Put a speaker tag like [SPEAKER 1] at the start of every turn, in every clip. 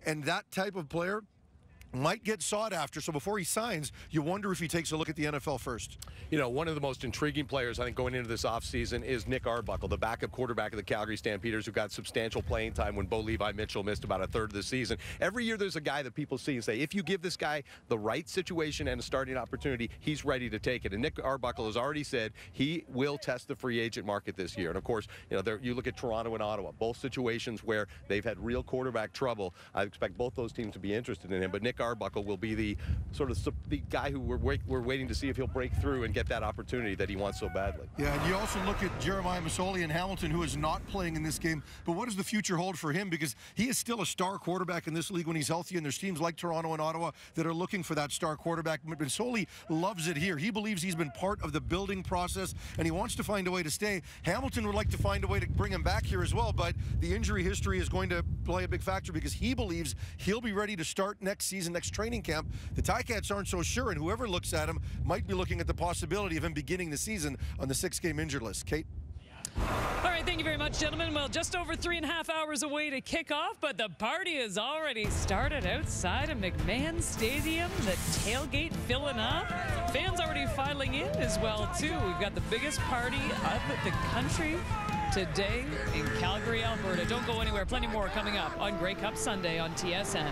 [SPEAKER 1] And that type of player might get sought after. So before he signs, you wonder if he takes a look at the NFL first.
[SPEAKER 2] You know, one of the most intriguing players, I think, going into this offseason is Nick Arbuckle, the backup quarterback of the Calgary Stampeders, who got substantial playing time when Bo Levi Mitchell missed about a third of the season. Every year there's a guy that people see and say, if you give this guy the right situation and a starting opportunity, he's ready to take it. And Nick Arbuckle has already said he will test the free agent market this year. And, of course, you know, you look at Toronto and Ottawa, both situations where they've had real quarterback trouble. I expect both those teams to be interested in him. But Nick Arbuckle will be the sort of the guy who we're waiting to see if he'll break through and get that opportunity that he wants so badly.
[SPEAKER 1] Yeah, and you also look at Jeremiah Masoli in Hamilton, who is not playing in this game. But what does the future hold for him? Because he is still a star quarterback in this league when he's healthy, and there's teams like Toronto and Ottawa that are looking for that star quarterback. But Masoli loves it here. He believes he's been part of the building process, and he wants to find a way to stay. Hamilton would like to find a way to bring him back here as well, but the injury history is going to play a big factor because he believes he'll be ready to start next season, next training camp. The Ticats aren't so sure, and whoever looks at him might be looking at the possibility of him beginning the season on the 6-game injured list. Kate?
[SPEAKER 3] All right, thank you very much, gentlemen. Well, just over 3.5 hours away to kick off, but the party has already started outside of McMahon Stadium. The tailgate filling up. Fans already filing in as well, too. We've got the biggest party of the country today in Calgary, Alberta. Don't go anywhere. Plenty more coming up on Grey Cup Sunday on TSN.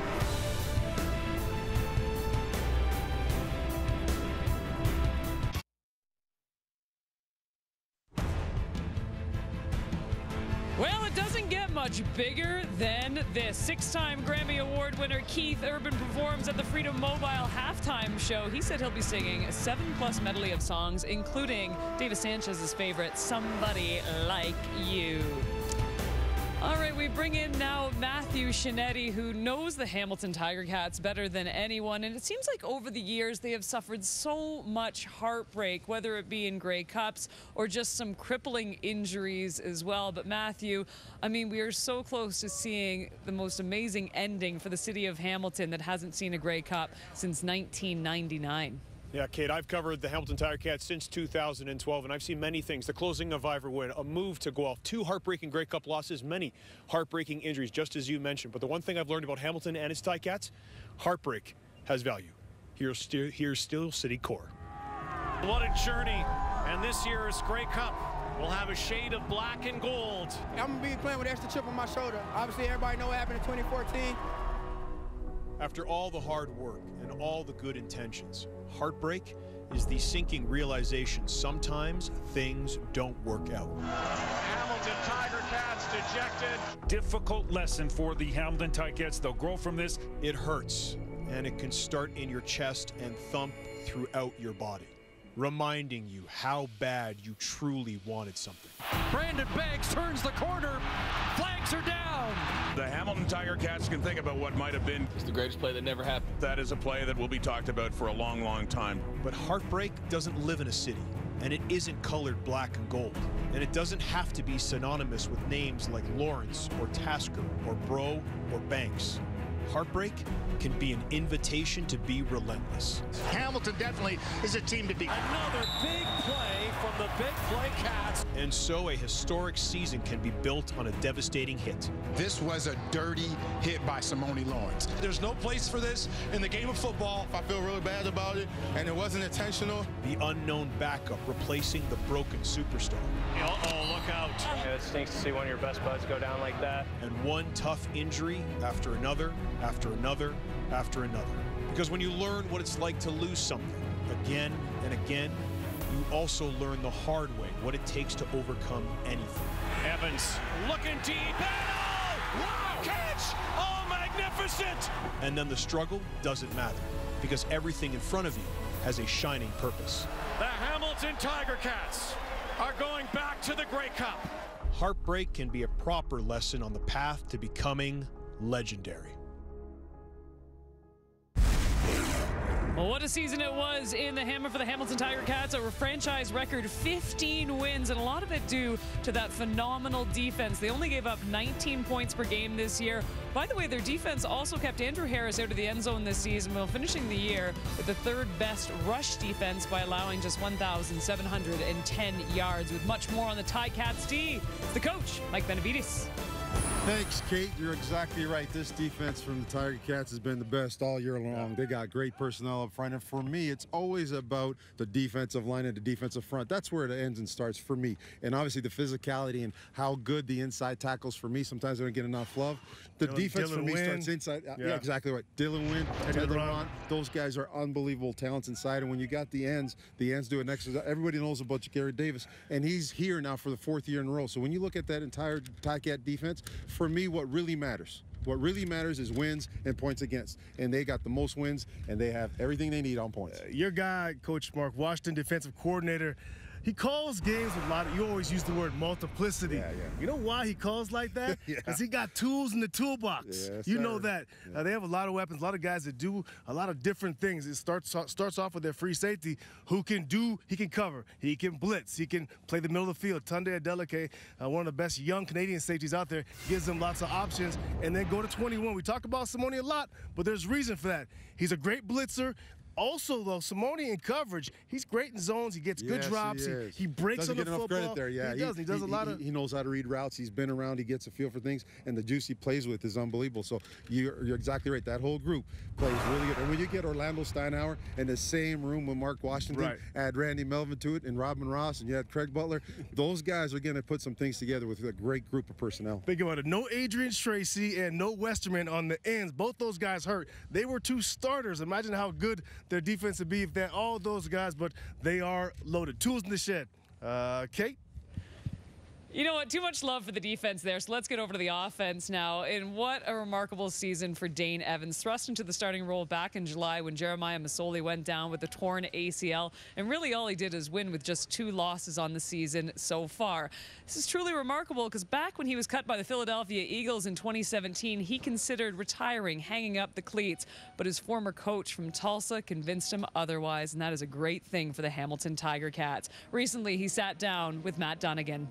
[SPEAKER 3] Well, it doesn't get much bigger than this. 6-time Grammy Award winner Keith Urban performs at the Freedom Mobile halftime show. He said he'll be singing a 7+ medley of songs, including David Sanchez's favorite, Somebody Like You. All right, we bring in now Matthew Shinetti, who knows the Hamilton Tiger Cats better than anyone. And it seems like over the years they have suffered so much heartbreak, whether it be in Grey Cups or just some crippling injuries as well. But Matthew, I mean, we are so close to seeing the most amazing ending for the city of Hamilton that hasn't seen a Grey Cup since 1999.
[SPEAKER 4] Yeah, Kate, I've covered the Hamilton Tiger Cats since 2012, and I've seen many things. The closing of Ivor Wynne, a move to Guelph, 2 heartbreaking Grey Cup losses, many heartbreaking injuries, just as you mentioned. But the one thing I've learned about Hamilton and its Ticats, heartbreak has value. Here's Steel City Core.
[SPEAKER 5] What a journey, and this year's Grey Cup will have a shade of black and gold.
[SPEAKER 6] I'm going to be playing with an extra chip on my shoulder. Obviously, everybody know what happened in 2014.
[SPEAKER 4] After all the hard work and all the good intentions, heartbreak is the sinking realization sometimes things don't work out.
[SPEAKER 5] Hamilton Tiger Cats dejected.
[SPEAKER 7] Difficult lesson for the Hamilton Ticats. They'll grow from this.
[SPEAKER 4] It hurts, and it can start in your chest and thump throughout your body, reminding you how bad you truly wanted something.
[SPEAKER 5] Brandon Banks turns the corner. Flags are down.
[SPEAKER 8] The Hamilton Tiger Cats can think about what might have been.
[SPEAKER 9] It's the greatest play that never happened.
[SPEAKER 8] That is a play that will be talked about for a long, long time.
[SPEAKER 4] But heartbreak doesn't live in a city, and it isn't colored black and gold. And it doesn't have to be synonymous with names like Lawrence or Tasker or Bro or Banks. Heartbreak can be an invitation to be relentless.
[SPEAKER 10] Hamilton definitely is a team to beat.
[SPEAKER 5] Another big play from the Big Play Cats.
[SPEAKER 4] And so a historic season can be built on a devastating hit.
[SPEAKER 10] This was a dirty hit by Simone Lawrence.
[SPEAKER 11] There's no place for this in the game of football. I feel really bad about it, and it wasn't intentional.
[SPEAKER 4] The unknown backup replacing the broken superstar.
[SPEAKER 5] Uh-oh, look out.
[SPEAKER 12] Yeah, it stinks to see one of your best buds go down like that.
[SPEAKER 4] And one tough injury after another, after another, after another. Because when you learn what it's like to lose something again and again, you also learn the hard way what it takes to overcome anything.
[SPEAKER 5] Evans looking deep. And what a catch! Oh, magnificent!
[SPEAKER 4] And then the struggle doesn't matter because everything in front of you has a shining purpose.
[SPEAKER 5] The Hamilton Tiger Cats are going back to the Grey Cup.
[SPEAKER 4] Heartbreak can be a proper lesson on the path to becoming legendary.
[SPEAKER 3] Well, what a season it was in the Hammer for the Hamilton Tiger Cats. A franchise record 15 wins, and a lot of it due to that phenomenal defense. They only gave up 19 points per game this year. By the way, their defense also kept Andrew Harris out of the end zone this season, while finishing the year with the 3rd best rush defense by allowing just 1,710 yards. With much more on the Ticats D, the coach, Mike Benavides.
[SPEAKER 9] Thanks, Kate. You're exactly right. This defense from the Tiger Cats has been the best all year long. They got great personnel up front. And for me, it's always about the defensive line and the defensive front. That's where it ends and starts for me. And obviously the physicality and how good the inside tackles for me. Sometimes they don't get enough love. The defense for me starts inside. Yeah, exactly right. Dylan Wynn, Ted LeBron, those guys are unbelievable talents inside. And when you got the ends do an extra. Everybody knows about Gary Davis. And he's here now for the 4th year in a row. So when you look at that entire Tiger Cat defense, for me, what really matters is wins and points against. And they got the most wins, and they have everyththing they need on points.
[SPEAKER 13] Your guy, Coach Mark Washington, defensive coordinator, he calls games with a lot of, you always use the word multiplicity.
[SPEAKER 9] Yeah.
[SPEAKER 13] You know why he calls like that? Because he got tools in the toolbox.
[SPEAKER 9] Yes,
[SPEAKER 13] you know that. They have a lot of weapons, a lot of guys that do a lot of different things. It starts off with their free safety, he can cover, he can blitz, he can play the middle of the field. Tunde Adeleke, one of the best young Canadian safeties out there, gives them lots of options. And then go to 21. We talk about Simone a lot, but there's reason for that. He's a great blitzer. Also, though, Simone in coverage, he's great in zones. He gets good drops. He breaks on the football.
[SPEAKER 9] Doesn't get enough credit there. Yeah,
[SPEAKER 13] he does a lot of.
[SPEAKER 9] He knows how to read routes. He's been around. He gets a feel for things, and the juice he plays with is unbelievable. So you're exactly right. That whole group plays really good. And when you get Orlando Steinauer in the same room with Mark Washington, add Randy Melvin to it, and Robin Ross, and you had Craig Butler, those guys are going to put some things together with a great group of personnel.
[SPEAKER 13] Think about it. No Adrian Tracy and no Westerman on the ends. Both those guys hurt. They were 2 starters. Imagine how good their defense would be if they're all those guys, but they are loaded. Tools in the shed. Kate?
[SPEAKER 3] You know what? Too much love for the defense there, so let's get over to the offense now. And what a remarkable season for Dane Evans. Thrust into the starting role back in July when Jeremiah Masoli went down with a torn ACL. And really all he did is win with just 2 losses on the season so far. This is truly remarkable because back when he was cut by the Philadelphia Eagles in 2017, he considered retiring, hanging up the cleats. But his former coach from Tulsa convinced him otherwise, and that is a great thing for the Hamilton Tiger Cats. Recently, he sat down with Matt Dunnigan.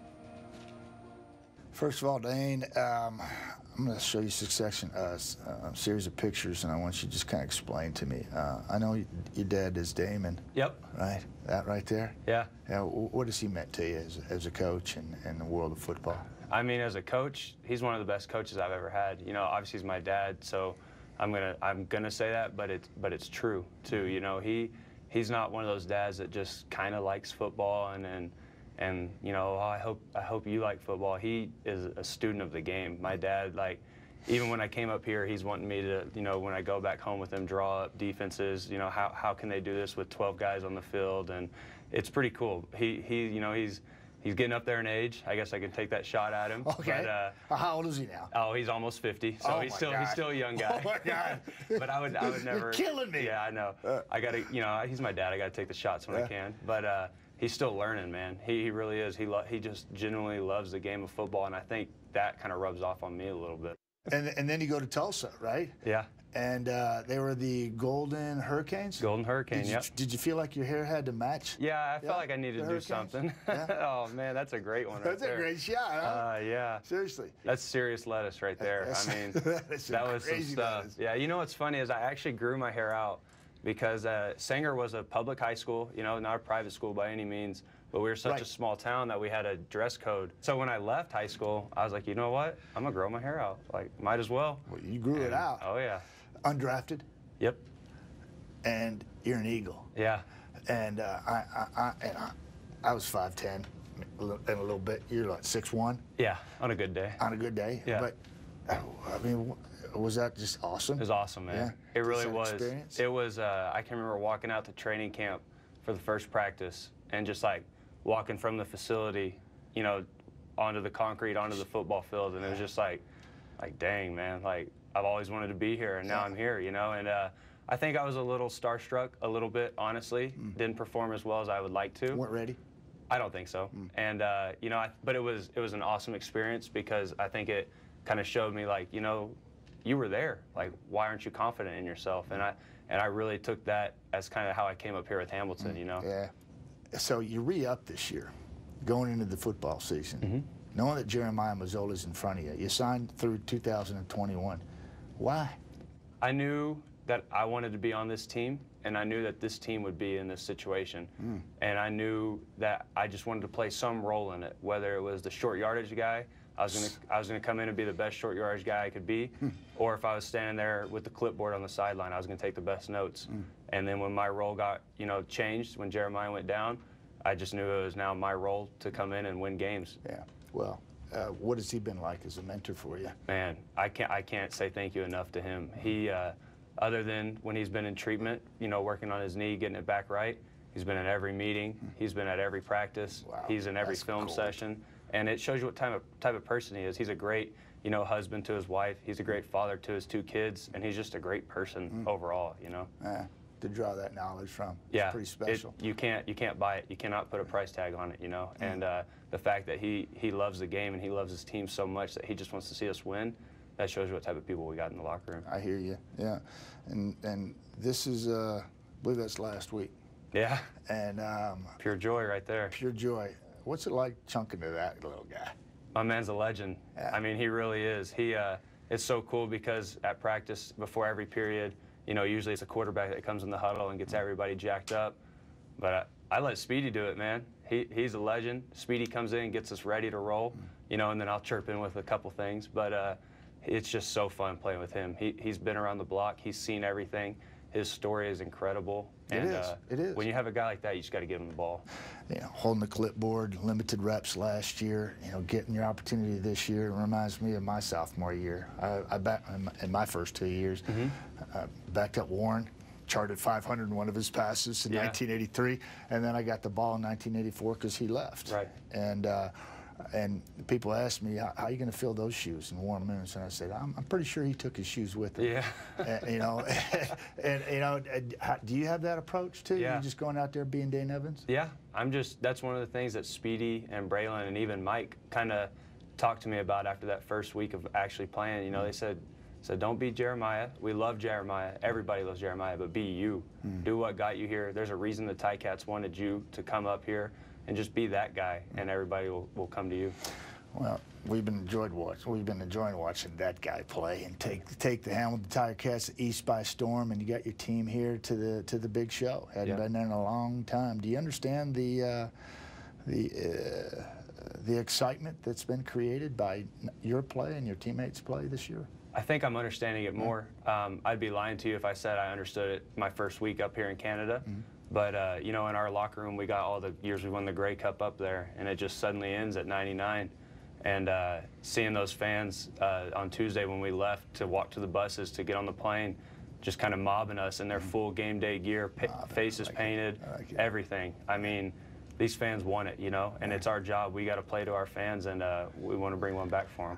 [SPEAKER 14] First of all, Dane, I'm going to show you a series of pictures, and I want you to just kind of explain to me. I know your dad is Damon.
[SPEAKER 12] Yep.
[SPEAKER 14] Right? That right there?
[SPEAKER 12] Yeah.
[SPEAKER 14] What has he meant to you as a coach in the world of football?
[SPEAKER 12] I mean, as a coach, he's one of the best coaches I've ever had. You know, obviously he's my dad, so I'm gonna say that, but it's true too. You know, he's not one of those dads that just kind of likes football and you know, oh, I hope you like football. He is a student of the game. My dad, like, even when I came up here, he's wanting me to, you know, when I go back home with him, draw up defenses. You know, how can they do this with 12 guys on the field? And it's pretty cool. You know, he's getting up there in age. I guess I can take that shot at him.
[SPEAKER 14] Okay.
[SPEAKER 12] But,
[SPEAKER 14] how old is he now?
[SPEAKER 12] Oh, he's almost 50, so he's still a young guy.
[SPEAKER 14] Oh my God!
[SPEAKER 12] But I would never.
[SPEAKER 14] You're killing me.
[SPEAKER 12] Yeah, I know. I gotta, you know, he's my dad. I gotta take the shots when I can. But he's still learning, man. He really is. He just genuinely loves the game of football, and I think that kind of rubs off on me a little bit.
[SPEAKER 14] And then you go to Tulsa, right?
[SPEAKER 12] Yeah.
[SPEAKER 14] And they were the Golden Hurricanes?
[SPEAKER 12] Golden Hurricane, yep.
[SPEAKER 14] Did you feel like your hair had to match?
[SPEAKER 12] Yeah, I felt like I needed to do something. Yeah. Oh, man, that's a great one right
[SPEAKER 14] there. That's a great shot, huh?
[SPEAKER 12] Yeah.
[SPEAKER 14] Seriously.
[SPEAKER 12] That's serious lettuce right there. I mean, that was some stuff. Lettuce. Yeah, you know what's funny is I actually grew my hair out because Sanger was a public high school, you know, not a private school by any means. But we were such a small town that we had a dress code. So when I left high school, I was like, you know what? I'm going to grow my hair out. Like, might as well.
[SPEAKER 14] Well, you grew it out.
[SPEAKER 12] Oh, yeah.
[SPEAKER 14] Undrafted?
[SPEAKER 12] Yep.
[SPEAKER 14] And you're an Eagle.
[SPEAKER 12] Yeah.
[SPEAKER 14] And I was 5'10", and a little bit. You're like 6'1"?
[SPEAKER 12] Yeah, on a good day.
[SPEAKER 14] On a good day?
[SPEAKER 12] Yeah.
[SPEAKER 14] But, I mean, was that just awesome?
[SPEAKER 12] It was awesome, man.
[SPEAKER 14] Yeah.
[SPEAKER 12] It really was.
[SPEAKER 14] Experience?
[SPEAKER 12] It was, I can remember walking out to training camp for the first practice and just like walking from the facility, you know, onto the concrete, onto the football field, and it was just like dang, man, like I've always wanted to be here, and now I'm here, you know. And I think I was a little starstruck, a little bit, honestly. Didn't perform as well as I would like to.
[SPEAKER 14] Weren't ready?
[SPEAKER 12] I don't think so. And you know, but it was an awesome experience because I think it kind of showed me, like, you know, you were there. Like, why aren't you confident in yourself? And I really took that as kind of how I came up here with Hamilton, you know.
[SPEAKER 14] Yeah. So you re-up this year, going into the football season, knowing that Jeremiah Masoli's in front of you. You signed through 2021. Why?
[SPEAKER 12] I knew that I wanted to be on this team, and I knew that this team would be in this situation. And I knew that I just wanted to play some role in it, whether it was the short yardage guy. I was gonna come in and be the best short yardage guy I could be, or if I was standing there with the clipboard on the sideline, I was gonna take the best notes. And then when my role got, changed, when Jeremiah went down, I just knew it was now my role to come in and win games.
[SPEAKER 14] Yeah. Well, what has he been like as a mentor for you?
[SPEAKER 12] Man, I can't say thank you enough to him. He, other than when he's been in treatment, working on his knee, getting it back right, he's been in every meeting. He's been at every practice.
[SPEAKER 14] Wow,
[SPEAKER 12] he's in every film session. And it shows you what type of person he is. He's a great, husband to his wife. He's a great father to his 2 kids. And he's just a great person overall,
[SPEAKER 14] To draw that knowledge from.
[SPEAKER 12] Yeah,
[SPEAKER 14] it's pretty special.
[SPEAKER 12] You can't buy it. You cannot put a price tag on it, And the fact that he loves the game and he loves his team so much that he just wants to see us win, that shows you what type of people we got in the locker room.
[SPEAKER 14] I hear you. Yeah, and this is, I believe that's last week.
[SPEAKER 12] Yeah.
[SPEAKER 14] And
[SPEAKER 12] pure joy right there.
[SPEAKER 14] Pure joy. What's it like chunking to that little guy?
[SPEAKER 12] My man's a legend. Yeah. I mean, he really is. It's so cool because at practice before every period, usually it's a quarterback that comes in the huddle and gets everybody jacked up. But I let Speedy do it, man. He's a legend. Speedy comes in and gets us ready to roll, and then I'll chirp in with a couple things. But it's just so fun playing with him. He's been around the block. He's seen everything. His story is incredible. And,
[SPEAKER 14] it is.
[SPEAKER 12] When you have a guy like that, you just got to give him the ball.
[SPEAKER 14] Holding the clipboard, limited reps last year, getting your opportunity this year. It reminds me of my sophomore year. In my first 2 years, backed up Warren, charted 500 in one of his passes in 1983, and then I got the ball in 1984 because he left.
[SPEAKER 12] Right.
[SPEAKER 14] And people ask me, how are you going to fill those shoes in Warren Moon's? And I said, I'm pretty sure he took his shoes with him.
[SPEAKER 12] Yeah.
[SPEAKER 14] Do you have that approach too?
[SPEAKER 12] Yeah.
[SPEAKER 14] You just going out there being Dane Evans?
[SPEAKER 12] Yeah. That's one of the things that Speedy and Braylon and even Mike kind of talked to me about after that first week of actually playing. They said, don't be Jeremiah. We love Jeremiah. Everybody loves Jeremiah, but be you. Do what got you here. There's a reason the Ticats wanted you to come up here. And just be that guy, and everybody will come to you.
[SPEAKER 14] Well, we've been enjoying watching that guy play and take the Hamilton Tiger-Cats east by storm, and you got your team here to the big show. Hadn't been there in a long time. Do you understand the excitement that's been created by your play and your teammates' play this year?
[SPEAKER 12] I think I'm understanding it more. I'd be lying to you if I said I understood it my first week up here in Canada. But, in our locker room, we got all the years we won the Grey Cup up there, and it just suddenly ends at 99. And seeing those fans on Tuesday when we left to walk to the buses to get on the plane, just kind of mobbing us in their full game day gear, faces painted, everything. I mean, these fans want it, and it's our job. We got to play to our fans, and we want to bring one back for them.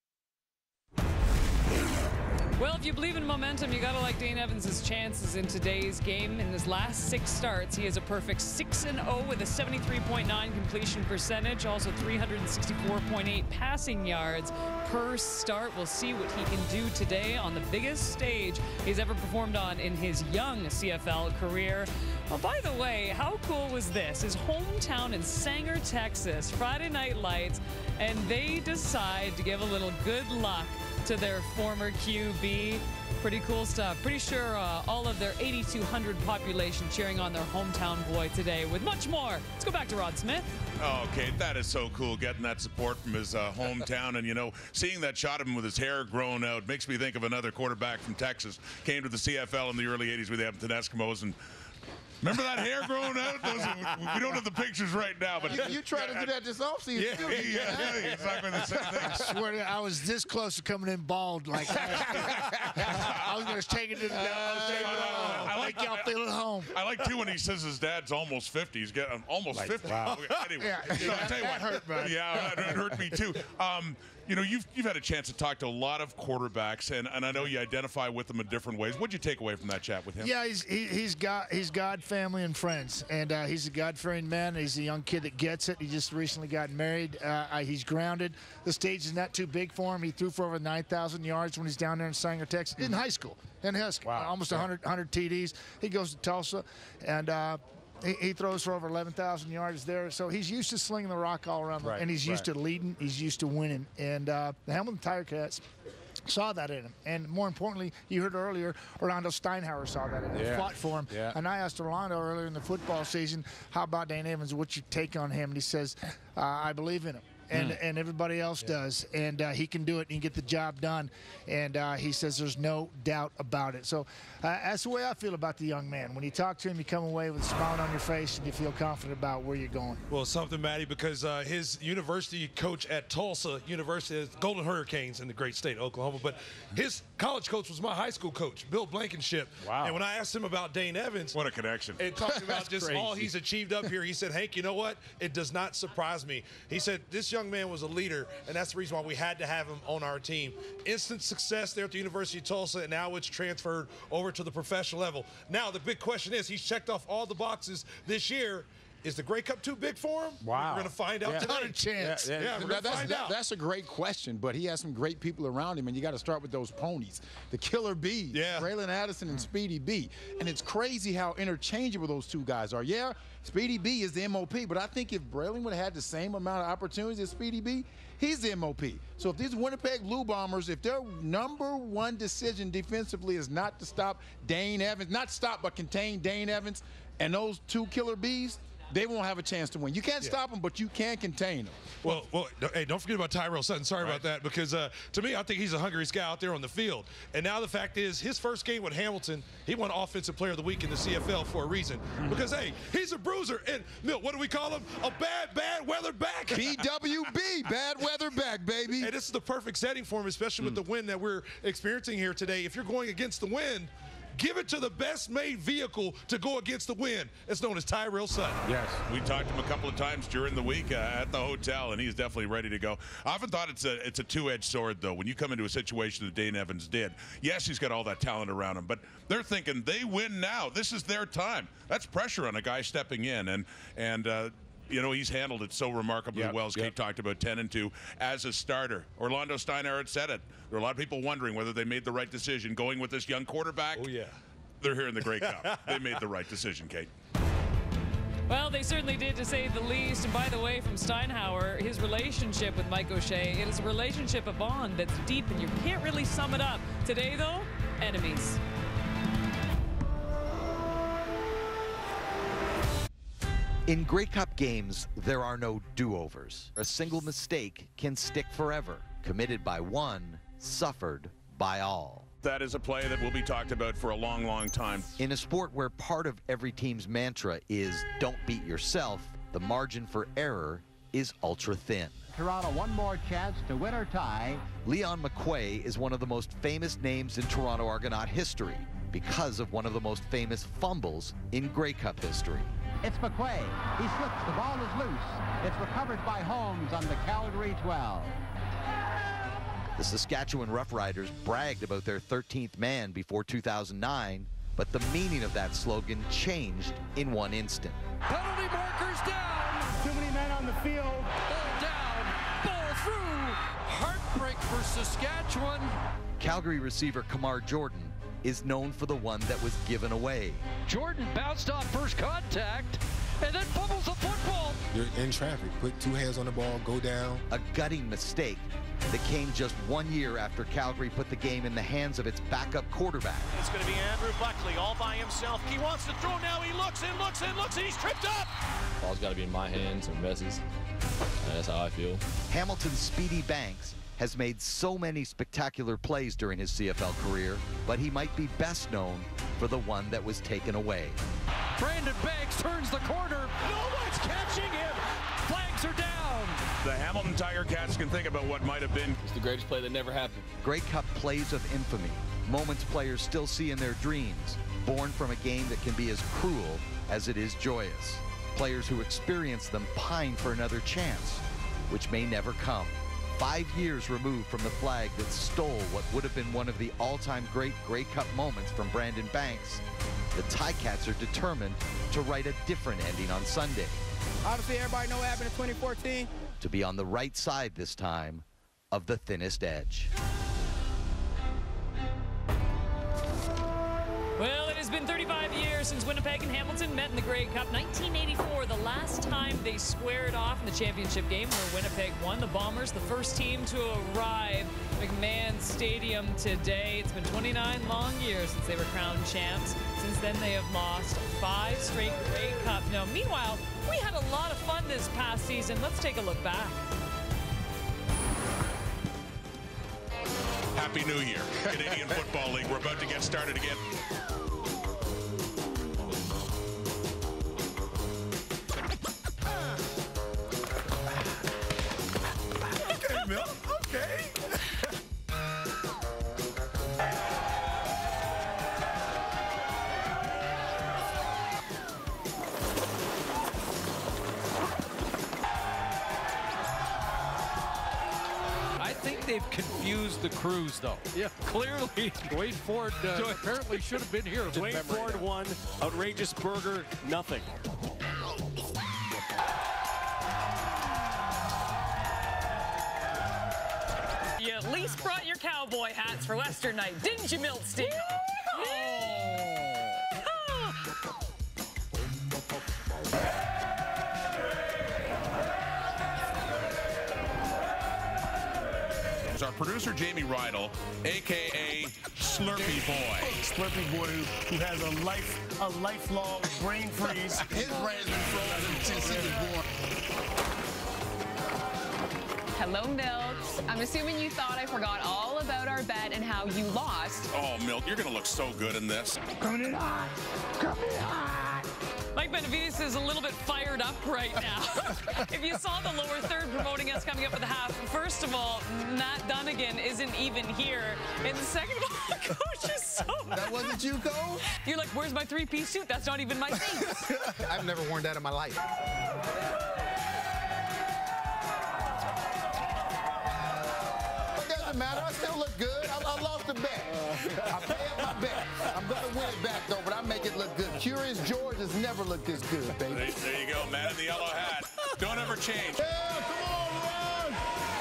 [SPEAKER 3] Well, if you believe in momentum, you got to like Dane Evans' chances in today's game. In his last 6 starts, he has a perfect 6-0 with a 73.9 completion percentage, also 364.8 passing yards per start. We'll see what he can do today on the biggest stage he's ever performed on in his young CFL career. Well, by the way, how cool was this? His hometown in Sanger, Texas, Friday Night Lights, and they decide to give a little good luck to their former QB. Pretty cool stuff. Pretty sure all of their 8,200 population cheering on their hometown boy today with much more. Let's go back to Rod Smith.
[SPEAKER 8] Okay, that is so cool, getting that support from his hometown. And, seeing that shot of him with his hair grown out makes me think of another quarterback from Texas. Came to the CFL in the early 80s with the Edmonton Eskimos, and remember that hair growing out? We don't have the pictures right now, but
[SPEAKER 6] you tried to do that this offseason, too.
[SPEAKER 8] Yeah, exactly the same thing.
[SPEAKER 15] I swear to you, I was this close to coming in bald like that. I was going to take it to the I like y'all feel at home.
[SPEAKER 8] I like, too, when he says his dad's almost 50. He's getting almost 50.
[SPEAKER 15] Wow.
[SPEAKER 8] Anyway, I'll tell you what.
[SPEAKER 15] Hurt, man.
[SPEAKER 8] Yeah, that hurt me, too. You've had a chance to talk to a lot of quarterbacks, and I know you identify with them in different ways. What'd you take away from that chat with him?
[SPEAKER 15] Yeah, he's God, family, and friends, and he's a God-fearing man. He's a young kid that gets it. He just recently got married. He's grounded. The stage is not too big for him. He threw for over 9,000 yards when he's down there in Sanger, Texas, in high school. In Husky, almost 100 TDs. He goes to Tulsa, and he throws for over 11,000 yards there. So he's used to slinging the rock all around, and he's used to leading. He's used to winning. And the Hamilton Tiger-Cats saw that in him. And more importantly, you heard earlier, Orlando Steinhauer saw that in him, fought for him. Yeah. And I asked Orlando earlier in the football season, how about Dane Evans? What's your take on him? And he says, I believe in him. and everybody else does. And he can do it and get the job done. And he says there's no doubt about it. So that's the way I feel about the young man. When you talk to him, you come away with a smile on your face and you feel confident about where you're going.
[SPEAKER 16] Well, something, Matty, because his university coach at Tulsa University is Golden Hurricanes in the great state of Oklahoma, but his college coach was my high school coach, Bill Blankenship.
[SPEAKER 8] Wow.
[SPEAKER 16] And when I asked him about Dane Evans,
[SPEAKER 8] what a connection,
[SPEAKER 16] and talking about just all he's achieved up here, he said, Hank, you know what? It does not surprise me. He said, this young man was a leader, and that's the reason why we had to have him on our team. Instant success there at the University of Tulsa, and now it's transferred over to the professional level. Now, the big question is, he's checked off all the boxes this year. Is the Grey Cup too big for him?
[SPEAKER 10] Wow.
[SPEAKER 16] We're going to find out today.
[SPEAKER 15] Not a chance.
[SPEAKER 16] We're going to find out.
[SPEAKER 10] That's a great question, but he has some great people around him, and you got to start with those ponies. The Killer Bees, Braylon Addison and Speedy B. And it's crazy how interchangeable those two guys are. Yeah, Speedy B is the MOP, but I think if Braylon would have had the same amount of opportunities as Speedy B, he's the MOP. So if these Winnipeg Blue Bombers, if their #1 decision defensively is not to stop Dane Evans, not stop but contain Dane Evans and those two Killer Bees, they won't have a chance to win. You can't stop them, but you can contain them.
[SPEAKER 16] Well, hey, don't forget about Tyrell Sutton. Sorry about that, because to me, I think he's a hungry guy out there on the field. And now the fact is, his first game with Hamilton, he won Offensive Player of the Week in the CFL for a reason. Because, hey, he's a bruiser. And, Milt, what do we call him? A bad weather back.
[SPEAKER 10] BWB, bad weather back, baby.
[SPEAKER 16] And this is the perfect setting for him, especially with the wind that we're experiencing here today. If you're going against the wind, give it to the best-made vehicle to go against the wind. It's known as Tyrell Sutton.
[SPEAKER 8] Yes. We talked to him a couple of times during the week at the hotel, and he's definitely ready to go. I often thought it's a two-edged sword, though, when you come into a situation that Dane Evans did. Yes, he's got all that talent around him, but they're thinking they win now. This is their time. That's pressure on a guy stepping in, and you know, he's handled it so remarkably well, as Kate talked about, 10-2 as a starter. Orlando Steinhardt said it. There are a lot of people wondering whether they made the right decision going with this young quarterback.
[SPEAKER 16] Oh, yeah.
[SPEAKER 8] They're here in the Grey Cup. They made the right decision, Kate.
[SPEAKER 3] Well, they certainly did, to say the least. And by the way, from Steinhauer, his relationship with Mike O'Shea, it is a relationship, a bond that's deep, and you can't really sum it up. Today, though, enemies.
[SPEAKER 17] In Grey Cup games, there are no do-overs. A single mistake can stick forever. Committed by one, suffered by all.
[SPEAKER 8] That is a play that will be talked about for a long, long time.
[SPEAKER 17] In a sport where part of every team's mantra is don't beat yourself, the margin for error is ultra thin.
[SPEAKER 18] Toronto one more chance to win or tie.
[SPEAKER 17] Leon McQuay is one of the most famous names in Toronto Argonaut history because of one of the most famous fumbles in Grey Cup history.
[SPEAKER 18] It's McQuay. He slips. The ball is loose. It's recovered by Holmes on the Calgary 12.
[SPEAKER 17] The Saskatchewan Roughriders bragged about their 13th man before 2009, but the meaning of that slogan changed in one instant.
[SPEAKER 19] Penalty markers down.
[SPEAKER 6] Too many men on the field.
[SPEAKER 19] Ball down. Ball through. Heartbreak for Saskatchewan.
[SPEAKER 17] Calgary receiver Kamar Jordan is known for the one that was given away.
[SPEAKER 19] Jordan bounced off first contact and then fumbles the football.
[SPEAKER 20] You're in traffic. Put two hands on the ball, go down.
[SPEAKER 17] A gutting mistake that came just 1 year after Calgary put the game in the hands of its backup quarterback.
[SPEAKER 5] It's going to be Andrew Buckley all by himself. He wants to throw now. He looks and looks and looks, and he's tripped up.
[SPEAKER 21] Ball's got to be in my hands and Messi's. That's how I feel.
[SPEAKER 17] Hamilton's Speedy Banks has made so many spectacular plays during his CFL career, but he might be best known for the one that was taken away.
[SPEAKER 19] Brandon Banks turns the corner. No one's catching him. Flags are down.
[SPEAKER 8] The Hamilton Tiger Cats can think about what might have been.
[SPEAKER 21] It's the greatest play that never happened.
[SPEAKER 17] Grey Cup plays of infamy, moments players still see in their dreams, born from a game that can be as cruel as it is joyous. Players who experience them pine for another chance, which may never come. 5 years removed from the flag that stole what would have been one of the all-time great Grey Cup moments from Brandon Banks, the Ticats are determined to write a different ending on Sunday.
[SPEAKER 6] Obviously, everybody know what happened in 2014.
[SPEAKER 17] To be on the right side this time of the thinnest edge.
[SPEAKER 3] Well, it has been 35 years since Winnipeg and Hamilton met in the Grey Cup. 1984, the last time they squared off in the championship game where Winnipeg won. The Bombers, the first team to arrive at McMahon Stadium today. It's been 29 long years since they were crowned champs. Since then, they have lost 5 straight Grey Cup. Now, meanwhile, we had a lot of fun this past season. Let's take a look back.
[SPEAKER 8] Happy New Year. Canadian Football League. We're about to get started again.
[SPEAKER 13] Okay, Milt. Okay.
[SPEAKER 19] I think they've confused the crews, though. Yeah, clearly, Wade Ford apparently should have been here.
[SPEAKER 5] Wade Ford won. Outrageous burger, nothing.
[SPEAKER 3] You at least brought your cowboy hats for Western night, didn't you, Milt Steele?
[SPEAKER 8] Our producer Jamie Rydell, aka Slurpee Boy.
[SPEAKER 13] Slurpee Boy who has a lifelong brain freeze.
[SPEAKER 10] His brain's been frozen since he was born.
[SPEAKER 2] Hello, Milt. I'm assuming you thought I forgot all about our bet and how you lost.
[SPEAKER 8] Oh, Milt, you're going to look so good in this.
[SPEAKER 2] Coming in hot. Coming in hot.
[SPEAKER 3] Mike Benavides is a little bit fired up right now. If you saw the lower third promoting us coming up at the half, first of all, Matt Dunnigan isn't even here. And second of all, Coach is so mad.
[SPEAKER 6] That wasn't you, Coach?
[SPEAKER 3] You're like, where's my three-piece suit? That's not even my piece.
[SPEAKER 6] I've never worn that in my life.
[SPEAKER 10] It doesn't matter. I still look good. I lost the bet. I pay up my bet. I'm going to win it back, though, but I make it look good. Curious George has never looked this good, baby.
[SPEAKER 8] There you go, man in the yellow hat. Don't ever change.
[SPEAKER 10] Yeah, come on, Ron.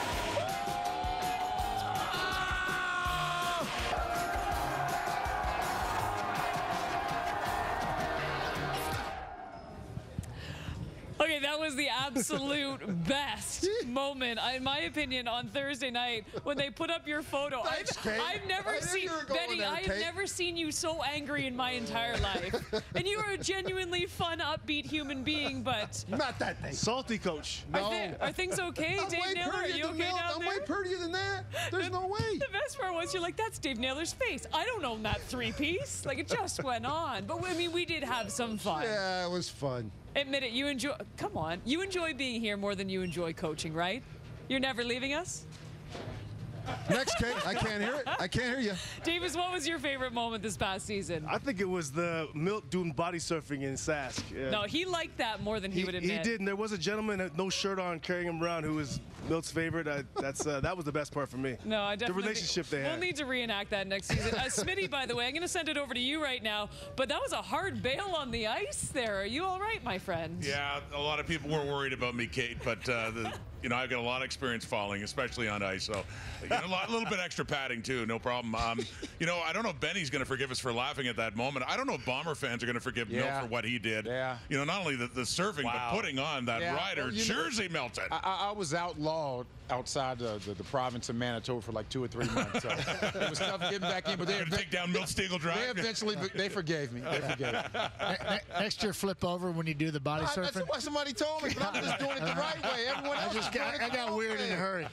[SPEAKER 3] Okay, that was the absolute best moment, in my opinion, on Thursday night when they put up your photo. I've never seen, Benny, I have never seen you so angry in my entire life. And you are a genuinely fun, upbeat human being, but...
[SPEAKER 13] Not that thing. Salty, Coach.
[SPEAKER 3] No. Are things okay, Dave Naylor? Are you okay down there?
[SPEAKER 9] I'm way prettier than that. There's no way.
[SPEAKER 3] The best part was you're like, that's Dave Naylor's face. I don't own that three-piece. Like, it just went on. But, I mean, we did have some fun.
[SPEAKER 9] Yeah, it was fun.
[SPEAKER 3] Admit it, you enjoy, come on, you enjoy being here more than you enjoy coaching, right? You're never leaving us?
[SPEAKER 9] Next, Kate. I can't hear it. I can't hear you.
[SPEAKER 3] Davis, what was your favorite moment this past season?
[SPEAKER 13] I think it was the Milt doing body surfing in Sask. Yeah.
[SPEAKER 3] No, he liked that more than he would admit.
[SPEAKER 13] He did, and there was a gentleman with no shirt on carrying him around who was Milt's favorite. That was the best part for me.
[SPEAKER 3] No, I definitely.
[SPEAKER 13] The relationship they had.
[SPEAKER 3] We'll need to reenact that next season. Smitty, by the way, I'm going to send it over to you right now, but that was a hard bail on the ice there. Are you all right, my friend?
[SPEAKER 8] Yeah, a lot of people were worried about me, Kate, but you know, I've got a lot of experience falling, especially on ice, so a little bit extra padding too, no problem. You know, I don't know if Benny's going to forgive us for laughing at that moment. I don't know if Bomber fans are going to forgive Milt for what he did.
[SPEAKER 10] Yeah.
[SPEAKER 8] You know, not only the surfing, but putting on that rider jersey, Melton.
[SPEAKER 10] I was outlawed outside the province of Manitoba for like 2 or 3 months. So it was tough getting back in, but they
[SPEAKER 8] take down Milt Stegall Drive.
[SPEAKER 10] They eventually forgave me. They forgave me.
[SPEAKER 15] Next year, flip over when you do the body surfing.
[SPEAKER 10] That's what somebody told me, but I'm just doing it the right way. Everyone else
[SPEAKER 15] I got weird in a hurry.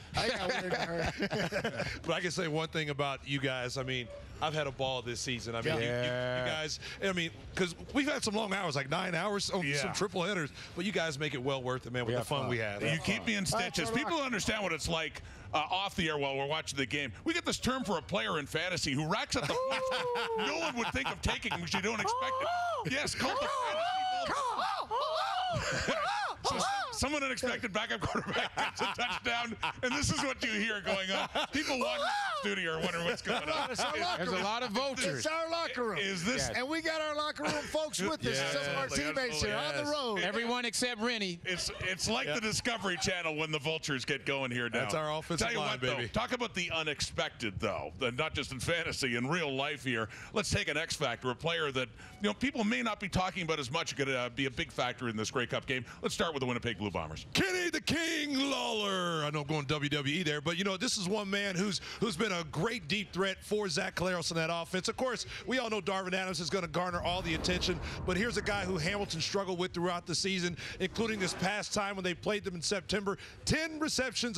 [SPEAKER 16] But I can say one thing about you guys. I mean, I've had a ball this season. I mean, you guys, I mean, because we've had some long hours, like 9 hours on some triple headers, but you guys make it well worth it, man, with the fun we have.
[SPEAKER 8] You keep me in stitches. People don't understand what it's like off the air while we're watching the game. We get this term for a player in fantasy who racks up the points that no one would think of taking because you don't expect it. Yes, called the fantasy. Someone unexpected backup quarterback gets a touchdown, and this is what you hear going on. People watching the studio are wondering what's going on.
[SPEAKER 10] There's a lot of vultures.
[SPEAKER 15] It's our locker room.
[SPEAKER 8] Is this?
[SPEAKER 15] And we got our locker room folks with us. Some of our teammates here on the road.
[SPEAKER 10] Everyone except Rennie.
[SPEAKER 8] It's like the Discovery Channel when the vultures get going here now.
[SPEAKER 16] That's our offensive line, baby.
[SPEAKER 8] Though, talk about the unexpected, though. Not just in fantasy, in real life here. Let's take an X factor, a player that people may not be talking about as much, could be a big factor in this Grey Cup game. Let's start with the Winnipeg Blue Bombers.
[SPEAKER 16] Kenny the King Lawler. I know I'm going WWE there, but this is one man who's been a great deep threat for Zach Collaros in that offense. Of course, we we all know Darvin Adams is going to garner all the attention, but here's a guy who Hamilton struggled with throughout the season, including this past time when they played them in September. 10 receptions,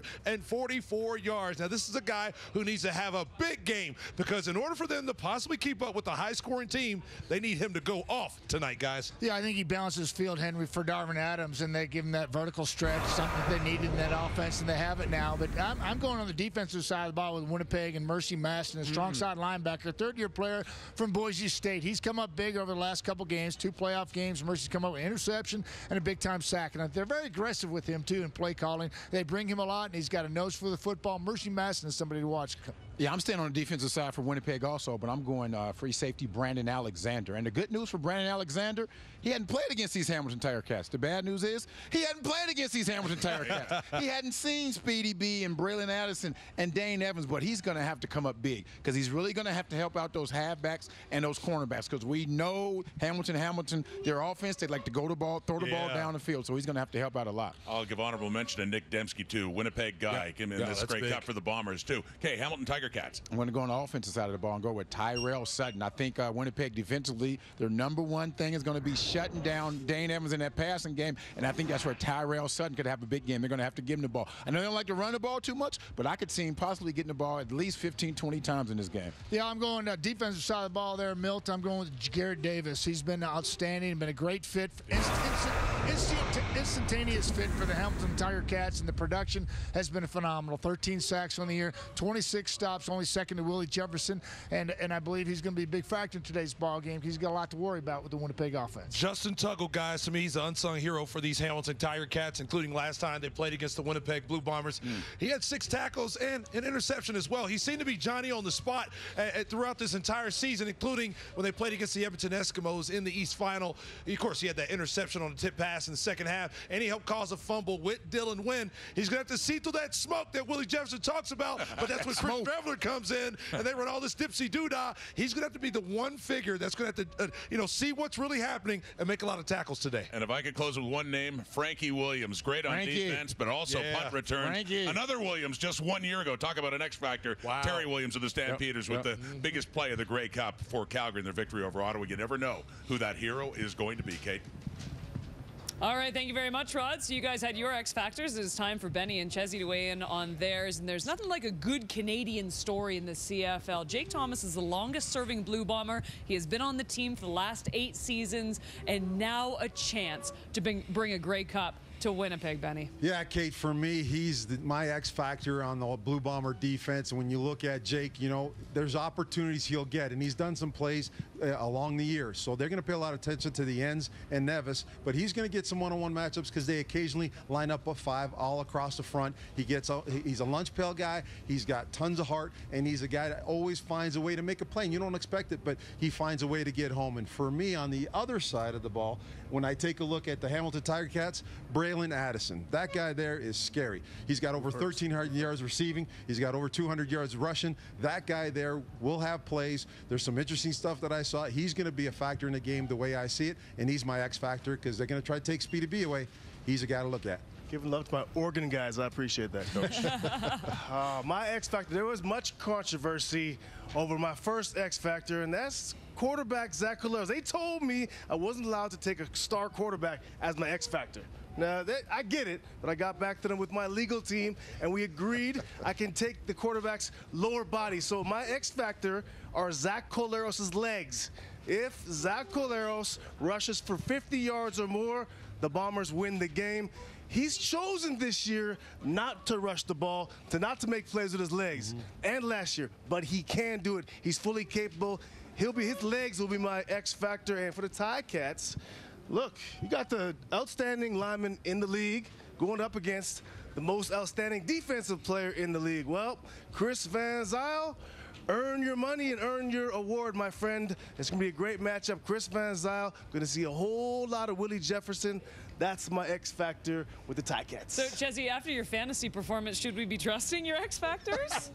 [SPEAKER 16] 144 yards. Now, this is a guy who needs to have a big game because in order for them to possibly keep up with the high-scoring team, they need him to go off tonight, guys.
[SPEAKER 15] Yeah, I think he balances field, Henry, for Darvin Adams, and they give him that vertical stretch, something they needed in that offense, and they have it now. But I'm going on the defensive side of the ball with Winnipeg and Mercy Maston, a strong side linebacker, third-year player from Boise State. He's come up big over the last couple games, 2 playoff games. Mercy's come up with an interception and a big-time sack. And they're very aggressive with him, too, in play calling. They bring him a lot, and he's got a nose for the football. Mercy Maston is somebody to watch.
[SPEAKER 10] Yeah, I'm staying on the defensive side for Winnipeg also, but I'm going free safety Brandon Alexander. And the good news for Brandon Alexander, he hadn't played against these Hamilton Tiger Cats. The bad news is he hadn't played against these Hamilton Tiger Cats. He hadn't seen Speedy B and Braylon Addison and Dane Evans, but he's going to have to come up big because he's really going to have to help out those halfbacks and those cornerbacks because we know Hamilton, their offense, they like to go to the ball, throw the ball down the field, so he's going to have to help out a lot.
[SPEAKER 8] I'll give honorable mention to Nick Dembski, too, Winnipeg guy. Came in this great cup for the Bombers, too. Okay, Hamilton Tiger Cats.
[SPEAKER 10] I'm going to go on the offensive side of the ball and go with Tyrell Sutton. I think Winnipeg defensively, their #1 thing is going to be shutting down Dane Evans in that passing game, and I think that's where Tyrell Sutton could have a big game. They're going to have to give him the ball. I know they don't like to run the ball too much, but I could see him possibly getting the ball at least 15, 20 times in this game.
[SPEAKER 15] Yeah, I'm going defensive side of the ball there, Milt. I'm going with Garrett Davis. He's been outstanding, been a great fit, instantaneous fit for the Hamilton Tiger Cats, and the production has been phenomenal. 13 sacks on the year, 26 stops, only second to Willie Jefferson, and I believe he's going to be a big factor in today's ball game. He's got a lot to worry about with the Winnipeg offense.
[SPEAKER 16] Justin Tuggle, guys, to me, he's the unsung hero for these Hamilton Tiger Cats, including last time they played against the Winnipeg Blue Bombers. He had 6 tackles and an interception as well. He seemed to be Johnny on the spot throughout this entire season, including when they played against the Edmonton Eskimos in the East Final. Of course, he had that interception on the tip pass in the second half, and he helped cause a fumble with Dylan Wynn. He's going to have to see through that smoke that Willie Jefferson talks about, but that's when Chris Brevler comes in, and they run all this dipsy-doo-dah. He's going to have to be the one figure that's going to have to, see what's really happening and make a lot of tackles today.
[SPEAKER 8] And if I could close with one name, Frankie Williams. Great on defense, but also punt return. Another Williams just 1 year ago. Talk about an X-factor. Wow. Terry Williams of the Stampeders with the biggest play of the Grey Cup for Calgary in their victory over Ottawa. You never know who that hero is going to be, Kate.
[SPEAKER 3] All right, thank you very much, Rod. So you guys had your X Factors. It is time for Benny and Chezzy to weigh in on theirs. And there's nothing like a good Canadian story in the CFL. Jake Thomas is the longest-serving Blue Bomber. He has been on the team for the last 8 seasons, and now a chance to bring a Grey Cup to Winnipeg, Benny.
[SPEAKER 9] Yeah, Kate, for me, he's my X factor on the Blue Bomber defense. And when you look at Jake, there's opportunities he'll get, and he's done some plays along the year. So they're going to pay a lot of attention to the ends and Nevis, but he's going to get some one-on-one matchups because they occasionally line up a 5 all across the front. He's a lunch pail guy. He's got tons of heart, and he's a guy that always finds a way to make a play. And you don't expect it, but he finds a way to get home. And for me, on the other side of the ball, when I take a look at the Hamilton Tiger Cats, Braylon Addison, that guy there is scary. He's got over 1,300 yards receiving. He's got over 200 yards rushing. That guy there will have plays. There's some interesting stuff that I saw. He's going to be a factor in the game the way I see it, and he's my X factor because they're going to try to take Speedy B away. He's a guy to look at.
[SPEAKER 13] Giving love to my Oregon guys. I appreciate that, Coach. My X factor, there was much controversy over my first X factor, and that's quarterback Zach Collaros. They told me I wasn't allowed to take a star quarterback as my X factor. Now, I get it, but I got back to them with my legal team, and we agreed I can take the quarterback's lower body. So my X factor are Zach Collaros' legs. If Zach Collaros rushes for 50 yards or more, the Bombers win the game. He's chosen this year not to rush the ball, not to make plays with his legs, and last year, but he can do it. He's fully capable. His legs will be my X factor. And for the Ticats, look, you got the outstanding lineman in the league going up against the most outstanding defensive player in the league. Well, Chris Van Zyl, earn your money and earn your award, my friend. It's going to be a great matchup. Chris Van Zyl, going to see a whole lot of Willie Jefferson. That's my X factor with the Ticats.
[SPEAKER 3] So, Chezzy, after your fantasy performance, should we be trusting your X factors?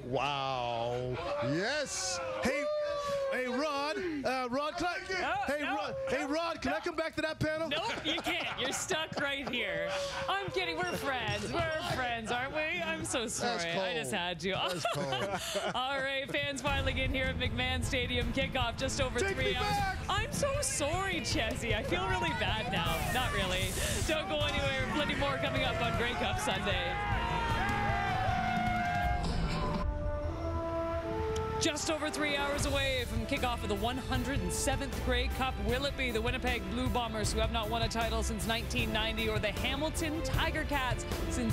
[SPEAKER 9] Wow. Yes.
[SPEAKER 13] Hey, Rod. Rod, can I come back to that panel?
[SPEAKER 3] Nope, you can't. You're stuck right here. I'm kidding. We're friends. We're friends, aren't we? I'm so so sorry. I just had to.
[SPEAKER 9] That's cold.
[SPEAKER 3] All right, fans filing in here at McMahon Stadium. Kickoff just over 3 hours. I'm so sorry, Chessie. I feel really bad now. Not really. Don't go anywhere. Plenty more coming up on Grey Cup Sunday. Just over 3 hours away from kickoff of the 107th Grey Cup. Will it be the Winnipeg Blue Bombers, who have not won a title since 1990, or the Hamilton Tiger Cats since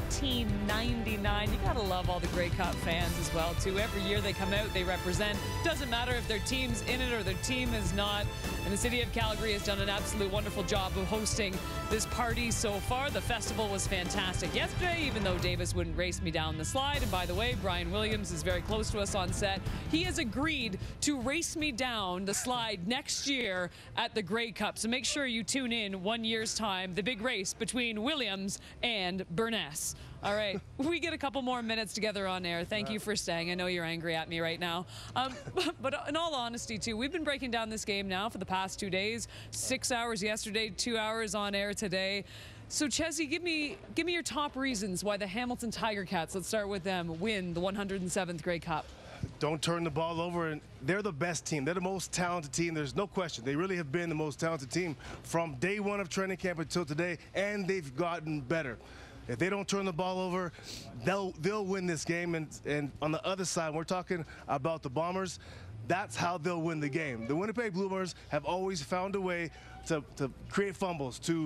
[SPEAKER 3] 1999? You gotta love all the Grey Cup fans as well, too. Every year they come out, they represent. Doesn't matter if their team's in it or their team is not. And the city of Calgary has done an absolute wonderful job of hosting this party so far. The festival was fantastic yesterday, even though Davis wouldn't race me down the slide. And by the way, Brian Williams is very close to us on set. He has agreed to race me down the slide next year at the Grey Cup. So make sure you tune in 1 year's time, the big race between Williams and Burness. All right, we get a couple more minutes together on air. Thank you for staying. I know you're angry at me right now. But in all honesty, too, we've been breaking down this game now for the past 2 days. 6 hours yesterday, 2 hours on air today. So, Chessie, give me your top reasons why the Hamilton Tiger Cats, let's start with them, win the 107th Grey Cup.
[SPEAKER 13] Don't turn the ball over, and they're the best team. They're the most talented team. There's no question. They really have been the most talented team from day one of training camp until today, and they've gotten better. If they don't turn the ball over, they'll win this game. And on the other side, we're talking about the Bombers. That's how they'll win the game. The Winnipeg Blue Bombers have always found a way to create fumbles, to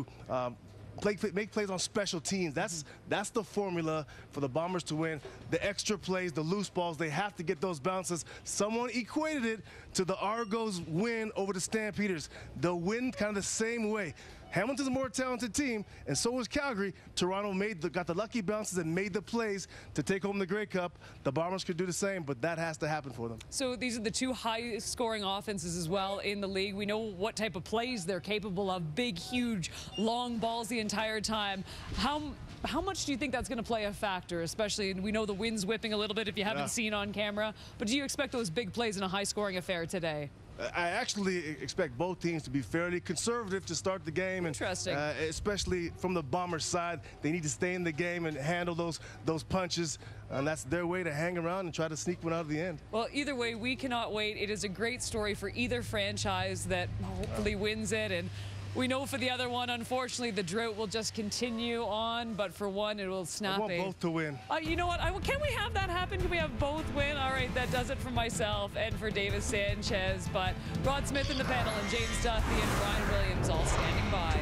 [SPEAKER 13] make plays on special teams. That's the formula for the Bombers to win. The extra plays, the loose balls, they have to get those bounces. Someone equated it to the Argos win over the Stampeders. They'll win kind of the same way. Hamilton's a more talented team, and so was Calgary. Toronto got the lucky bounces and made the plays to take home the Grey Cup. The Bombers could do the same, but that has to happen for them.
[SPEAKER 3] So these are the two high-scoring offenses as well in the league. We know what type of plays they're capable of. Big, huge, long balls the entire time. How much do you think that's going to play a factor, especially, we know the wind's whipping a little bit if you haven't seen on camera, but do you expect those big plays in a high-scoring affair today?
[SPEAKER 13] I actually expect both teams to be fairly conservative to start the game.
[SPEAKER 3] Interesting.
[SPEAKER 13] And, especially from the Bombers' side, they need to stay in the game and handle those punches, and that's their way to hang around and try to sneak one out at the end.
[SPEAKER 3] Well, either way, we cannot wait. It is a great story for either franchise that hopefully wins it, and we know for the other one, unfortunately, the drought will just continue on, but for one, it will snap.
[SPEAKER 13] I want both to win.
[SPEAKER 3] You know what? Can we have that happen? Can we have both win? All right, that does it for myself and for Davis Sanchez, but Rod Smith in the panel and James Duthie and Brian Williams all standing by.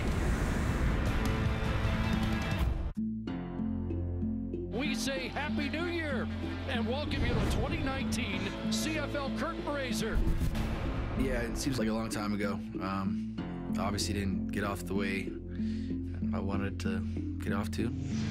[SPEAKER 19] We say Happy New Year and welcome you to 2019 CFL curtain raiser.
[SPEAKER 1] Yeah, it seems like a long time ago. Obviously didn't get off the way I wanted to get off to.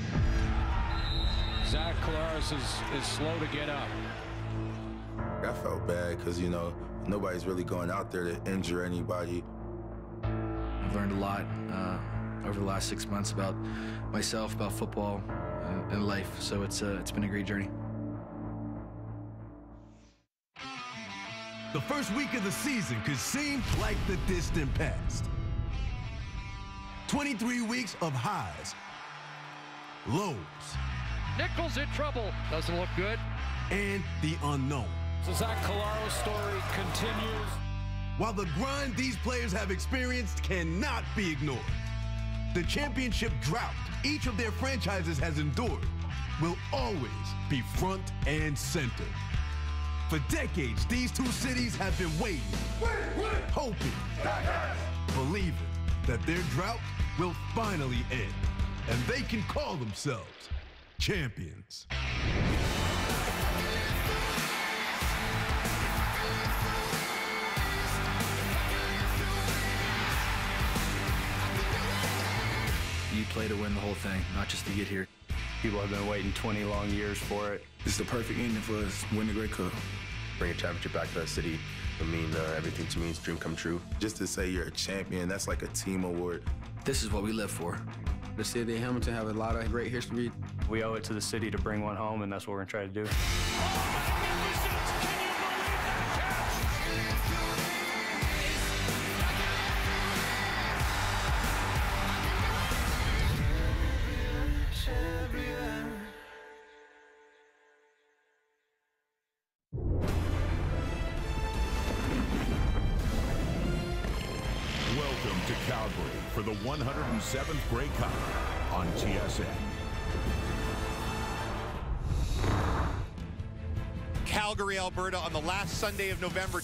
[SPEAKER 19] Zach Collaros is slow to get up.
[SPEAKER 20] I felt bad because, you know, nobody's really going out there to injure anybody.
[SPEAKER 1] I've learned a lot over the last 6 months about myself, about football, and life. So it's been a great journey.
[SPEAKER 22] The first week of the season could seem like the distant past. 23 weeks of highs, lows.
[SPEAKER 19] Nichols in trouble. Doesn't look good.
[SPEAKER 22] And the unknown.
[SPEAKER 19] So Zach Collaros' story continues.
[SPEAKER 22] While the grind these players have experienced cannot be ignored, the championship drought each of their franchises has endured will always be front and center. For decades, these two cities have been waiting, hoping, believing that their drought will finally end, and they can call themselves champions.
[SPEAKER 1] You play to win the whole thing, not just to get here.
[SPEAKER 12] People have been waiting 20 long years for it.
[SPEAKER 20] It's the perfect ending for us to win the Grey Cup.
[SPEAKER 23] Bring a championship back to that city. I mean, everything to me is a dream come true.
[SPEAKER 20] Just to say you're a champion, that's like a team award.
[SPEAKER 1] This is what we live for.
[SPEAKER 23] The city of Hamilton have a lot of great history.
[SPEAKER 12] We owe it to the city to bring one home, and that's what we're going to try to do.
[SPEAKER 4] Welcome to Calgary for the 107th Grey Cup on TSN.
[SPEAKER 7] Calgary, Alberta, on the last Sunday of November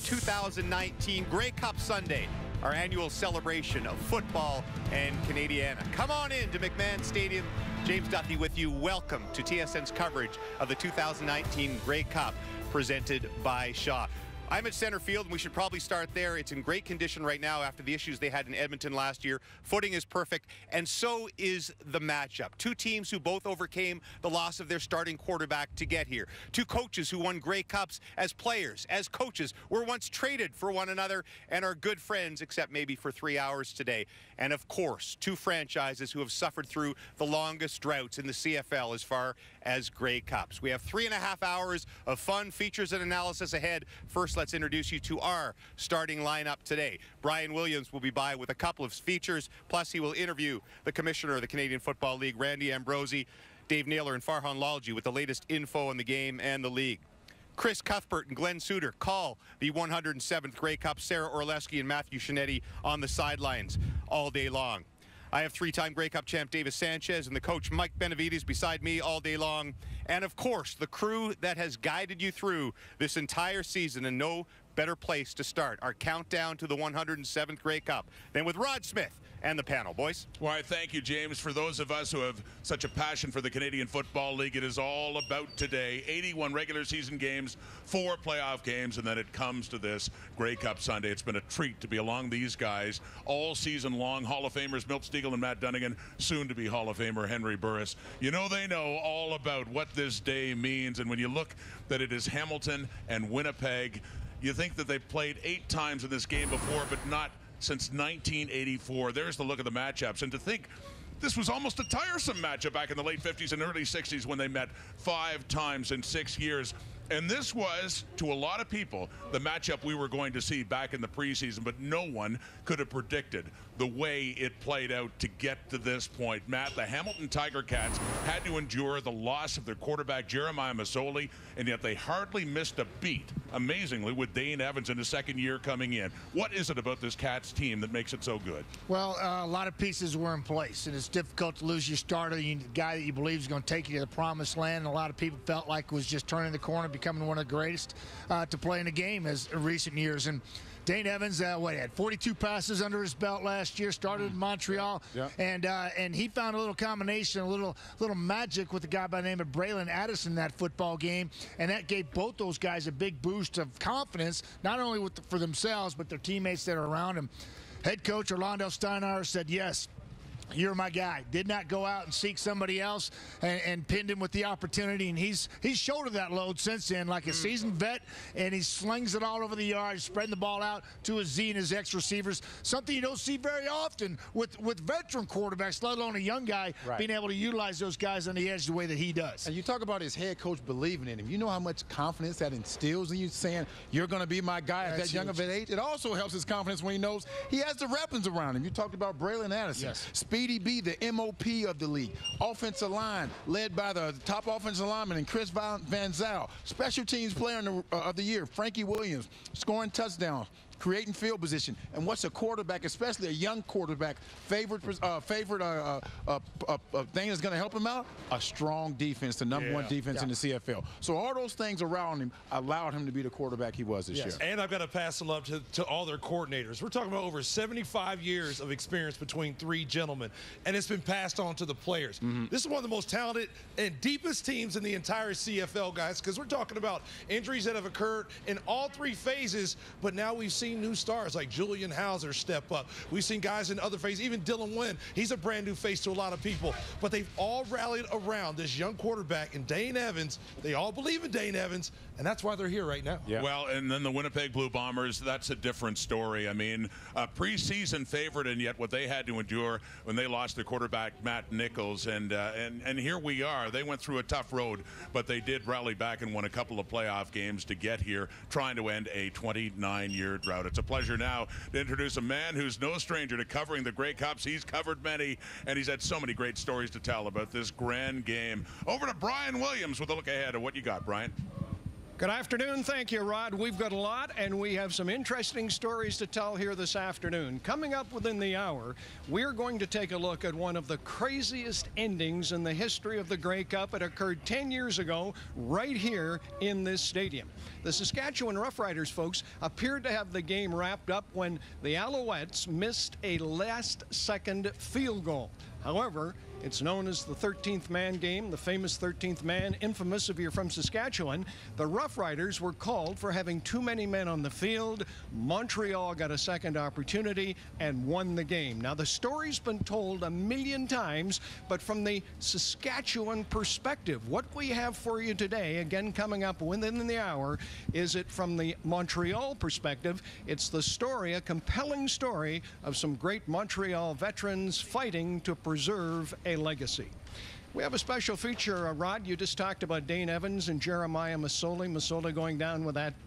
[SPEAKER 7] 2019, Grey Cup Sunday, our annual celebration of football and Canadiana. Come on in to McMahon Stadium. James Duthie with you. Welcome to TSN's coverage of the 2019 Grey Cup presented by Shaw. I'm at center field, and we should probably start there. It's in great condition right now after the issues they had in Edmonton last year. Footing is perfect, and so is the matchup. Two teams who both overcame the loss of their starting quarterback to get here. Two coaches who won Grey Cups as players, as coaches, were once traded for one another and are good friends, except maybe for 3 hours today. And of course, two franchises who have suffered through the longest droughts in the CFL as far as Grey Cups. We have 3.5 hours of fun, features, and analysis ahead. First, let's introduce you to our starting lineup today. Brian Williams will be by with a couple of features, plus he will interview the commissioner of the Canadian Football League, Randy Ambrosie, Dave Naylor, and Farhan Lalji with the latest info on the game and the league. Chris Cuthbert and Glenn Suter call the 107th Grey Cup. Sarah Orlesky and Matthew Shinetti on the sidelines all day long. I have three-time Grey Cup champ Davis Sanchez and the coach Mike Benavides beside me all day long. And of course, the crew that has guided you through this entire season, and no better place to start our countdown to the 107th Grey Cup than with Rod Smith and the panel. Boys.
[SPEAKER 8] Well, thank you, James. For those of us who have such a passion for the Canadian Football League, it is all about today. 81 regular season games, 4 playoff games, and then it comes to this Grey Cup Sunday. It's been a treat to be along these guys all season long. Hall of Famers Milt Stegall and Matt Dunnigan, soon to be Hall of Famer Henry Burris. You know they know all about what this day means, and when you look that it is Hamilton and Winnipeg, you think that they've played 8 times in this game before, but not since 1984. There's the look of the matchups. And to think this was almost a tiresome matchup back in the late 50s and early 60s when they met 5 times in 6 years. And this was, to a lot of people, the matchup we were going to see back in the preseason, but no one could have predicted the way it played out to get to this point. Matt, the Hamilton Tiger Cats had to endure the loss of their quarterback, Jeremiah Masoli, and yet they hardly missed a beat, amazingly, with Dane Evans in his second year coming in. What is it about this Cats team that makes it so good?
[SPEAKER 15] Well, a lot of pieces were in place, and it's difficult to lose your starter, the guy that you believe is going to take you to the promised land. And a lot of people felt like was just turning the corner, becoming one of the greatest to play in the game as in recent years. And Dane Evans, he had 42 passes under his belt last year, started in Montreal, and he found a little combination, a little magic with a guy by the name of Braylon Addison in that football game, and that gave both those guys a big boost of confidence, not only for themselves, but their teammates that are around him. Head coach Orlando Steinauer said, yes, you're my guy. Did not go out and seek somebody else and pinned him with the opportunity. And he's shouldered that load since then like a seasoned vet, and he slings it all over the yard, spreading the ball out to his Z and his X receivers, something you don't see very often with veteran quarterbacks, let alone a young guy, being able to utilize those guys on the edge the way that he does.
[SPEAKER 10] And you talk about his head coach believing in him. You know how much confidence that instills in you, saying you're going to be my guy at that young of an age? It also helps his confidence when he knows he has the weapons around him. You talked about Braylon Addison. Speedy B, the MOP of the league. Offensive line led by the top offensive lineman and Chris Van Zyl. Special teams player of the year, Frankie Williams, scoring touchdowns, creating field position. And what's a quarterback, especially a young quarterback, favorite thing that's going to help him out? A strong defense, the number 1 defense in the CFL. So all those things around him allowed him to be the quarterback he was this year.
[SPEAKER 16] And I've got to pass the love to all their coordinators. We're talking about over 75 years of experience between 3 gentlemen, and it's been passed on to the players. This is one of the most talented and deepest teams in the entire CFL, guys, because we're talking about injuries that have occurred in all 3 phases, but now we've seen new stars like Julian Hauser step up. We've seen guys in other phases, even Dylan Wynn. He's a brand new face to a lot of people, but they've all rallied around this young quarterback and Dane Evans. They all believe in Dane Evans, and that's why they're here right now.
[SPEAKER 8] Well, and then the Winnipeg Blue Bombers, that's a different story. I mean, a preseason favorite, and yet what they had to endure when they lost their quarterback, Matt Nichols, and here we are. They went through a tough road, but they did rally back and won a couple of playoff games to get here, trying to end a 29-year drought. It's a pleasure now to introduce a man who's no stranger to covering the Grey Cups. He's covered many, and he's had so many great stories to tell about this grand game. Over to Brian Williams with a look ahead of what you got, Brian.
[SPEAKER 11] Good afternoon. Thank you, Rod. We've got a lot, and we have some interesting stories to tell here this afternoon. Coming up within the hour, we're going to take a look at one of the craziest endings in the history of the Grey Cup. It occurred 10 years ago right here in this stadium. The Saskatchewan Roughriders, folks, appeared to have the game wrapped up when the Alouettes missed a last-second field goal. However, it's known as the 13th man game, the famous 13th man, infamous if you're from Saskatchewan. The Roughriders were called for having too many men on the field. Montreal got a second opportunity and won the game. Now, the story's been told a million times, but from the Saskatchewan perspective, what we have for you today, again coming up within the hour, is it from the Montreal perspective. It's the story, a compelling story of some great Montreal veterans fighting to preserve a legacy. We have a special feature, Rod. You just talked about Dane Evans and Jeremiah Masoli. Masoli going down with that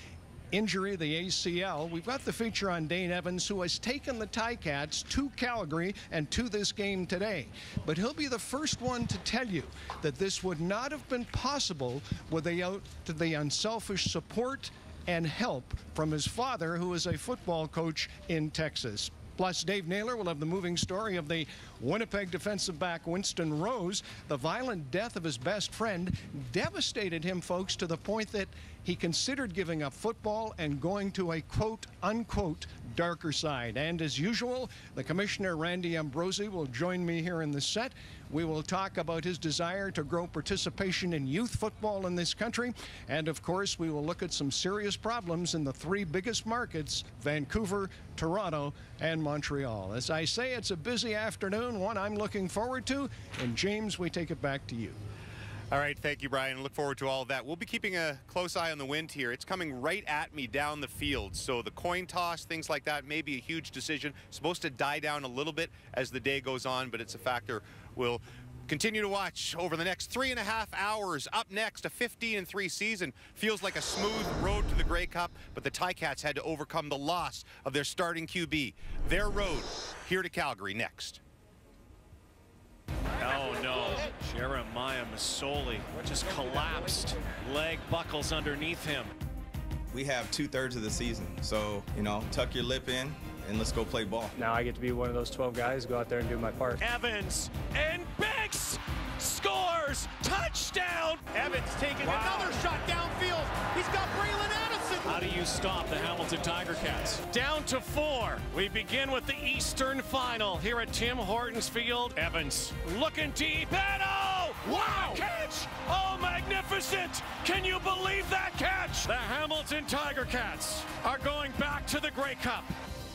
[SPEAKER 11] injury, the ACL. We've got the feature on Dane Evans, who has taken the Ticats to Calgary and to this game today. But he'll be the first one to tell you that this would not have been possible without the unselfish support and help from his father, who is a football coach in Texas. Plus, Dave Naylor will have the moving story of the Winnipeg defensive back Winston Rose. The violent death of his best friend devastated him, folks, to the point that he considered giving up football and going to a quote-unquote darker side. And as usual, the Commissioner, Randy Ambrosie, will join me here in the set. We will talk about his desire to grow participation in youth football in this country. And, of course, we will look at some serious problems in the three biggest markets, Vancouver, Toronto, and Montreal. As I say, it's a busy afternoon, one I'm looking forward to. And, James, we take it back to you.
[SPEAKER 7] All right, thank you, Brian. Look forward to all of that. We'll be keeping a close eye on the wind here. It's coming right at me down the field, so the coin toss, things like that, may be a huge decision. Supposed to die down a little bit as the day goes on, but it's a factor we'll continue to watch over the next 3.5 hours. Up next, a 15-3 season. Feels like a smooth road to the Grey Cup, but the Ticats had to overcome the loss of their starting QB. Their road here to Calgary next.
[SPEAKER 5] Oh no, Jeremiah Masoli just collapsed. Leg buckles underneath him.
[SPEAKER 14] We have 2/3 of the season, so, you know, tuck your lip in and let's go play ball.
[SPEAKER 12] Now I get to be one of those 12 guys, go out there and do my part.
[SPEAKER 5] Evans and Banks scores! Touchdown!
[SPEAKER 7] Evans taking another shot downfield. He's got Braylon Addison.
[SPEAKER 5] How do you stop the Hamilton Tiger Cats? Down to 4. We begin with the Eastern Final here at Tim Hortons Field. Evans looking deep. And oh! Wow! Catch! Oh, magnificent! Can you believe that catch? The Hamilton Tiger Cats are going back to the Grey Cup.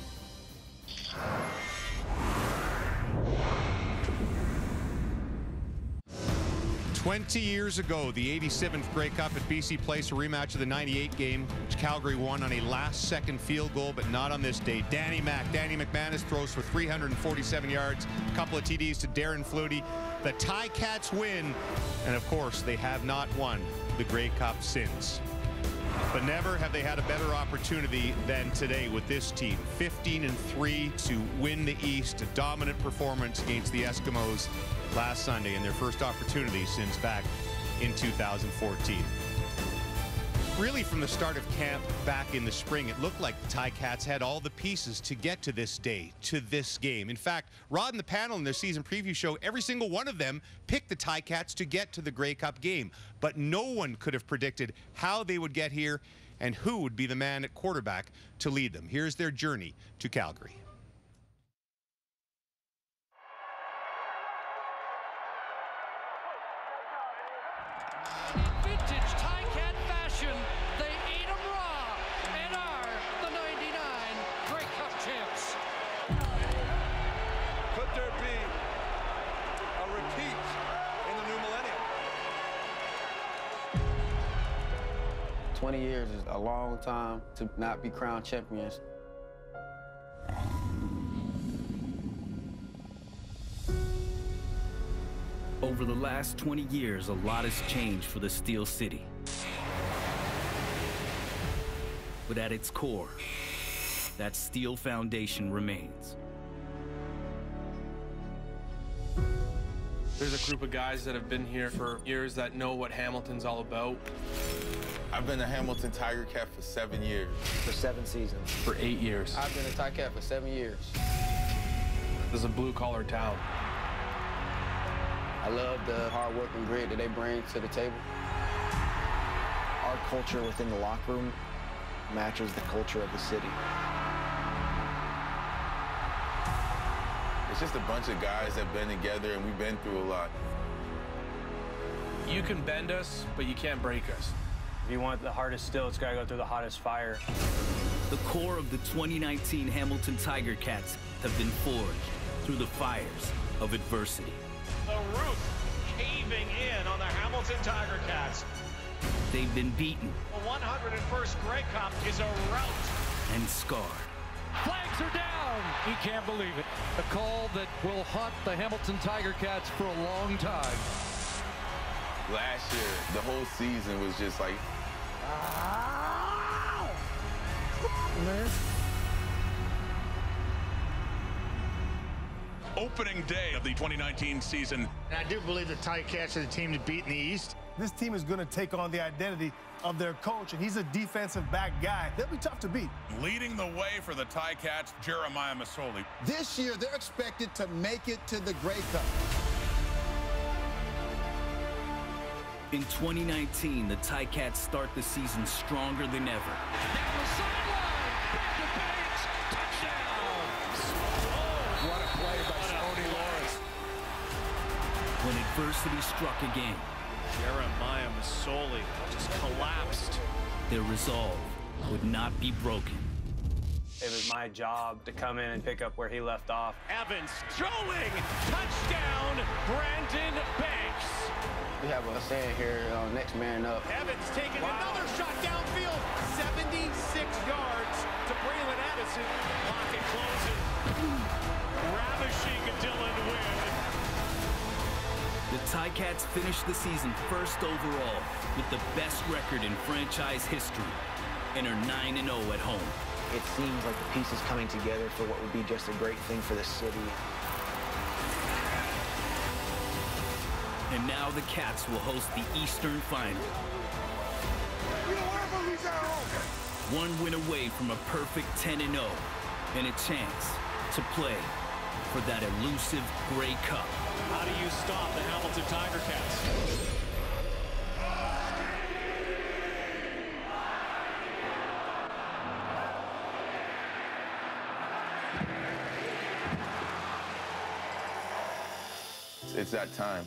[SPEAKER 7] 20 years ago, the 87th Grey Cup at BC Place, a rematch of the 98 game, which Calgary won on a last-second field goal, but not on this day. Danny McManus throws for 347 yards, a couple of TDs to Darren Flutie. The Ticats win, and of course, they have not won the Grey Cup since. But never have they had a better opportunity than today with this team. 15-3 to win the East, a dominant performance against the Eskimos last Sunday, and their first opportunity since back in 2014. Really, from the start of camp back in the spring, it looked like the Ticats had all the pieces to get to this day, to this game. In fact, Rod and the panel in their season preview show, every single one of them picked the Ticats to get to the Grey Cup game. But no one could have predicted how they would get here and who would be the man at quarterback to lead them. Here's their journey to Calgary.
[SPEAKER 18] Vintage Ticat fashion, they eat them raw and are the 99 Grey Cup champs.
[SPEAKER 24] Could there be a repeat in the new millennium?
[SPEAKER 25] 20 years is a long time to not be crowned champions.
[SPEAKER 26] Over the last 20 years, a lot has changed for the Steel City. But at its core, that steel foundation remains.
[SPEAKER 27] There's a group of guys that have been here for years that know what Hamilton's all about.
[SPEAKER 20] I've been a Hamilton Tiger Cat for 7 years.
[SPEAKER 25] For 7 seasons.
[SPEAKER 26] For 8 years.
[SPEAKER 25] I've been a Tiger Cat for 7 years.
[SPEAKER 19] This is a blue-collar town.
[SPEAKER 25] I love the hard work and grit that they bring to the table. Our culture within the locker room matches the culture of the city.
[SPEAKER 20] It's just a bunch of guys that have been together, and we've been through a lot.
[SPEAKER 26] You can bend us, but you can't break us.
[SPEAKER 12] If you want the hardest steel, it's got to go through the hottest fire.
[SPEAKER 26] The core of the 2019 Hamilton Tiger Cats have been forged through the fires of adversity.
[SPEAKER 5] The roof caving in on the Hamilton Tiger Cats.
[SPEAKER 26] They've been beaten.
[SPEAKER 5] The 101st Grey Cup is a rout.
[SPEAKER 26] And scarred.
[SPEAKER 19] Flags are down. He can't believe it. A call that will haunt the Hamilton Tiger Cats for a long time.
[SPEAKER 20] Last year, the whole season was just like,
[SPEAKER 15] Man.
[SPEAKER 8] Opening day of the 2019 season.
[SPEAKER 15] And I do believe the Tiger Cats are the team to beat in the East.
[SPEAKER 2] This team is going to take on the identity of their coach, and he's a defensive back guy. They'll be tough to beat.
[SPEAKER 8] Leading the way for the Ticats, Jeremiah Masoli.
[SPEAKER 6] This year, they're expected to make it to the Grey Cup.
[SPEAKER 26] In 2019, the Ticats start the season stronger than ever.
[SPEAKER 18] Down the sideline, back to Banks, touchdown!
[SPEAKER 19] What a play by Stoney Lawrence.
[SPEAKER 26] When adversity struck again,
[SPEAKER 5] Jeremiah Masoli just collapsed.
[SPEAKER 26] their resolve would not be broken.
[SPEAKER 12] It was my job to come in and pick up where he left off.
[SPEAKER 5] Evans throwing, touchdown, Brandon Banks.
[SPEAKER 25] We have a saying here, next man up.
[SPEAKER 5] Evans taking another shot downfield, 76 yards to Braylon Addison. Pocket closing, ravishing Dylan Wynn.
[SPEAKER 26] The Ticats finished the season first overall with the best record in franchise history and are 9-0 at home.
[SPEAKER 25] It seems like the pieces coming together for what would be just a great thing for the city.
[SPEAKER 26] And now the Cats will host the Eastern Final. One win away from a perfect 10-0 and a chance to play for that elusive Grey Cup.
[SPEAKER 5] How do you stop the Hamilton Tiger Cats?
[SPEAKER 20] it's that time.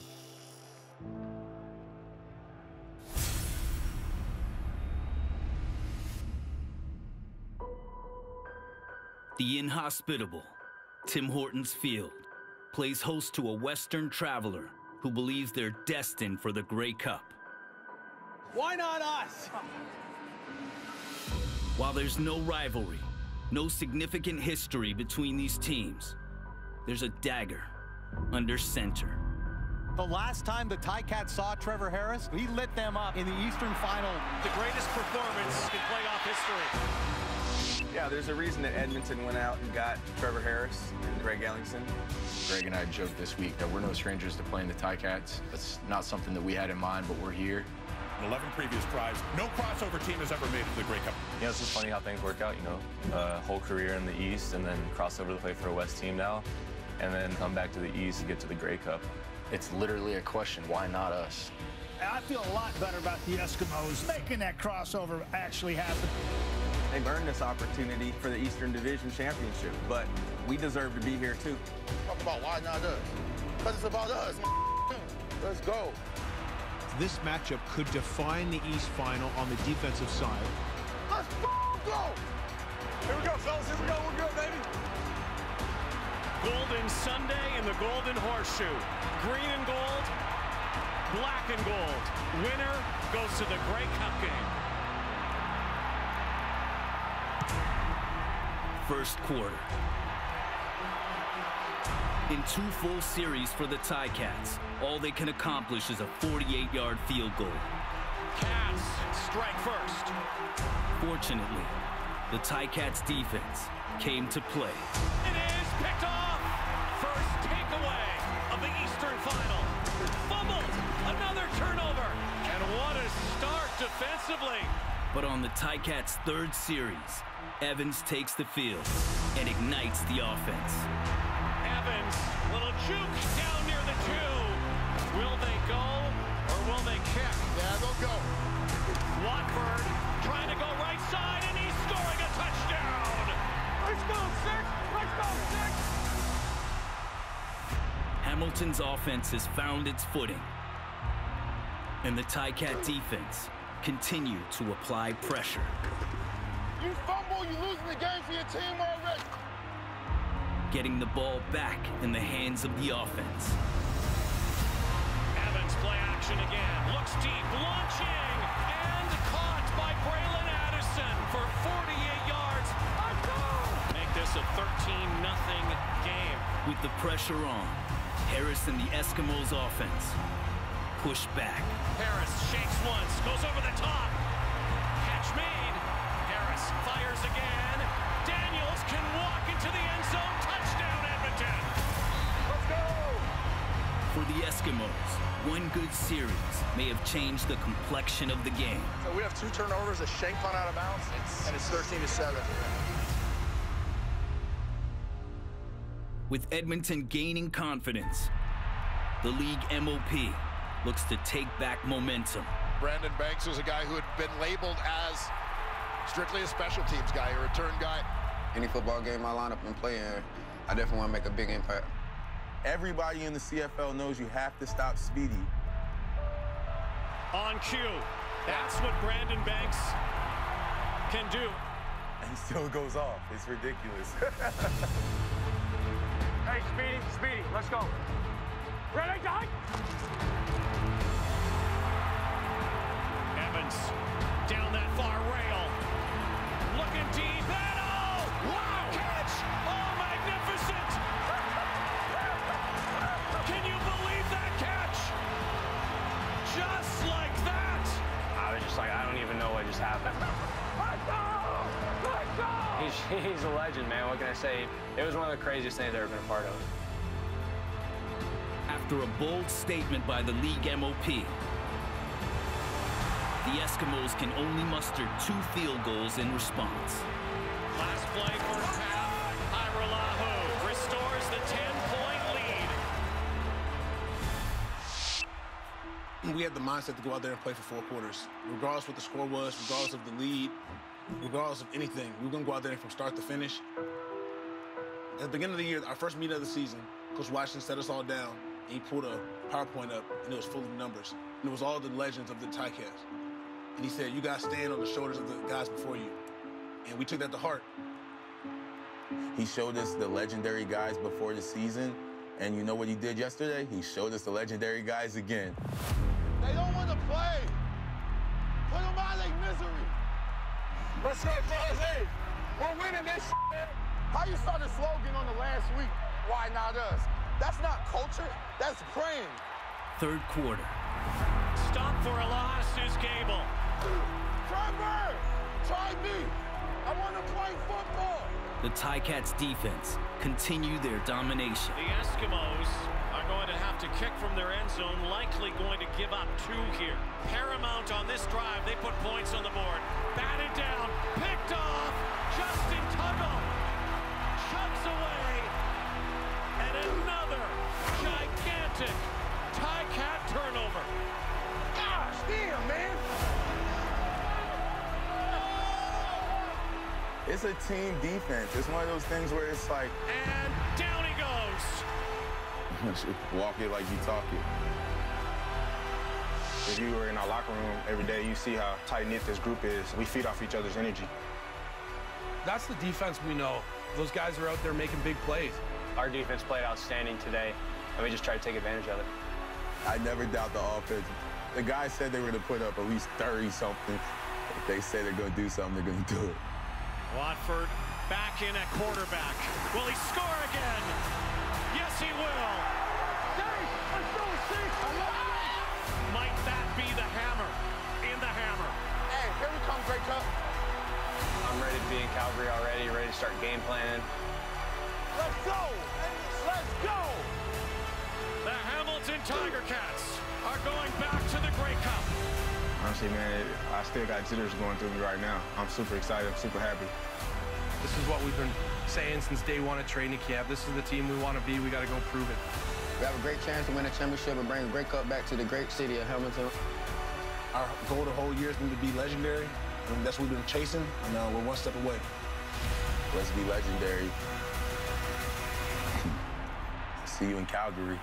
[SPEAKER 26] The inhospitable Tim Hortons Field plays host to a Western traveler who believes they're destined for the Grey Cup.
[SPEAKER 5] Why not us?
[SPEAKER 26] While there's no rivalry, no significant history between these teams, there's a dagger under center.
[SPEAKER 9] The last time the Ticats saw Trevor Harris, he lit them up in the Eastern Final.
[SPEAKER 5] The greatest performance in playoff history.
[SPEAKER 14] Yeah, there's a reason that Edmonton went out and got Trevor Harris and Greg Ellingson.
[SPEAKER 23] Greg and I joked this week that we're no strangers to playing the Ticats. That's not something that we had in mind, but we're here.
[SPEAKER 8] 11 previous tries. No crossover team has ever made it to the Grey Cup.
[SPEAKER 13] Yeah, it's just funny how things work out, you know. Whole career in the East and then cross over to play for a West team now, and then come back to the East and get to the Grey Cup.
[SPEAKER 23] It's literally a question, why not us?
[SPEAKER 15] I feel a lot better about the Eskimos making that crossover actually happen.
[SPEAKER 14] They've earned this opportunity for the Eastern Division Championship, but we deserve to be here too.
[SPEAKER 20] Talk about why not us? Because it's about us. Let's go.
[SPEAKER 17] This matchup could define the East Final on the defensive side.
[SPEAKER 20] Let's go! Here we go, fellas. Here we go. We're good, baby.
[SPEAKER 5] Golden Sunday and the Golden Horseshoe. Green and gold, black and gold. Winner goes to the Grey Cup game.
[SPEAKER 26] First quarter. In 2 full series for the Ticats, all they can accomplish is a 48-yard field goal.
[SPEAKER 5] Cats strike first.
[SPEAKER 26] Fortunately, the Ticats defense came to play.
[SPEAKER 5] It is picked off. First takeaway of the Eastern Final. Fumbled. Another turnover. And what a start to defensively.
[SPEAKER 26] But on the Ticats' third series, Evans takes the field and ignites the offense.
[SPEAKER 5] Evans, little juke down near the 2. Will they go or will they kick?
[SPEAKER 6] Yeah, they'll go.
[SPEAKER 5] Watford trying to go right side, and he's scoring a touchdown. Let's go, 6. Let's go, 6.
[SPEAKER 26] Hamilton's offense has found its footing, and the Ticat defense continue to apply pressure.
[SPEAKER 6] You fumble, you losing the game for your team already.
[SPEAKER 26] Getting the ball back in the hands of the offense.
[SPEAKER 5] Evans play action again, looks deep, launching, and caught by Braylon Addison for 48 yards. Make this a 13-0 game.
[SPEAKER 26] With the pressure on, Harris and the Eskimos offense push back.
[SPEAKER 5] Harris shakes once, goes over the top. Catch made. Harris fires again. Daniels can walk into the end zone. Touchdown, Edmonton. Let's go.
[SPEAKER 26] For the Eskimos, one good series may have changed the complexion of the game.
[SPEAKER 24] So we have 2 turnovers, a shank punt out of bounds, and it's 13-7.
[SPEAKER 26] With Edmonton gaining confidence, the league MOP looks to take back momentum.
[SPEAKER 24] Brandon Banks was a guy who had been labeled as strictly a special teams guy, a return guy.
[SPEAKER 25] Any football game I line up and play in, I definitely want to make a big impact.
[SPEAKER 20] Everybody in the CFL knows you have to stop Speedy.
[SPEAKER 5] On cue. That's what Brandon Banks can do.
[SPEAKER 20] And he still goes off. It's ridiculous.
[SPEAKER 5] Hey, Speedy, let's go. Ready, die! Evans down that far rail. Looking deep. Wow! Catch! Oh, magnificent! Can you believe that catch? Just like that!
[SPEAKER 12] I was just like, I don't even know what just happened. He's a legend, man. What can I say? It was one of the craziest things I've ever been a part of.
[SPEAKER 26] After a bold statement by the league MOP, the Eskimos can only muster 2 field goals in response.
[SPEAKER 5] Last play for Pat Hiralahu restores the 10-point lead.
[SPEAKER 1] We had the mindset to go out there and play for 4 quarters. Regardless what the score was, regardless of the lead, regardless of anything, we were going to go out there from start to finish. At the beginning of the year, our first meeting of the season, Coach Washington set us all down, and he pulled a PowerPoint up, and it was full of numbers. And it was all the legends of the Ticats. And he said, you guys stand on the shoulders of the guys before you. And we took that to heart.
[SPEAKER 20] He showed us the legendary guys before the season, and you know what he did yesterday? He showed us the legendary guys again.
[SPEAKER 6] They don't want to play. Put them out of their misery. Let's go, Jose. We're winning this shit, man. How you start a slogan on the last week? Why not us? That's not culture. That's praying.
[SPEAKER 26] Third quarter.
[SPEAKER 5] Stop for a loss is Gable.
[SPEAKER 6] Try Bird. Try me. I want to play football.
[SPEAKER 26] The Ticats defense continue their domination.
[SPEAKER 5] The Eskimos are going to have to kick from their end zone, likely going to give up 2 here. Paramount on this drive, they put points on the board. Batted down, picked off, Justin Tuggle chucks away, and another gigantic Ticat turnover.
[SPEAKER 6] Gosh damn, man.
[SPEAKER 20] It's a team defense. It's one of those things where it's like...
[SPEAKER 5] And down he goes.
[SPEAKER 20] Walk it like you talk it.
[SPEAKER 3] If you were in our locker room every day, you see how tight-knit this group is. We feed off each other's energy.
[SPEAKER 19] That's the defense we know. Those guys are out there making big plays.
[SPEAKER 12] Our defense played outstanding today, and we just tried to take advantage of it.
[SPEAKER 20] I never doubt the offense. The guys said they were going to put up at least 30-something. If they say they're going to do something, they're going to do it.
[SPEAKER 5] Watford back in at quarterback. Will he score again? Yes, he will. Might that be the hammer in the hammer?
[SPEAKER 6] Hey, here we come, Grey Cup.
[SPEAKER 12] I'm ready to be in Calgary already, ready to start game planning.
[SPEAKER 6] Let's go! Let's go!
[SPEAKER 5] The Hamilton Tiger Cats are going back to the Grey Cup.
[SPEAKER 3] Honestly, man, I still got jitters going through me right now. I'm super excited. I'm super happy.
[SPEAKER 4] This is what we've been saying since day one at training camp. This is the team we want to be. We got to go prove it.
[SPEAKER 25] We have a great chance to win a championship and bring a Grey Cup back to the great city of Hamilton.
[SPEAKER 1] Our goal the whole year is going to be legendary, and that's what we've been chasing, and we're one step away.
[SPEAKER 20] Let's be legendary. See you in Calgary.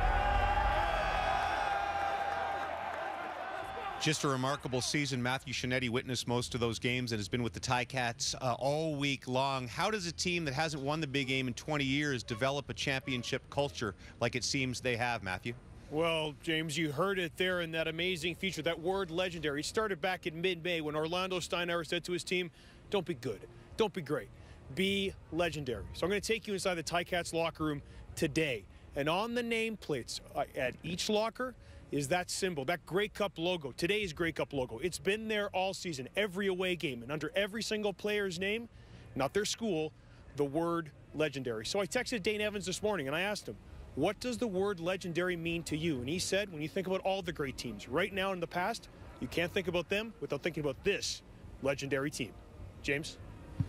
[SPEAKER 7] Just a remarkable season. Matthew Shinetti witnessed most of those games and has been with the Ticats all week long. How does a team that hasn't won the big game in 20 years develop a championship culture like it seems they have, Matthew?
[SPEAKER 10] Well, James, you heard it there in that amazing feature, that word legendary. It started back in mid-May when Orlando Steinauer said to his team, don't be good, don't be great, be legendary. So I'm going to take you inside the Ticats locker room today. And on the nameplates at each locker is that symbol, that Grey Cup logo, today's Grey Cup logo. It's been there all season, every away game, and under every single player's name, not their school, the word legendary. So I texted Dane Evans this morning and I asked him, what does the word legendary mean to you? And he said, when you think about all the great teams, right now and in the past, you can't think about them without thinking about this legendary team. James?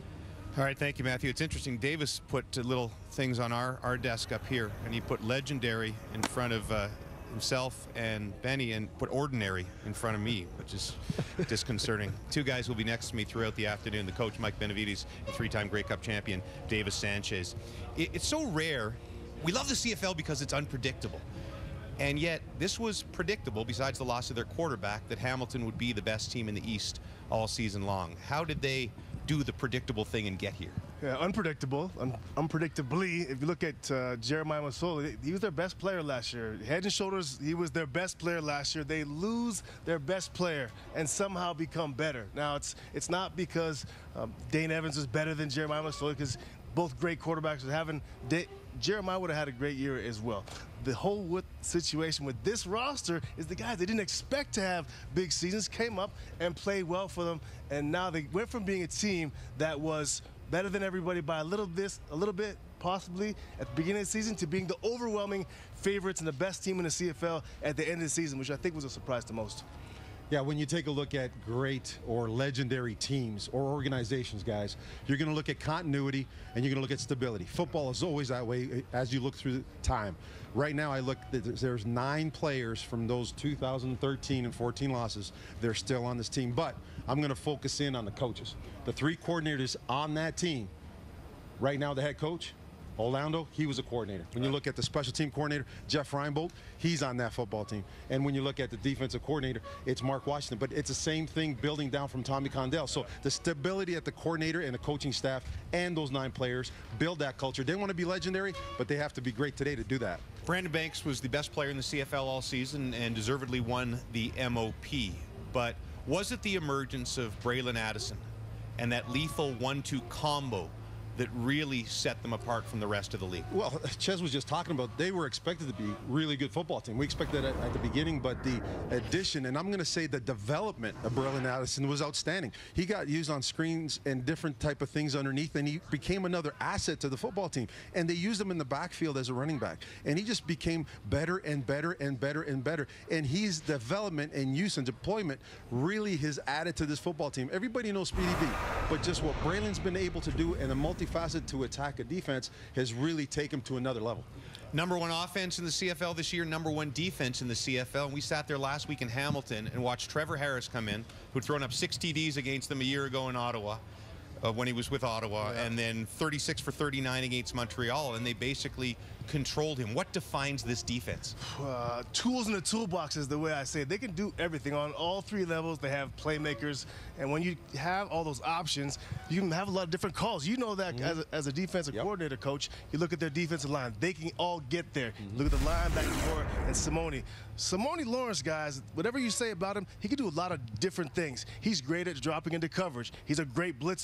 [SPEAKER 7] All right, thank you, Matthew. It's interesting. Davis put little things on our desk up here, and he put legendary in front of himself and Benny and put ordinary in front of me, which is disconcerting. Two guys will be next to me throughout the afternoon, the coach, Mike Benavides, and three-time Grey Cup champion, Davis Sanchez. It's so rare. We love the CFL because it's unpredictable. And yet, this was predictable, besides the loss of their quarterback, that Hamilton would be the best team in the East all season long. How did they do the predictable thing and get here?
[SPEAKER 2] Yeah, unpredictable, unpredictably. If you look at Jeremiah Masoli, he was their best player last year. Head and shoulders, he was their best player last year. They lose their best player and somehow become better. Now, it's not because Dane Evans is better than Jeremiah Masoli, because both great quarterbacks are having. Jeremiah would have had a great year as well. The whole situation with this roster is the guys they didn't expect to have big seasons came up and played well for them, and now they went from being a team that was better than everybody by a little bit, possibly at the beginning of the season, to being the overwhelming favorites and the best team in the CFL at the end of the season, which I think was a surprise to most.
[SPEAKER 11] Yeah, when you take a look at great or legendary teams or organizations, guys, you're going to look at continuity and you're going to look at stability. Football is always that way as you look through time. Right now, I look, there's 9 players from those 2013 and 14 losses. They're still on this team, but I'm going to focus in on the coaches. The 3 coordinators on that team. Right now, the head coach, Orlando, he was a coordinator. When you look at the special team coordinator, Jeff Reinbold, he's on that football team. And when you look at the defensive coordinator, it's Mark Washington. But it's the same thing building down from Tommy Condell. So the stability at the coordinator and the coaching staff and those 9 players build that culture. They want to be legendary, but they have to be great today to do that.
[SPEAKER 7] Brandon Banks was the best player in the CFL all season and deservedly won the MOP. But was it the emergence of Braylon Addison and that lethal 1-2 combo that really set them apart from the rest of the league?
[SPEAKER 11] Well, Ches was just talking about they were expected to be a really good football team. We expected that at the beginning, but the addition, and I'm going to say the development of Braylon Addison was outstanding. He got used on screens and different type of things underneath, and he became another asset to the football team. And they used him in the backfield as a running back. And he just became better and better and better and better. And his development and use and deployment really has added to this football team. Everybody knows Speedy B, but just what Braylon's been able to do and the multifacet to attack a defense has really taken him to another level.
[SPEAKER 7] Number 1 offense in the CFL this year, number 1 defense in the CFL. And we sat there last week in Hamilton and watched Trevor Harris come in, who'd thrown up 6 TDs against them a year ago in Ottawa, when he was with Ottawa, and then 36 for 39 against Montreal, and they basically controlled him. What defines this defense?
[SPEAKER 2] Tools in the toolbox is the way I say it. They can do everything on all 3 levels. They have playmakers, and when you have all those options, you can have a lot of different calls. You know that as a defensive coordinator, coach, you look at their defensive line. They can all get there. Look at the linebacker core and Simone. Simone Lawrence, guys, whatever you say about him, he can do a lot of different things. He's great at dropping into coverage. He's a great blitzer.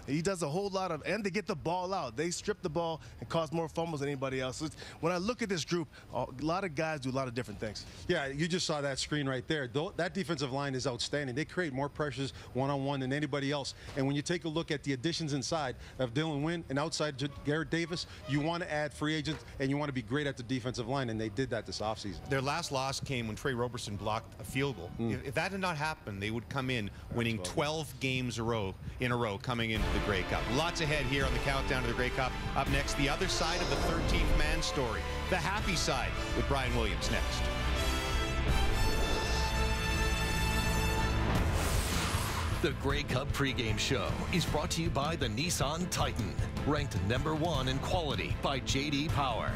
[SPEAKER 2] He does a whole lot of, and they get the ball out. They strip the ball and cause more fumbles than anybody else. So when I look at this group, a lot of guys do a lot of different things.
[SPEAKER 11] Yeah, you just saw that screen right there. That defensive line is outstanding. They create more pressures one-on-one than anybody else. And when you take a look at the additions inside of Dylan Wynn and outside Garrett Davis, you want to add free agents and you want to be great at the defensive line, and they did that this offseason.
[SPEAKER 7] Their last loss came when Trey Roberson blocked a field goal. If that did not happen, they would come in winning 12 games in a row coming into the Grey Cup. Lots ahead here on the countdown to the Grey Cup. Up next, the other side of the 13th man story, the happy side, with Brian Williams next.
[SPEAKER 8] The Grey Cup pregame show is brought to you by the Nissan Titan, ranked #1 in quality by J.D. Power.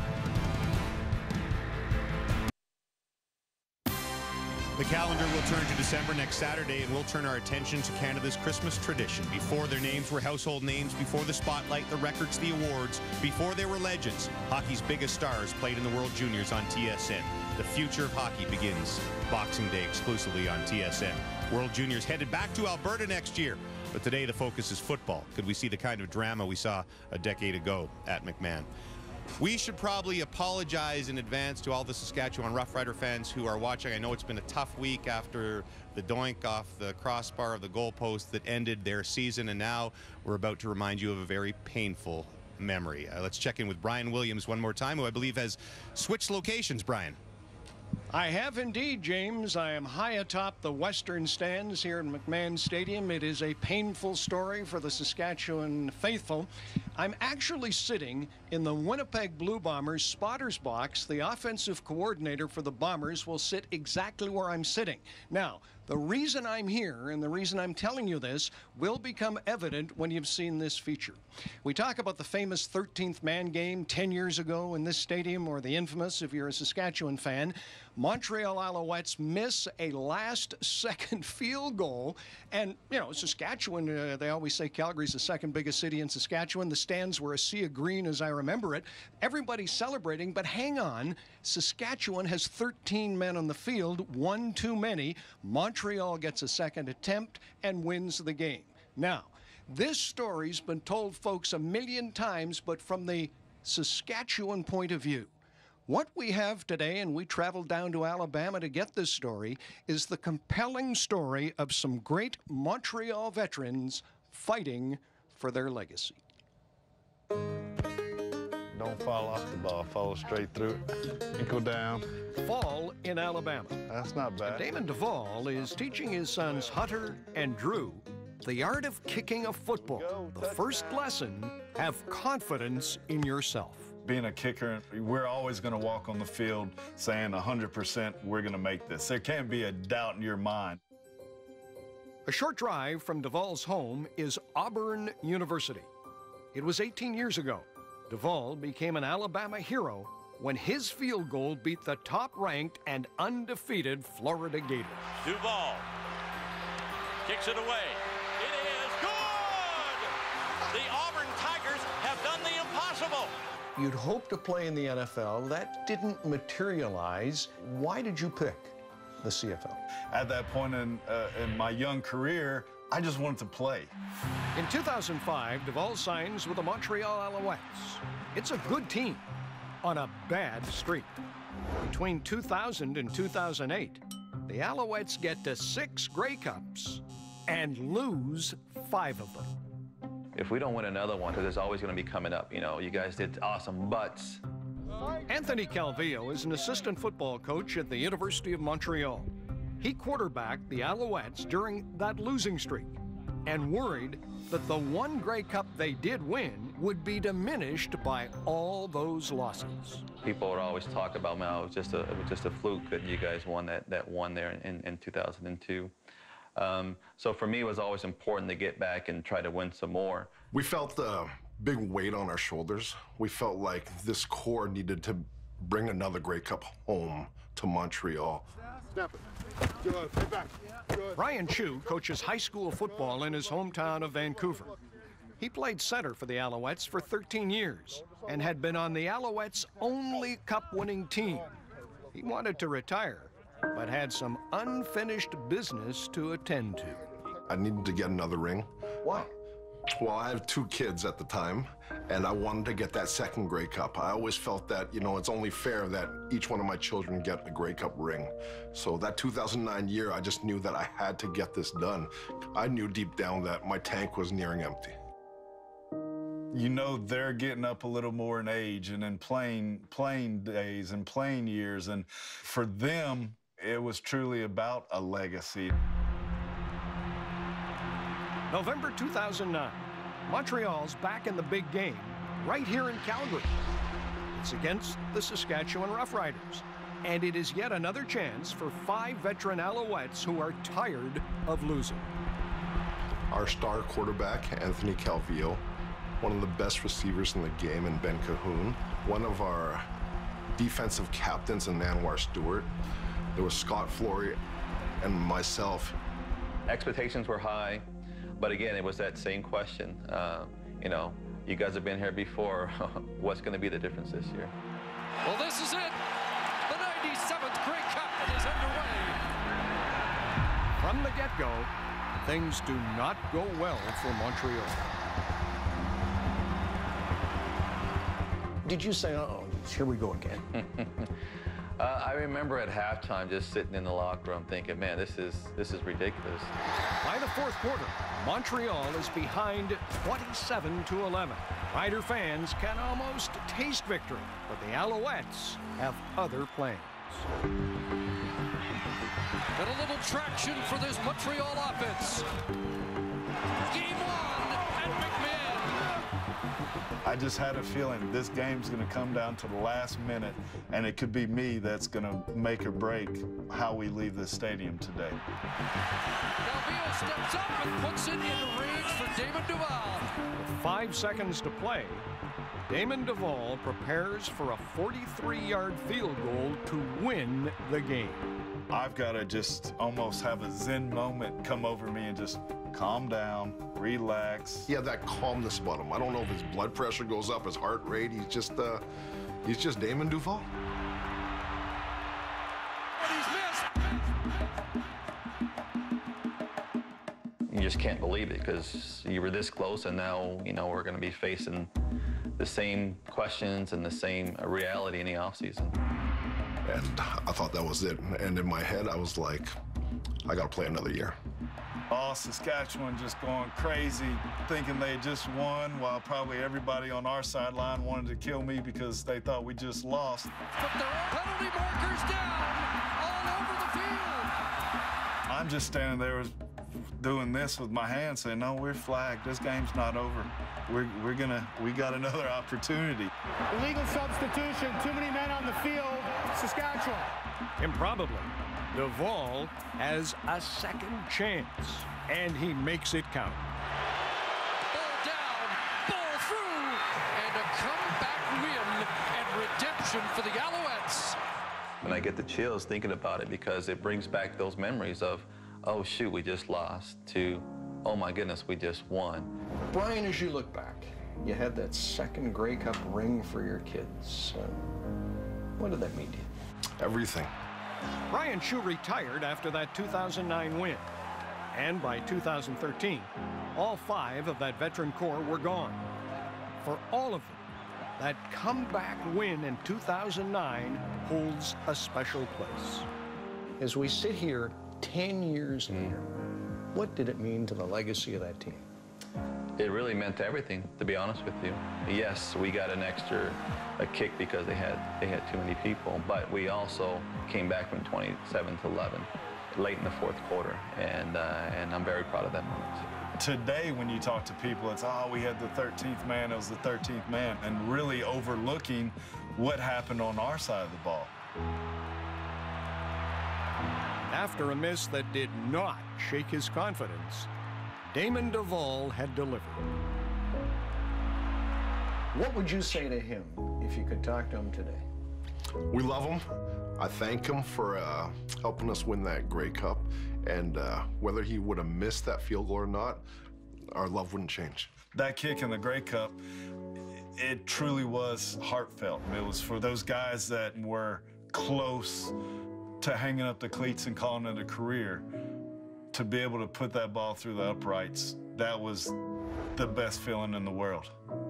[SPEAKER 7] The calendar will turn to December next Saturday, and we'll turn our attention to Canada's Christmas tradition. Before their names were household names, before the spotlight, the records, the awards, before they were legends, hockey's biggest stars played in the World Juniors on TSN. The future of hockey begins Boxing Day exclusively on TSN. World Juniors headed back to Alberta next year, but today the focus is football. Could we see the kind of drama we saw a decade ago at McMahon? We should probably apologize in advance to all the Saskatchewan Roughrider fans who are watching. I know it's been a tough week after the doink off the crossbar of the goalpost that ended their season, and now we're about to remind you of a very painful memory. Let's check in with Brian Williams one more time, who I believe has switched locations. Brian.
[SPEAKER 9] I have indeed, James. I am high atop the western stands here in McMahon Stadium. It is a painful story for the Saskatchewan faithful. I'm actually sitting in the Winnipeg Blue Bombers spotters box. The offensive coordinator for the Bombers will sit exactly where I'm sitting. Now, the reason I'm here and the reason I'm telling you this will become evident when you've seen this feature. We talk about the famous 13th man game 10 years ago in this stadium, or the infamous, if you're a Saskatchewan fan, Montreal Alouettes miss a last-second field goal. And, you know, Saskatchewan, they always say Calgary's the second biggest city in Saskatchewan. The stands were a sea of green as I remember it. Everybody's celebrating, but hang on. Saskatchewan has 13 men on the field, one too many. Montreal gets a second attempt and wins the game. Now, this story's been told, folks, a million times, but from the Saskatchewan point of view. What we have today, and we traveled down to Alabama to get this story, is the compelling story of some great Montreal veterans fighting for their legacy.
[SPEAKER 16] Don't fall off the ball. Follow straight through it. Ankle down.
[SPEAKER 9] Fall in Alabama.
[SPEAKER 16] That's not bad.
[SPEAKER 9] Damon Duvall is teaching his sons Hunter and Drew the art of kicking a football. The first lesson, have confidence in yourself.
[SPEAKER 16] Being a kicker, we're always going to walk on the field saying 100% we're going to make this. There can't be a doubt in your mind.
[SPEAKER 9] A short drive from Duvall's home is Auburn University. It was 18 years ago. Duvall became an Alabama hero when his field goal beat the top-ranked and undefeated Florida Gators.
[SPEAKER 5] Duvall kicks it away. It is good! The Auburn Tigers have done the impossible.
[SPEAKER 9] You'd hope to play in the NFL. That didn't materialize. Why did you pick the CFL?
[SPEAKER 16] At that point in my young career, I just wanted to play.
[SPEAKER 9] In 2005, Duvall signs with the Montreal Alouettes. It's a good team on a bad streak. Between 2000 and 2008, the Alouettes get to 6 Grey Cups and lose 5 of them.
[SPEAKER 18] If we don't win another one, because it's always going to be coming up, you know, you guys did awesome, but...
[SPEAKER 9] Anthony Calvillo is an assistant football coach at the University of Montreal. He quarterbacked the Alouettes during that losing streak and worried that the one Grey Cup they did win would be diminished by all those losses.
[SPEAKER 18] People would always talk about, man, it was just a fluke that you guys won that one there in 2002. So for me, it was always important to get back and try to win some more.
[SPEAKER 21] We felt a big weight on our shoulders. We felt like this core needed to bring another Grey Cup home to Montreal.
[SPEAKER 9] Good. Back. Good. Brian Chu coaches high school football in his hometown of Vancouver. He played center for the Alouettes for 13 years and had been on the Alouettes' only cup-winning team. He wanted to retire, but had some unfinished business to attend to.
[SPEAKER 21] I needed to get another ring.
[SPEAKER 9] Why?
[SPEAKER 21] Well, I have 2 kids at the time, and I wanted to get that second Grey Cup. I always felt that, you know, it's only fair that each one of my children get a Grey Cup ring. So that 2009 year, I just knew that I had to get this done. I knew deep down that my tank was nearing empty.
[SPEAKER 16] You know, they're getting up a little more in age and in playing days and playing years, and for them, it was truly about a legacy.
[SPEAKER 9] November 2009, Montreal's back in the big game, right here in Calgary. It's against the Saskatchewan Roughriders, and it is yet another chance for 5 veteran Alouettes who are tired of losing.
[SPEAKER 21] Our star quarterback, Anthony Calvillo, one of the best receivers in the game in Ben Cahoon, one of our defensive captains in Anwar Stewart. There was Scott Flory and myself.
[SPEAKER 18] Expectations were high, but again, it was that same question. You know, you guys have been here before. What's going to be the difference this year?
[SPEAKER 19] Well, this is it. The 97th Grey Cup is underway.
[SPEAKER 9] From the get-go, things do not go well for Montreal. Did you say, uh-oh, here we go again?
[SPEAKER 18] I remember at halftime just sitting in the locker room thinking, man, this is ridiculous.
[SPEAKER 9] By the fourth quarter, Montreal is behind 27-11. Rider fans can almost taste victory, but the Alouettes have other plans.
[SPEAKER 19] Got a little traction for this Montreal offense. Game on at McMahon.
[SPEAKER 16] I just had a feeling this game's going to come down to the last minute, and it could be me that's going to make or break how we leave this stadium today.
[SPEAKER 19] Calvillo steps up and puts it in range for Damon Duval.
[SPEAKER 9] With 5 seconds to play, Damon Duval prepares for a 43-yard field goal to win the game.
[SPEAKER 16] I've got to just almost have a Zen moment come over me and just calm down, relax.
[SPEAKER 21] He had that calmness about him. I don't know if his blood pressure goes up, his heart rate. He's just Damon Duval.
[SPEAKER 18] You just can't believe it because you were this close, and now, you know, we're going to be facing the same questions and the same reality in the offseason.
[SPEAKER 21] And I thought that was it. And in my head, I was like, I got to play another year.
[SPEAKER 16] All Saskatchewan just going crazy, thinking they just won, while probably everybody on our sideline wanted to kill me because they thought we just lost.
[SPEAKER 19] But there are penalty markers down all over the field.
[SPEAKER 16] I'm just standing there doing this with my hands saying, no, we're flagged. This game's not over. We got another opportunity.
[SPEAKER 6] Illegal substitution, too many men on the field, Saskatchewan.
[SPEAKER 9] Improbably, Duval has a second chance, and he makes it count.
[SPEAKER 19] Ball down, ball through, and a comeback win and redemption for the Alouettes.
[SPEAKER 18] And I get the chills thinking about it because it brings back those memories of, oh, shoot, we just lost, to, oh, my goodness, we just won.
[SPEAKER 9] Brian, as you look back, you had that second Grey Cup ring for your kids. What did that mean to you?
[SPEAKER 21] Everything.
[SPEAKER 9] Brian Shue retired after that 2009 win. And by 2013, all 5 of that veteran core were gone. For all of them, that comeback win in 2009 holds a special place. As we sit here 10 years later, what did it mean to the legacy of that team?
[SPEAKER 18] It really meant everything, to be honest with you. Yes, we got a kick because they had too many people, but we also came back from 27-11 late in the fourth quarter, and I'm very proud of that moment.
[SPEAKER 16] Today, when you talk to people, it's, oh, we had the 13th man, it was the 13th man, and really overlooking what happened on our side of the ball.
[SPEAKER 9] After a miss that did not shake his confidence, Damon Duval had delivered. What would you say to him if you could talk to him today?
[SPEAKER 21] We love him. I thank him for helping us win that Grey Cup. And whether he would have missed that field goal or not, our love wouldn't change.
[SPEAKER 16] That kick in the Grey Cup, it truly was heartfelt. It was for those guys that were close to hanging up the cleats and calling it a career. To be able to put that ball through the uprights, that was the best feeling in the world.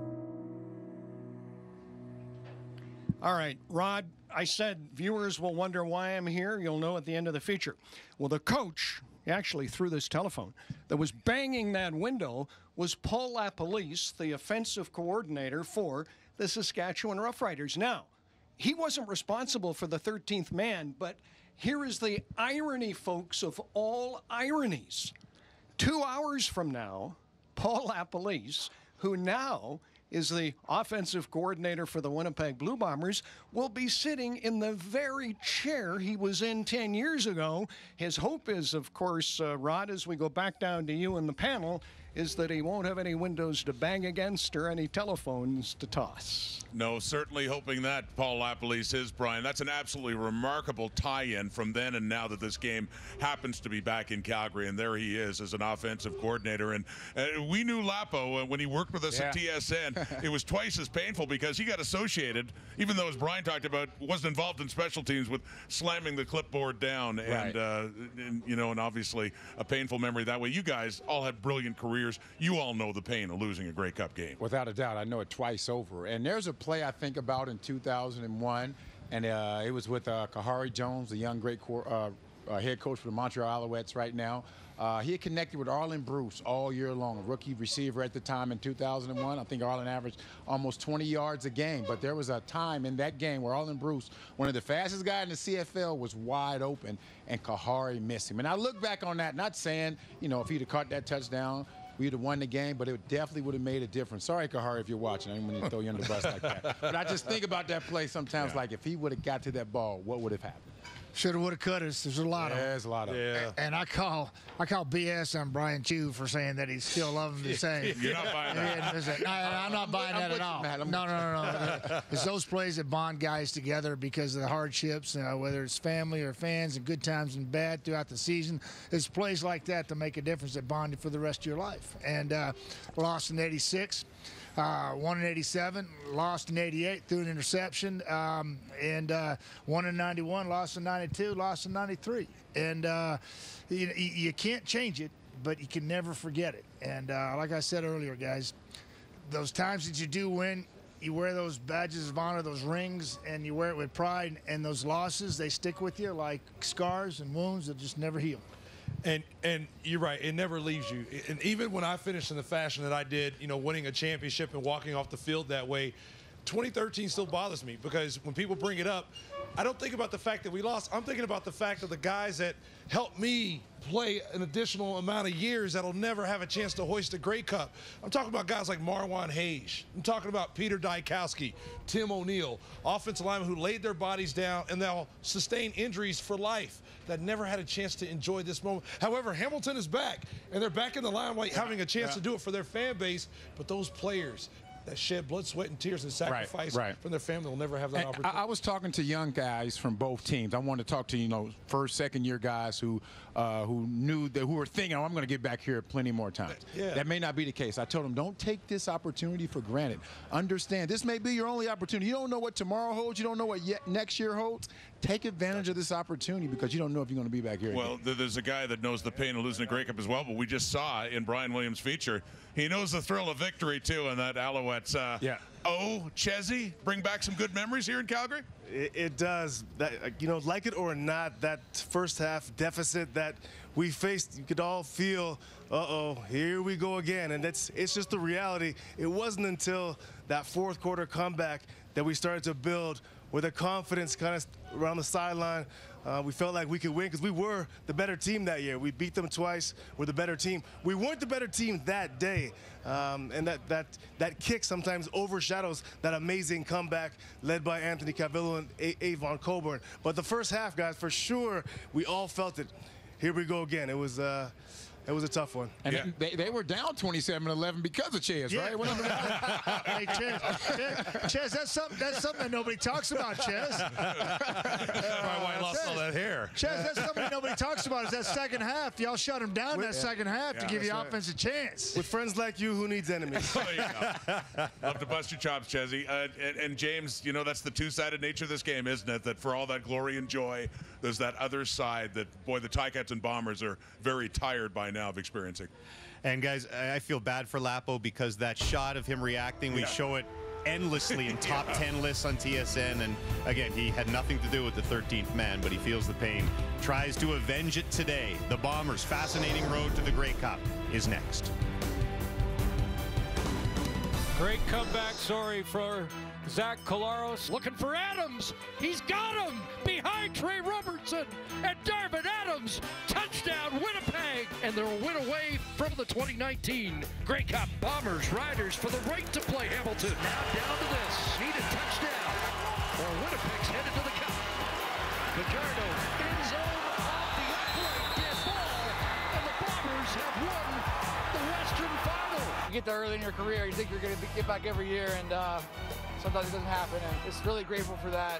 [SPEAKER 9] All right, Rod, I said viewers will wonder why I'm here. You'll know at the end of the feature. Well, the coach, actually through this telephone, that was banging that window was Paul LaPolice, the offensive coordinator for the Saskatchewan Roughriders. Now, he wasn't responsible for the 13th man, but here is the irony, folks, of all ironies. 2 hours from now, Paul LaPolice, who now is the offensive coordinator for the Winnipeg Blue Bombers, will be sitting in the very chair he was in 10 years ago. His hope is, of course, Rod, as we go back down to you in the panel, is that he won't have any windows to bang against or any telephones to toss.
[SPEAKER 13] No, certainly hoping that, Paul LaPolice is, Brian. That's an absolutely remarkable tie-in from then and now that this game happens to be back in Calgary, and there he is as an offensive coordinator. And we knew Lapo when he worked with us at TSN. It was twice as painful because he got associated, even though, as Brian talked about, wasn't involved in special teams, with slamming the clipboard down. And you know, and obviously a painful memory that way. You guys all had brilliant careers. You all know the pain of losing a Grey Cup game.
[SPEAKER 14] Without a doubt, I know it twice over. And there's a play I think about in 2001, and it was with Kahari Jones, the young great head coach for the Montreal Alouettes right now. He had connected with Arlen Bruce all year long, a rookie receiver at the time in 2001. I think Arlen averaged almost 20 yards a game. But there was a time in that game where Arlen Bruce, one of the fastest guys in the CFL, was wide open, and Kahari missed him. And I look back on that, not saying, you know, if he'd have caught that touchdown, we'd have won the game, but it definitely would have made a difference. Sorry, Kahari, if you're watching. I didn't want to throw you under the bus like that. But I just think about that play sometimes, like if he would have got to that ball, what would have happened?
[SPEAKER 15] Shoulda, woulda, coulda. There's a lot of them.
[SPEAKER 14] There's a lot of them.
[SPEAKER 15] And I call BS on Brian Chew for saying that he still loves him the same.
[SPEAKER 13] You're not buying that.
[SPEAKER 15] No, I'm not buying that at all. No. It's those plays that bond guys together because of the hardships, whether it's family or fans, and good times and bad throughout the season. It's plays like that that make a difference that bond you for the rest of your life. And lost in '86. Won in '87, lost in '88 through an interception, and won in '91, lost in '92, lost in '93. And you can't change it, but you can never forget it. And like I said earlier, guys, those times that you do win, you wear those badges of honor, those rings, and you wear it with pride. And those losses, they stick with you like scars and wounds that just never heal.
[SPEAKER 17] And you're right, it never leaves you. And even when I finished in the fashion that I did, you know, winning a championship and walking off the field that way, 2013 still bothers me because when people bring it up, I don't think about the fact that we lost. I'm thinking about the fact of the guys that helped me play an additional amount of years that'll never have a chance to hoist a Grey Cup. I'm talking about guys like Marwan Hayes. I'm talking about Peter Dykowski, Tim O'Neill, offensive linemen who laid their bodies down and they'll sustain injuries for life that never had a chance to enjoy this moment. However, Hamilton is back, and they're back in the limelight having a chance to do it for their fan base, but those players that shed blood, sweat, and tears and sacrifice from their family will never have that opportunity.
[SPEAKER 14] I was talking to young guys from both teams. I wanted to talk to, you know, first, second-year guys who were thinking, oh, I'm going to get back here plenty more times. That may not be the case. I told them, don't take this opportunity for granted. Understand, this may be your only opportunity. You don't know what tomorrow holds. You don't know what next year holds. Take advantage of this opportunity because you don't know if you're going to be back here
[SPEAKER 13] Well,
[SPEAKER 14] again.
[SPEAKER 13] there's a guy that knows the pain of losing a Grey Cup as well, but we just saw in Brian Williams' feature, he knows the thrill of victory, too, in that Alouettes. Chezzy, bring back some good memories here in Calgary?
[SPEAKER 2] It does. That, you know, like it or not, that first half deficit that we faced, you could all feel, here we go again. And it's just the reality. It wasn't until that fourth quarter comeback that we started to build with a confidence kind of around the sideline. We felt like we could win because we were the better team that year. We beat them twice. We're the better team. We weren't the better team that day. And that kick sometimes overshadows that amazing comeback led by Anthony Calvillo and Avon Coburn. But the first half, guys, for sure, we all felt it. Here we go again. It was a tough one.
[SPEAKER 14] And they were down 27-11 because of Ches, right?
[SPEAKER 15] Hey, Ches, that's something that nobody talks about, Ches.
[SPEAKER 13] Why I lost all that hair.
[SPEAKER 15] Ches, that's something nobody talks about is that second half. Y'all shut him down that second half to give you offense a chance.
[SPEAKER 2] With friends like you, who needs enemies?
[SPEAKER 13] Love to bust your chops, Chezzy. And James, you know, that's the two-sided nature of this game, isn't it? That for all that glory and joy, there's that other side that, boy, the Ticats and Bombers are very tired by now of experiencing.
[SPEAKER 7] And guys, I feel bad for Lapo because that shot of him reacting, we show it endlessly in top 10 lists on TSN. And again, he had nothing to do with the 13th man, but he feels the pain. Tries to avenge it today. The Bombers' fascinating road to the Grey Cup is next.
[SPEAKER 19] Great comeback story for Zach Collaros. Looking for Adams. He's got him behind Trey Robertson. And Darvin Adams. Touchdown, Winnipeg. And they'll win away from the 2019 Grey Cup. Bombers, Riders for the right to play Hamilton. Now down to this. Need a touchdown. Or Winnipeg's headed to the cup. Fajardo in zone off the upright dead ball. And the Bombers have won the Western Final.
[SPEAKER 3] You get there early in your career, you think you're going to get back every year, and sometimes it doesn't happen, and it's really grateful for that.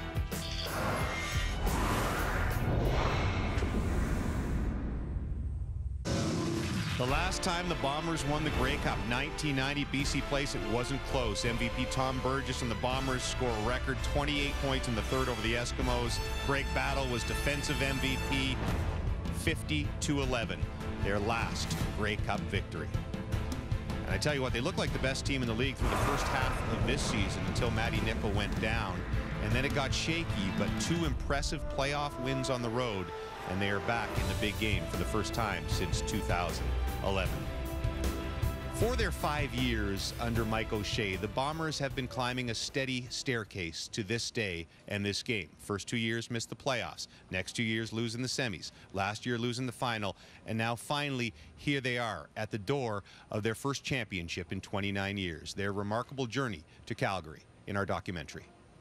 [SPEAKER 7] The last time the Bombers won the Grey Cup, 1990 BC Place, it wasn't close. MVP Tom Burgess and the Bombers score a record 28 points in the third over the Eskimos. Greg Battle was defensive MVP, 50-11, their last Grey Cup victory. And I tell you what, they look like the best team in the league through the first half of this season until Matty Nickel went down. And then it got shaky, but 2 impressive playoff wins on the road, and they are back in the big game for the first time since 2011. For their 5 years under Mike O'Shea, the Bombers have been climbing a steady staircase to this day and this game. First 2 years missed the playoffs. Next 2 years losing the semis. Last year losing the final. And now finally here they are at the door of their first championship in 29 years. Their remarkable journey to Calgary in our documentary.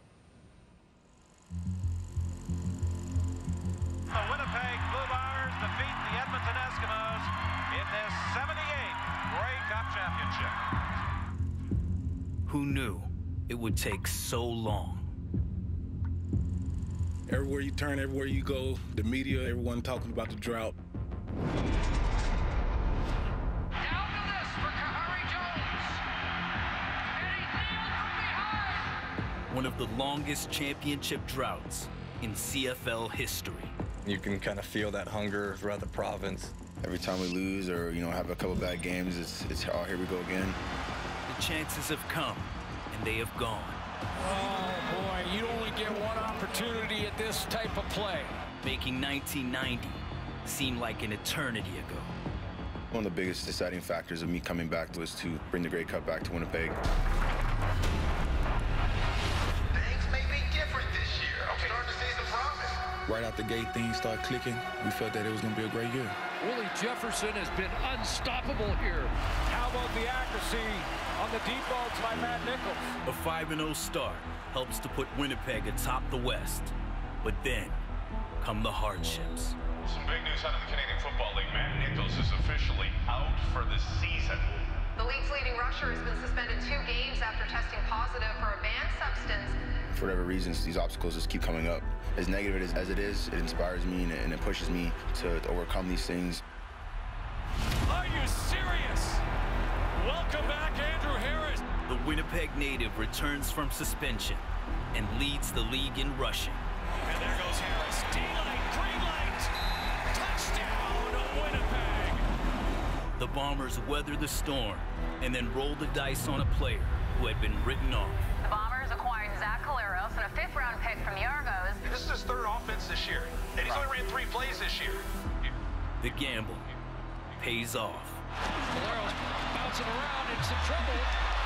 [SPEAKER 12] The Winnipeg Blue Bombers defeat the Edmonton Eskimos in their 78th Grey Cup championship.
[SPEAKER 22] Who knew it would take so long?
[SPEAKER 23] Everywhere you turn, everywhere you go, the media, everyone talking about the drought.
[SPEAKER 19] Down to this for Kahari Jones. And he nailed from behind.
[SPEAKER 22] One of the longest championship droughts in CFL history.
[SPEAKER 24] You can kind of feel that hunger throughout the province. Every time we lose or, have a couple bad games, it's oh, here we go again.
[SPEAKER 22] The chances have come, and they have gone.
[SPEAKER 19] Oh, boy, you only get one opportunity at this type of play.
[SPEAKER 22] Making 1990 seem like an eternity ago.
[SPEAKER 24] One of the biggest deciding factors of me coming back was to bring the Grey Cup back to Winnipeg.
[SPEAKER 6] Things may be different this year. I'm starting to see the promise.
[SPEAKER 23] Right out the gate, things start clicking. We felt that it was going to be a great year.
[SPEAKER 19] Willie Jefferson has been unstoppable here.
[SPEAKER 12] How about the accuracy on the deep ball by Matt Nichols?
[SPEAKER 22] A 5-0 start helps to put Winnipeg atop the West. But then come the hardships.
[SPEAKER 12] Some big news out of the Canadian Football League. Matt Nichols is officially out for the season.
[SPEAKER 26] The league's leading rusher has been suspended 2 games after testing positive for a banned substance.
[SPEAKER 24] For whatever reasons, these obstacles just keep coming up. As negative as it is, it inspires me and it pushes me to overcome these things.
[SPEAKER 12] Are you serious? Welcome back, Andrew Harris.
[SPEAKER 22] The Winnipeg native returns from suspension and leads the league in rushing.
[SPEAKER 12] And there goes Harris. D-light, green light. Touchdown, Winnipeg.
[SPEAKER 22] The Bombers weather the storm and then roll the dice on a player who had been written off.
[SPEAKER 26] The Bombers acquired Zach Collaros and a 5th-round pick from the Argos.
[SPEAKER 12] This is his 3rd offense this year, and he's only ran 3 plays this year.
[SPEAKER 22] The gamble pays off.
[SPEAKER 19] Collaros bouncing around in some trouble.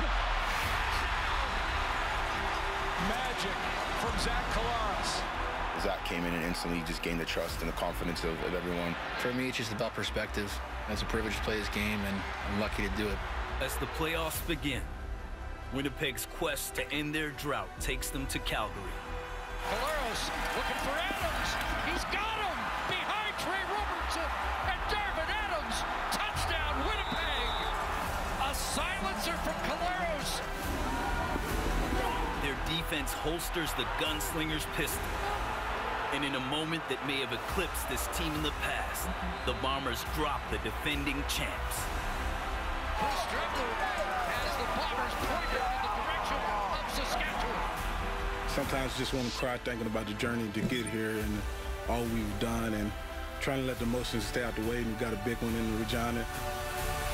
[SPEAKER 12] Magic from Zach Collaros.
[SPEAKER 24] Zach came in and instantly just gained the trust and the confidence of everyone.
[SPEAKER 25] For me, it's just about perspective. It's a privilege to play this game, and I'm lucky to do it.
[SPEAKER 22] As the playoffs begin, Winnipeg's quest to end their drought takes them to Calgary.
[SPEAKER 19] Collaros looking for Adams. He's got him behind Trey Robertson. And Darvin Adams. Touchdown, Winnipeg. A silencer from Collaros.
[SPEAKER 22] Their defense holsters the gunslinger's pistol. And in a moment that may have eclipsed this team in the past, the Bombers drop the defending champs.
[SPEAKER 19] Chris Streveler has the Bombers pointed in the direction of Saskatchewan.
[SPEAKER 23] Sometimes just want to cry thinking about the journey to get here and all we've done and trying to let the emotions stay out the way. And we got a big one in Regina.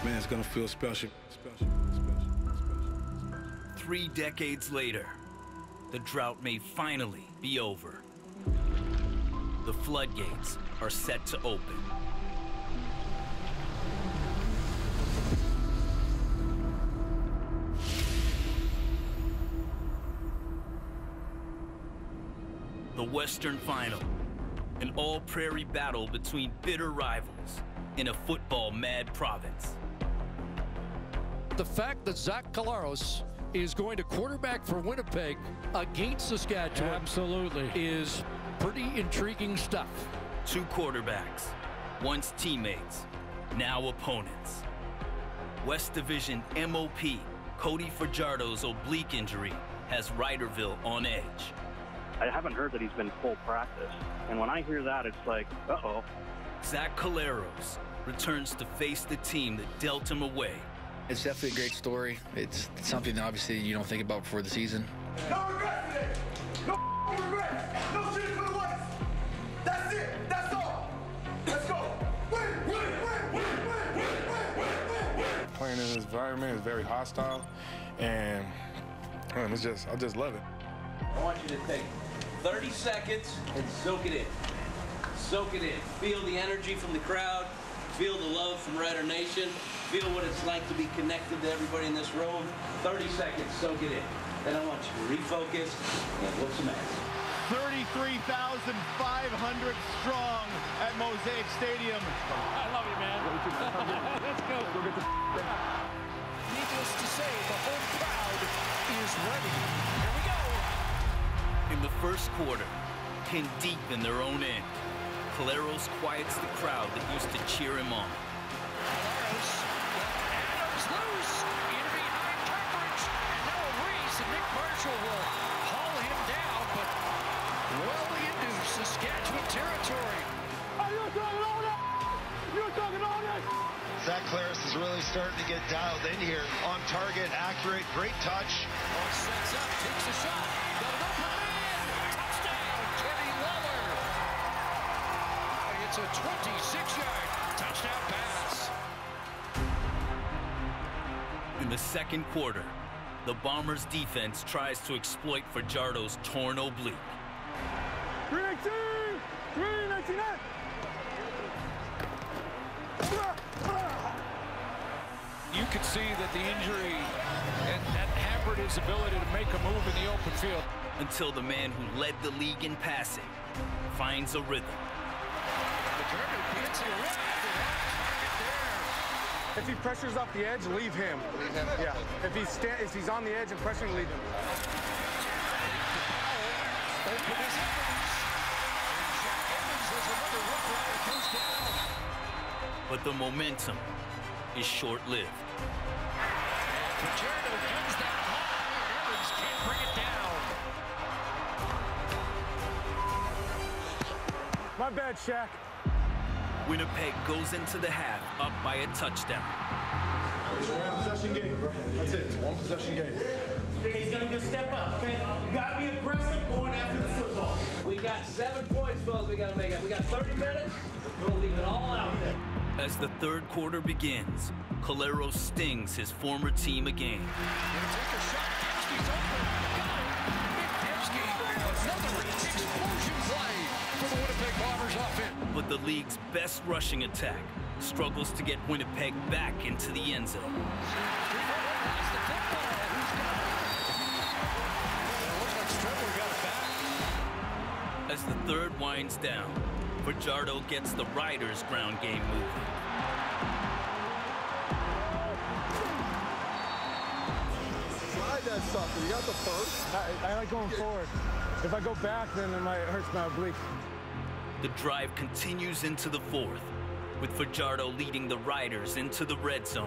[SPEAKER 23] man, it's going to feel special.
[SPEAKER 22] 3 decades later, the drought may finally be over. The floodgates are set to open. The Western Final, an all-prairie battle between bitter rivals in a football-mad province.
[SPEAKER 19] The fact that Zach Collaros is going to quarterback for Winnipeg against Saskatchewan absolutely is pretty intriguing stuff.
[SPEAKER 22] 2 quarterbacks, once teammates, now opponents. West Division MOP Cody Fajardo's oblique injury has Riderville on edge.
[SPEAKER 1] I haven't heard that he's been full practice. And when I hear that, it's like, uh-oh.
[SPEAKER 22] Zach Collaros returns to face the team that dealt him away.
[SPEAKER 4] It's definitely a great story. It's something that obviously you don't think about before the season.
[SPEAKER 6] No regrets today. No regrets. No shit for the West. That's it. That's all. Let's go. Win, win, win, win, win, win, win, win, win.
[SPEAKER 8] Playing in this environment is very hostile, and man, I just love it.
[SPEAKER 10] I want you to take 30 seconds and soak it in. Soak it in. Feel the energy from the crowd. Feel the love from Raider Nation. Feel what it's like to be connected to everybody in this room. 30 seconds, soak it in. Then I want you to refocus and whoop some ass.
[SPEAKER 11] 33,500 strong at Mosaic Stadium.
[SPEAKER 19] I love you, man. Let's go. Needless to say, the home crowd is ready. Here we go.
[SPEAKER 22] In the first quarter, pinned deep in their own end, Collaros quiets the crowd that used to cheer him on.
[SPEAKER 19] Collaros, Adams loose, in behind coverage, and Noah Reese and Nick Marshall will haul him down, but well into Saskatchewan territory.
[SPEAKER 6] Are you talking all that? You're talking all that?
[SPEAKER 20] Zach Collaros is really starting to get dialed in here. On target, accurate, great touch.
[SPEAKER 19] Sets up, takes a shot, got an open man, touchdown, Kenny Weller. It's a 26-yard touchdown pass.
[SPEAKER 22] In the second quarter, the Bombers' defense tries to exploit Fajardo's torn oblique.
[SPEAKER 6] 319! 319!
[SPEAKER 19] You could see that the injury that hampered his ability to make a move in the open field.
[SPEAKER 22] Until the man who led the league in passing finds a rhythm.
[SPEAKER 11] If he pressures off the edge, leave him. Yeah. If he's on the edge and pressuring, leave him.
[SPEAKER 22] But the momentum is short-lived.
[SPEAKER 19] Fajardo comes down high, and Evans can't bring it down.
[SPEAKER 11] My bad, Shaq.
[SPEAKER 22] Winnipeg goes into the half up by a touchdown.
[SPEAKER 11] It's a one-possession game, bro. That's it. It's a one-possession game.
[SPEAKER 10] He's going to step up, okay? You got to be aggressive going after the football. We got 7 points, fellas, we got to make up. We got 30 minutes. We'll leave it all out there.
[SPEAKER 22] As the third quarter begins, Collaros stings his former team again.
[SPEAKER 19] Gonna take a shot. Dembski's open. Got it. Nick Dembski, another explosion play for the Winnipeg Bombers offense.
[SPEAKER 22] But the league's best rushing attack struggles to get Winnipeg back into the end zone. As the third winds down, Fajardo gets the Riders' ground game moving.
[SPEAKER 11] Slide that sucker. You got the first. I like going forward. If I go back, then it hurts my oblique.
[SPEAKER 22] The drive continues into the fourth, with Fajardo leading the Riders into the red zone.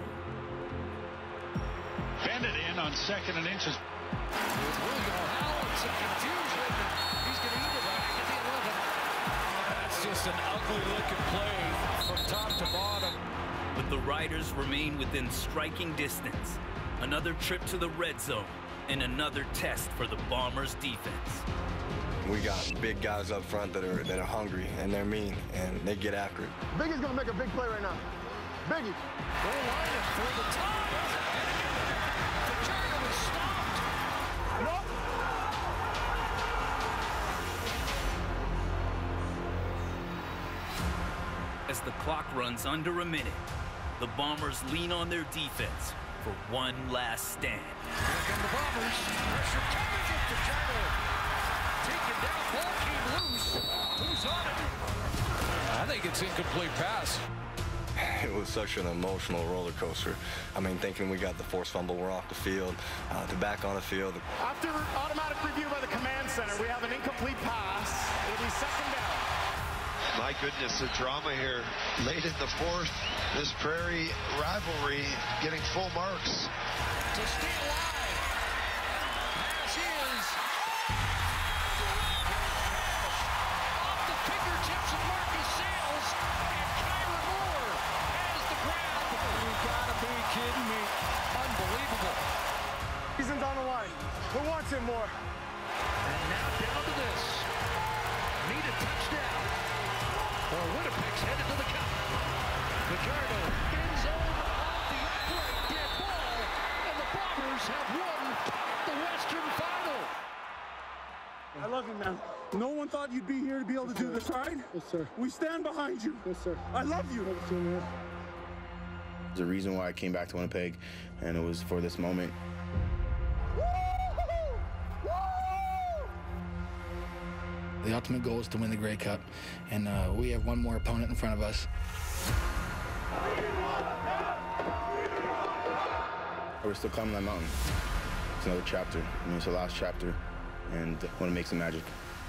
[SPEAKER 19] Banded in on 2nd and inches. With William Howell, some confusion. He's going to eat it back at the 11. That's just an ugly-looking play from top to bottom.
[SPEAKER 22] But the Riders remain within striking distance. Another trip to the red zone and another test for the Bombers' defense.
[SPEAKER 24] We got big guys up front that are hungry and they're mean and they get after it.
[SPEAKER 11] Big is going to make a big play right now.
[SPEAKER 6] Biggie.
[SPEAKER 19] Linus for the tie. Fajardo was stopped.
[SPEAKER 6] Nope.
[SPEAKER 22] As the clock runs under a minute, the Bombers lean on their defense for one last stand.
[SPEAKER 19] Here come the Bombers. Pressure coming from Fajardo. Taken down, ball came loose. Who's on it? I think it's incomplete pass.
[SPEAKER 24] It was such an emotional roller coaster. I mean, thinking we got the forced fumble, we're off the field, to back on the field.
[SPEAKER 6] After automatic review by the command center, we have an incomplete pass. It'll be second down.
[SPEAKER 20] My goodness, the drama here. Late in the fourth, this Prairie rivalry getting full marks.
[SPEAKER 19] To stay alive. Pass is off the fingertips of Marcus Sales, and Kyra Moore has the grab. You gotta be kidding me. Unbelievable.
[SPEAKER 6] Season's on the line. Who wants it more?
[SPEAKER 19] And now down to this. Need a touchdown. Or Winnipeg's headed to the cup. Fajardo, end zone off the upright dead ball, and the Bombers have won the Western Final.
[SPEAKER 6] I love you, man. No one thought you'd be here to be able to do this, all right?
[SPEAKER 11] Yes, sir.
[SPEAKER 6] We stand behind you.
[SPEAKER 11] Yes, sir.
[SPEAKER 6] I love you.
[SPEAKER 11] Love you, man.
[SPEAKER 24] There's a reason why I came back to Winnipeg, and it was for this moment.
[SPEAKER 4] The ultimate goal is to win the Grey Cup, and we have one more opponent in front of us.
[SPEAKER 24] We're still climbing that mountain. It's another chapter. I mean, it's the last chapter, and I want to make some magic.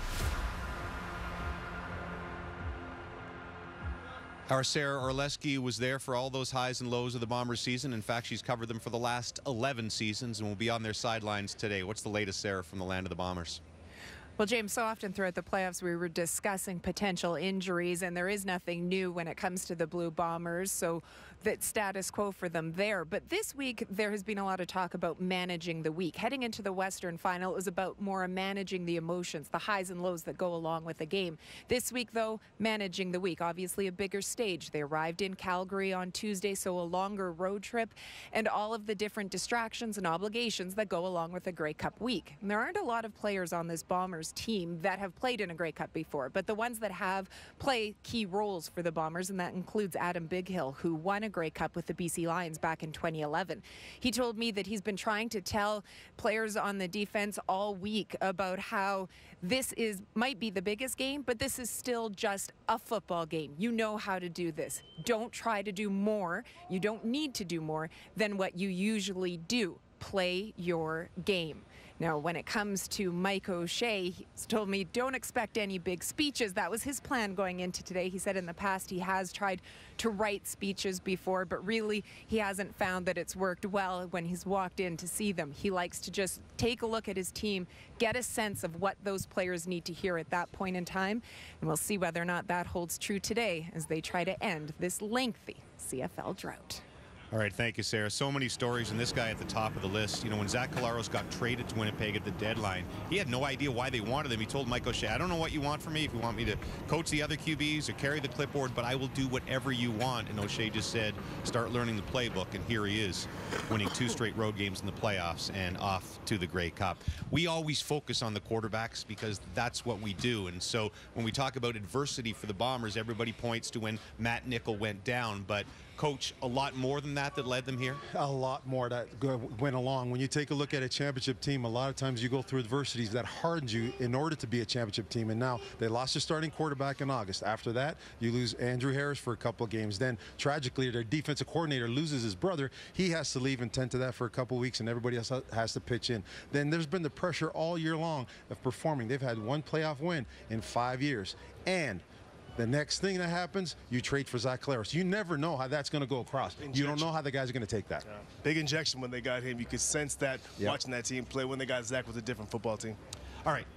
[SPEAKER 7] Our Sarah Orlesky was there for all those highs and lows of the Bombers season. In fact, she's covered them for the last 11 seasons and will be on their sidelines today. What's the latest, Sarah, from the land of the Bombers?
[SPEAKER 5] Well, James, so often throughout the playoffs we were discussing potential injuries, and there is nothing new when it comes to the Blue Bombers, so that status quo for them there. But this week there has been a lot of talk about managing the week. Heading into the Western Final, it was about more managing the emotions, the highs and lows that go along with the game. This week, though, managing the week. Obviously a bigger stage. They arrived in Calgary on Tuesday, so a longer road trip, and all of the different distractions and obligations that go along with a Grey Cup week. And there aren't a lot of players on this Bombers team that have played in a Grey Cup before, but the ones that have play key roles for the Bombers, and that includes Adam Bighill, who won a Grey Cup with the BC Lions back in 2011. He told me that he's been trying to tell players on the defense all week about how this might be the biggest game, but this is still just a football game. You know how to do this. Don't try to do more. You don't need to do more than what you usually do. Play your game. Now, when it comes to Mike O'Shea, he's told me don't expect any big speeches. That was his plan going into today. He said in the past he has tried to write speeches before, but really he hasn't found that it's worked well when he's walked in to see them. He likes to just take a look at his team, get a sense of what those players need to hear at that point in time, and we'll see whether or not that holds true today as they try to end this lengthy CFL drought.
[SPEAKER 7] All right, thank you, Sarah. So many stories, and this guy at the top of the list. You know, when Zach Collaros got traded to Winnipeg at the deadline, he had no idea why they wanted him. He told Mike O'Shea, I don't know what you want from me, if you want me to coach the other QBs or carry the clipboard, but I will do whatever you want. And O'Shea just said, start learning the playbook, and here he is, winning 2 straight road games in the playoffs and off to the Grey Cup. We always focus on the quarterbacks because that's what we do. And so when we talk about adversity for the Bombers, everybody points to when Matt Nichol went down, but Coach, a lot more than that led them here?
[SPEAKER 11] A lot more that went along. When you take a look at a championship team, a lot of times you go through adversities that hardens you in order to be a championship team. And now they lost their starting quarterback in August. After that, you lose Andrew Harris for a couple of games. Then, tragically, their defensive coordinator loses his brother. He has to leave and tend to that for a couple of weeks, and everybody else has to pitch in. Then there's been the pressure all year long of performing. They've had 1 playoff win in 5 years. And the next thing that happens, you trade for Zach Collaros. You never know how that's going to go across. You don't know how the guys are going to take that.
[SPEAKER 2] Yeah. Big injection when they got him. You could sense that watching that team play. When they got Zach, was a different football team.
[SPEAKER 7] All right.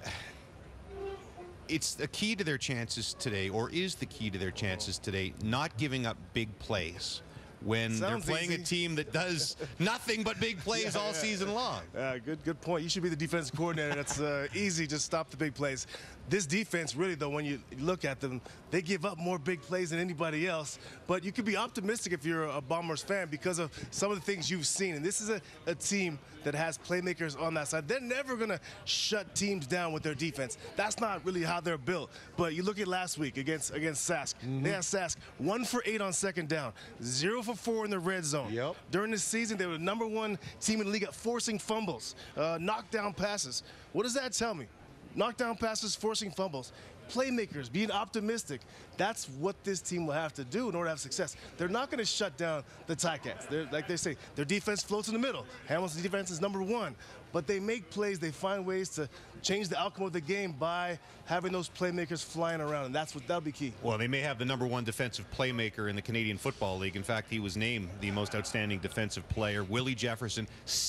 [SPEAKER 7] It's the key to their chances today, or is the key to their chances today, not giving up big plays. when
[SPEAKER 2] Sounds
[SPEAKER 7] they're playing
[SPEAKER 2] easy.
[SPEAKER 7] a team that does nothing but big plays all season long.
[SPEAKER 2] Good point. You should be the defensive coordinator. That's easy. Just stop the big plays. This defense, really, though, when you look at them, they give up more big plays than anybody else. But you could be optimistic if you're a Bombers fan because of some of the things you've seen. And this is a team that has playmakers on that side. They're never going to shut teams down with their defense. That's not really how they're built. But you look at last week against Sask. They had Sask 1 for 8 on second down, 0 for 4 in the red zone. During the season, they were the #1 team in the league at forcing fumbles, knockdown passes. What does that tell me? Knockdown passes, forcing fumbles. Playmakers, being optimistic. That's what this team will have to do in order to have success. They're not going to shut down the Ticats. Like they say, their defense floats in the middle. Hamilton's defense is #1. But they make plays. They find ways to change the outcome of the game by having those playmakers flying around, and that'll be key.
[SPEAKER 7] Well, they may have the #1 defensive playmaker in the Canadian Football League. In fact, he was named the most outstanding defensive player. Willie Jefferson,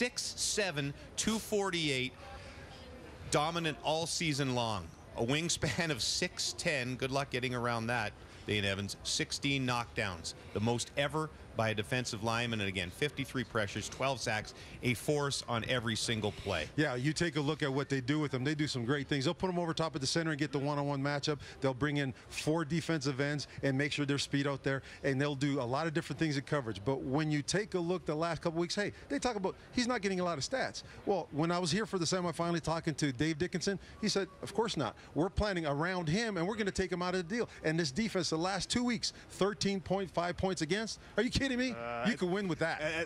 [SPEAKER 7] 6'7", 248, dominant all season long. A wingspan of 6'10". Good luck getting around that. Dane Evans, 16 knockdowns, the most ever by a defensive lineman, and again, 53 pressures, 12 sacks, a force on every single play.
[SPEAKER 11] Yeah, you take a look at what they do with them. They do some great things. They'll put them over top of the center and get the one-on-one matchup. They'll bring in 4 defensive ends and make sure there's speed out there, and they'll do a lot of different things in coverage. But when you take a look the last couple weeks, hey, they talk about he's not getting a lot of stats. Well, when I was here for the semifinal talking to Dave Dickinson, he said, of course not. We're planning around him, and we're going to take him out of the deal. And this defense, the last 2 weeks, 13.5 points against. Are you kidding me? You can win with that.
[SPEAKER 2] At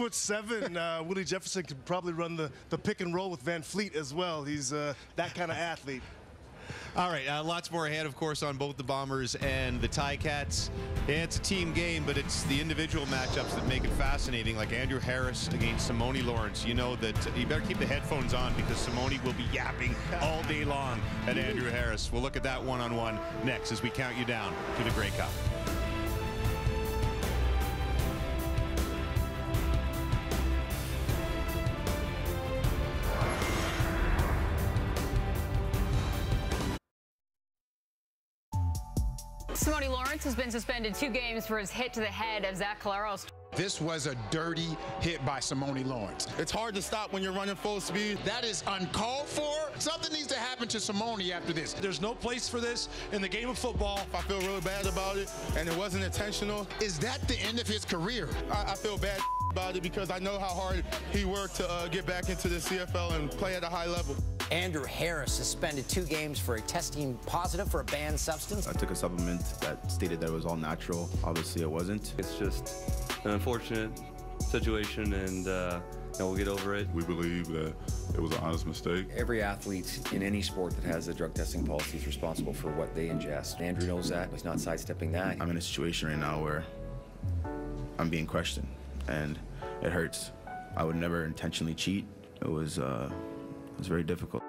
[SPEAKER 2] 6'7", Willie Jefferson could probably run the pick and roll with Van Fleet as well. He's that kind of athlete.
[SPEAKER 7] All right, lots more ahead, of course, on both the Bombers and the Ticats. It's a team game, but it's the individual matchups that make it fascinating, like Andrew Harris against Simone Lawrence. You know that you better keep the headphones on because Simone will be yapping all day long at Andrew Harris. We'll look at that one-on-one next as we count you down to the Grey Cup.
[SPEAKER 9] Simone Lawrence has been suspended 2 games for his hit to the head of Zach Collaros.
[SPEAKER 14] This was a dirty hit by Simone Lawrence. It's hard to stop when you're running full speed. That is uncalled for. Something needs to happen to Simone after this.
[SPEAKER 16] There's no place for this in the game of football.
[SPEAKER 14] I feel really bad about it, and it wasn't intentional. Is that the end of his career? I feel bad about it because I know how hard he worked to get back into the CFL and play at a high level.
[SPEAKER 17] Andrew Harris suspended 2 games for testing positive for a banned substance.
[SPEAKER 24] I took a supplement that stated that it was all natural. Obviously, it wasn't.
[SPEAKER 18] It's just an unfortunate situation, and we'll get over it.
[SPEAKER 21] We believe that it was an honest mistake.
[SPEAKER 27] Every athlete in any sport that has a drug testing policy is responsible for what they ingest. Andrew knows that. He's not sidestepping that.
[SPEAKER 24] I'm in a situation right now where I'm being questioned, and it hurts. I would never intentionally cheat. It was very difficult.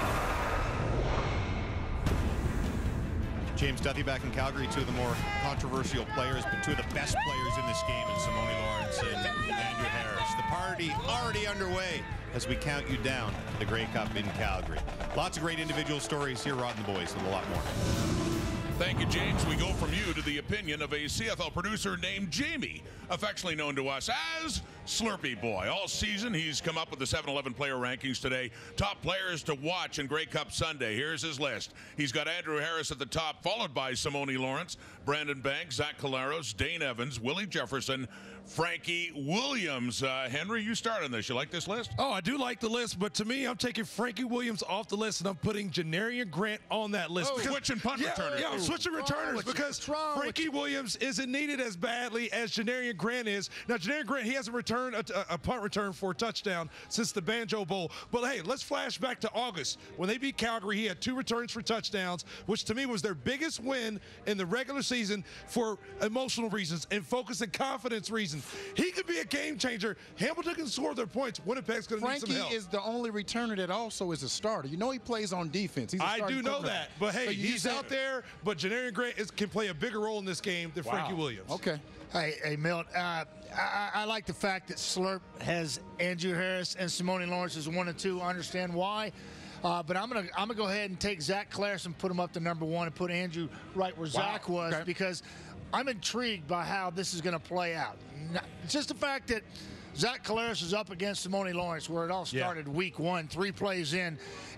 [SPEAKER 7] James Duthie back in Calgary, 2 of the more controversial players, but 2 of the best players in this game in Simone Lawrence and Andrew Harris. The party already underway as we count you down to the Grey Cup in Calgary. Lots of great individual stories here, Rod and the boys, and a lot more.
[SPEAKER 13] Thank you, James. We go from you to the opinion of a CFL producer named Jamie, affectionately known to us as Slurpee Boy. All season, he's come up with the 7-Eleven player rankings today. Top players to watch in Grey Cup Sunday. Here's his list. He's got Andrew Harris at the top, followed by Simone Lawrence, Brandon Banks, Zach Collaros, Dane Evans, Willie Jefferson, Frankie Williams. Henry, you start on this. You like this list?
[SPEAKER 16] Oh, I do like the list, but to me, I'm taking Frankie Williams off the list, and I'm putting Janarian Grant on that list.
[SPEAKER 13] Oh, switching punt returners.
[SPEAKER 16] Yeah, I'm switching returners because Frankie Williams isn't needed as badly as Janarian Grant is. Now, Janarian Grant, he hasn't returned a punt return for a touchdown since the Banjo Bowl. But, hey, let's flash back to August. When they beat Calgary, he had 2 returns for touchdowns, which to me was their biggest win in the regular season for emotional reasons and focus and confidence reasons. He could be a game changer. Hamilton can score their points. Winnipeg's going to need some help.
[SPEAKER 14] Frankie is the only returner that also is a starter. You know he plays on defense.
[SPEAKER 16] I do know that. But, hey, he's out there. But Janarian Grant can play a bigger role in this game than Frankie Williams.
[SPEAKER 14] Okay.
[SPEAKER 15] Hey, Milt, I like the fact that Slurp has Andrew Harris and Simone Lawrence as 1 and 2. I understand why. But I'm gonna go ahead and take Zach Collaros and put him up to #1 and put Andrew right where Zach was because I'm intrigued by how this is going to play out. Just the fact that Zach Collaros is up against Simone Lawrence, where it all started week 1, 3 plays in,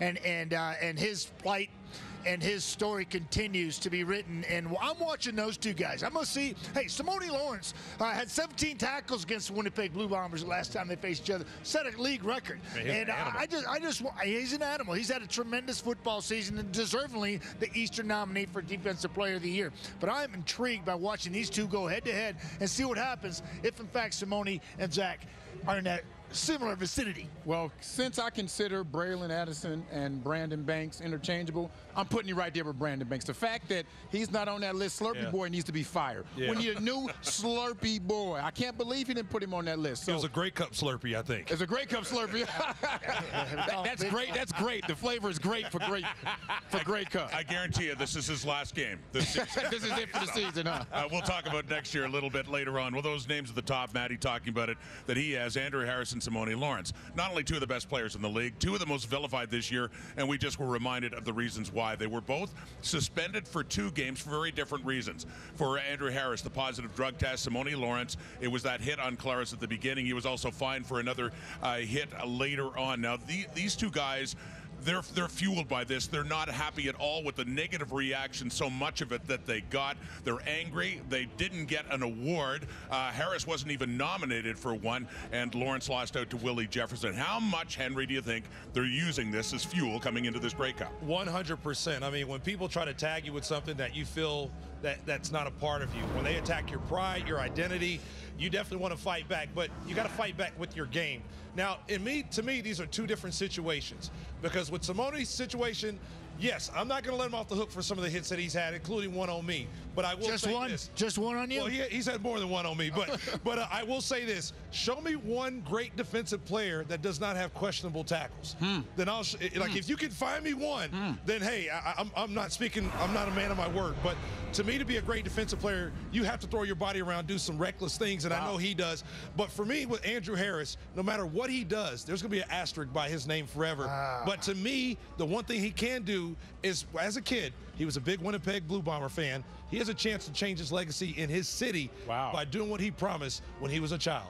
[SPEAKER 15] and his plight and his story continues to be written. And I'm watching those two guys. I'm going to see, hey, Simone Lawrence had 17 tackles against the Winnipeg Blue Bombers the last time they faced each other. Set a league record. And he's an animal. He's had a tremendous football season and deservedly the Eastern nominee for Defensive Player of the Year. But I'm intrigued by watching these two go head-to-head and see what happens if, in fact, Simone and Zach are in that similar vicinity.
[SPEAKER 1] Well, since I consider Braylon Addison and Brandon Banks interchangeable, I'm putting you right there with Brandon Banks. The fact that he's not on that list, Slurpee Boy needs to be fired. We need a new Slurpee Boy. I can't believe he didn't put him on that list. So,
[SPEAKER 16] it was a Grey Cup Slurpee, I think.
[SPEAKER 1] It's a Grey Cup Slurpee. That's great. That's great. The flavor is great for Grey Cup.
[SPEAKER 13] I guarantee you this is his last game this season.
[SPEAKER 1] This is it for the season, huh?
[SPEAKER 13] We'll talk about next year a little bit later on. Well, those names at the top, Matty talking about it, that he has Andrew Harris and Simone Lawrence. Not only two of the best players in the league, two of the most vilified this year, and we just were reminded of the reasons why. They were both suspended for 2 games for very different reasons. For Andrew Harris, the positive drug test. Simone Lawrence, it was that hit on Collaros at the beginning. He was also fined for another hit later on. Now, these two guys, they're fueled by this. They're not happy at all with the negative reaction, so much of it that they got. They're angry. They didn't get an award. Harris wasn't even nominated for one, and Lawrence lost out to Willie Jefferson. How much, Henry, do you think they're using this as fuel coming into this Grey Cup?
[SPEAKER 16] 100%. I mean, when people try to tag you with something that you feel that's not a part of you, when they attack your pride, your identity, you definitely want to fight back, but you got to fight back with your game. Now, to me, these are 2 different situations, because with Simone's situation, yes, I'm not going to let him off the hook for some of the hits that he's had, including one on me. But I will say this.
[SPEAKER 15] Just one on you?
[SPEAKER 16] Well, he's had more than one on me. But I will say this. Show me one great defensive player that does not have questionable tackles. Then I'll if you can find me one, then hey, I'm not speaking. I'm not a man of my word. But to me, to be a great defensive player, you have to throw your body around, do some reckless things, and I know he does. But for me, with Andrew Harris, no matter what he does, there's going to be an asterisk by his name forever. But to me, the one thing he can do is, as a kid, he was a big Winnipeg Blue Bomber fan. He has a chance to change his legacy in his city by doing what he promised when he was a child.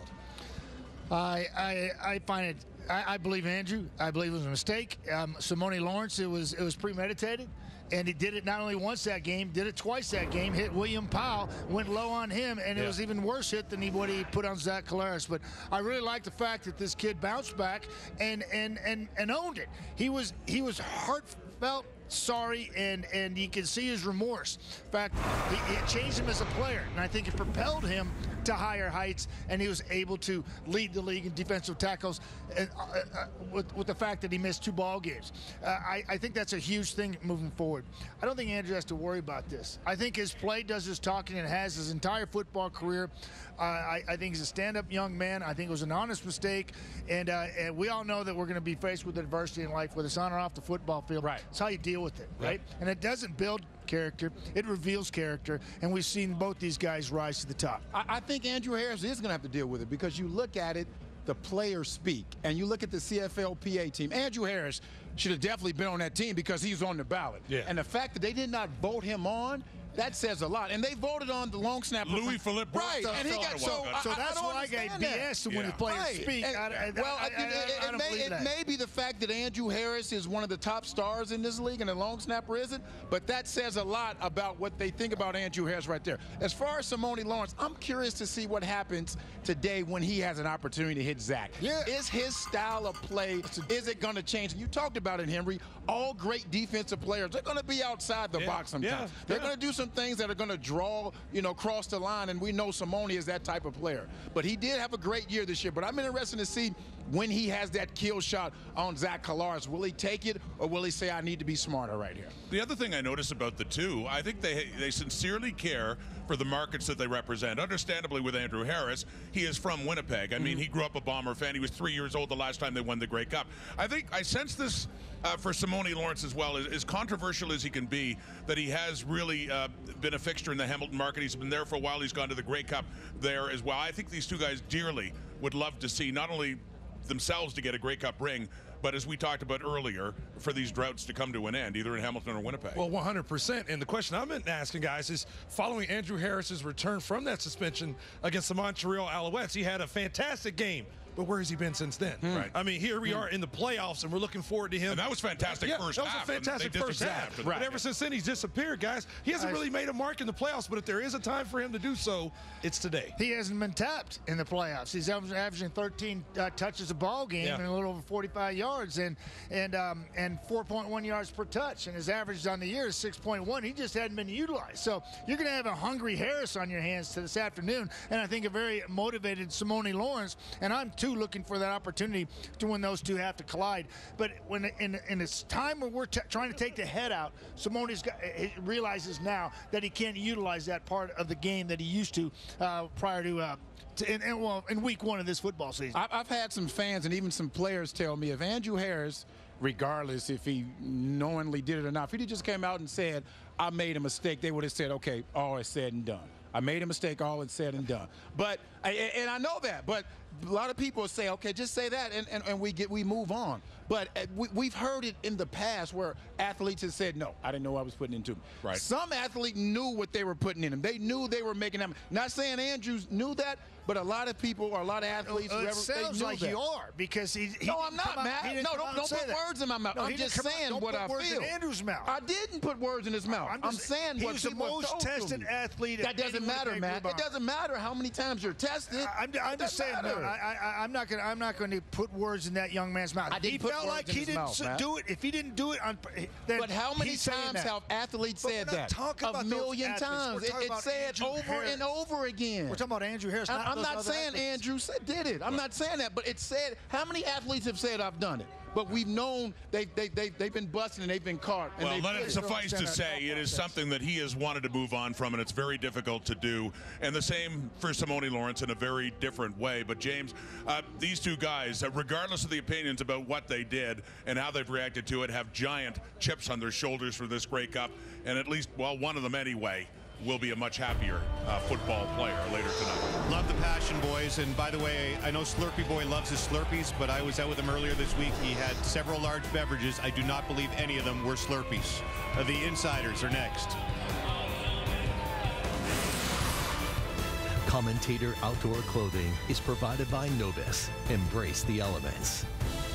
[SPEAKER 15] I find it. I believe Andrew. I believe it was a mistake. Simone Lawrence, it was premeditated. And he did it not only once that game, did it twice that game, hit William Powell, went low on him, and it was even worse hit than what he put on Zach Collaros. But I really like the fact that this kid bounced back and owned it. He was heartfelt, sorry, and you can see his remorse. In fact, it changed him as a player, and I think it propelled him to higher heights, and he was able to lead the league in defensive tackles with the fact that he missed 2 ball games. I think that's a huge thing moving forward. I don't think Andrew has to worry about this. I think his play does his talking and has his entire football career. I think he's a stand-up young man. I think it was an honest mistake, and we all know that we're going to be faced with adversity in life, whether it's on or off the football field. Right. It's how you deal with it, right? And it doesn't build character, it reveals character, and we've seen both these guys rise to the top.
[SPEAKER 1] I think Andrew Harris is going to have to deal with it, because you look at it, the players speak, and you look at the CFLPA team. Andrew Harris should have definitely been on that team because he's on the ballot. And the fact that they did not vote him on, that says a lot. And they voted on the long snapper.
[SPEAKER 13] Louis Philippe.
[SPEAKER 1] Right. And he got so
[SPEAKER 15] that's why I gave BS when the players speak.
[SPEAKER 1] It may be the fact that Andrew Harris is one of the top stars in this league and the long snapper isn't, but that says a lot about what they think about Andrew Harris right there. As far as Simone Lawrence, I'm curious to see what happens today when he has an opportunity to hit Zach. Is his style of play, is it going to change? You talked about it, Henry. All great defensive players, they're going to be outside the box sometimes. They're going to do some things that are going to draw, cross the line, and we know Simone is that type of player. But he did have a great year this year. But I'm interested to see when he has that kill shot on Zach Collaros. Will he take it, or will he say, I need to be smarter right here?
[SPEAKER 13] The other thing I notice about the two, I think they sincerely care for the markets that they represent. Understandably, with Andrew Harris, he is from Winnipeg. I mean, he grew up a Bomber fan. He was 3 years old the last time they won the Grey Cup. I sense this for Simone Lawrence as well, as controversial as he can be, that he has really been a fixture in the Hamilton market. He's been there for a while. He's gone to the Grey Cup there as well. I think these two guys dearly would love to see not only themselves to get a Grey Cup ring, but as we talked about earlier, for these droughts to come to an end, either in Hamilton or Winnipeg.
[SPEAKER 16] Well, 100%. And the question I've been asking guys is, following Andrew Harris's return from that suspension against the Montreal Alouettes, he had a fantastic game. But where has he been since then?
[SPEAKER 13] Right.
[SPEAKER 16] I mean, here we are in the playoffs, and we're looking forward to him.
[SPEAKER 13] And that was fantastic first half.
[SPEAKER 16] That was a fantastic first half. But ever since then, he's disappeared, guys. He hasn't really made a mark in the playoffs, but if there is a time for him to do so, it's today.
[SPEAKER 15] He hasn't been tapped in the playoffs. He's averaging 13 touches a ball game and a little over 45 yards and 4.1 yards per touch. And his average on the year is 6.1. He just hadn't been utilized. So you're going to have a hungry Harris on your hands this afternoon, and I think a very motivated Simone Lawrence. And I'm looking for that opportunity to when those two have to collide. But when in this time where we're trying to take the head out, Simone's realizes now that he can't utilize that part of the game that he used to prior to in week 1 of this football season.
[SPEAKER 1] I've had some fans and even some players tell me if Andrew Harris, regardless if he knowingly did it or not, if he just came out and said, I made a mistake, they would have said, okay, all is said and done. I made a mistake, all is said and done. But, and I know that, but a lot of people say, okay, just say that, and we move on. But we've heard it in the past where athletes have said, no, I didn't know what I was putting into him.
[SPEAKER 13] Right.
[SPEAKER 1] Some athlete knew what they were putting in him. They knew they were making them. Not saying Andrews knew that, but a lot of people or a lot of athletes,
[SPEAKER 15] it sounds like you are, because he
[SPEAKER 1] no, I'm not, Matt. No, don't put words in my mouth. I'm just saying what I feel.
[SPEAKER 15] Don't put words in Andrew's mouth.
[SPEAKER 1] I didn't put words in his mouth. I'm saying what people told me.
[SPEAKER 15] He's the most tested athlete.
[SPEAKER 1] That doesn't matter, Matt. It doesn't matter how many times you're tested.
[SPEAKER 15] I'm just saying. I'm not going to put words in that young man's mouth.
[SPEAKER 1] He felt like he didn't
[SPEAKER 15] do it. If he didn't do it, then
[SPEAKER 1] but how many times have athletes said that? A million times. It's said over and over again.
[SPEAKER 15] We're talking about Andrew Harris.
[SPEAKER 1] I'm not saying Andrew did it. I'm not saying that, but it's said. How many athletes have said I've done it? But we've known they've been busted and they've been caught.
[SPEAKER 13] Well, let it suffice to say it is something that he has wanted to move on from, and it's very difficult to do. And the same for Simone Lawrence in a very different way. But James, these two guys, regardless of the opinions about what they did and how they've reacted to it, have giant chips on their shoulders for this Grey Cup. And at least, well, one of them anyway, will be a much happier football player later tonight.
[SPEAKER 7] Love the passion, boys. And by the way, I know Slurpee Boy loves his Slurpees, but I was out with him earlier this week. He had several large beverages. I do not believe any of them were Slurpees. The insiders are next.
[SPEAKER 3] Commentator outdoor clothing is provided by Novus. Embrace the elements.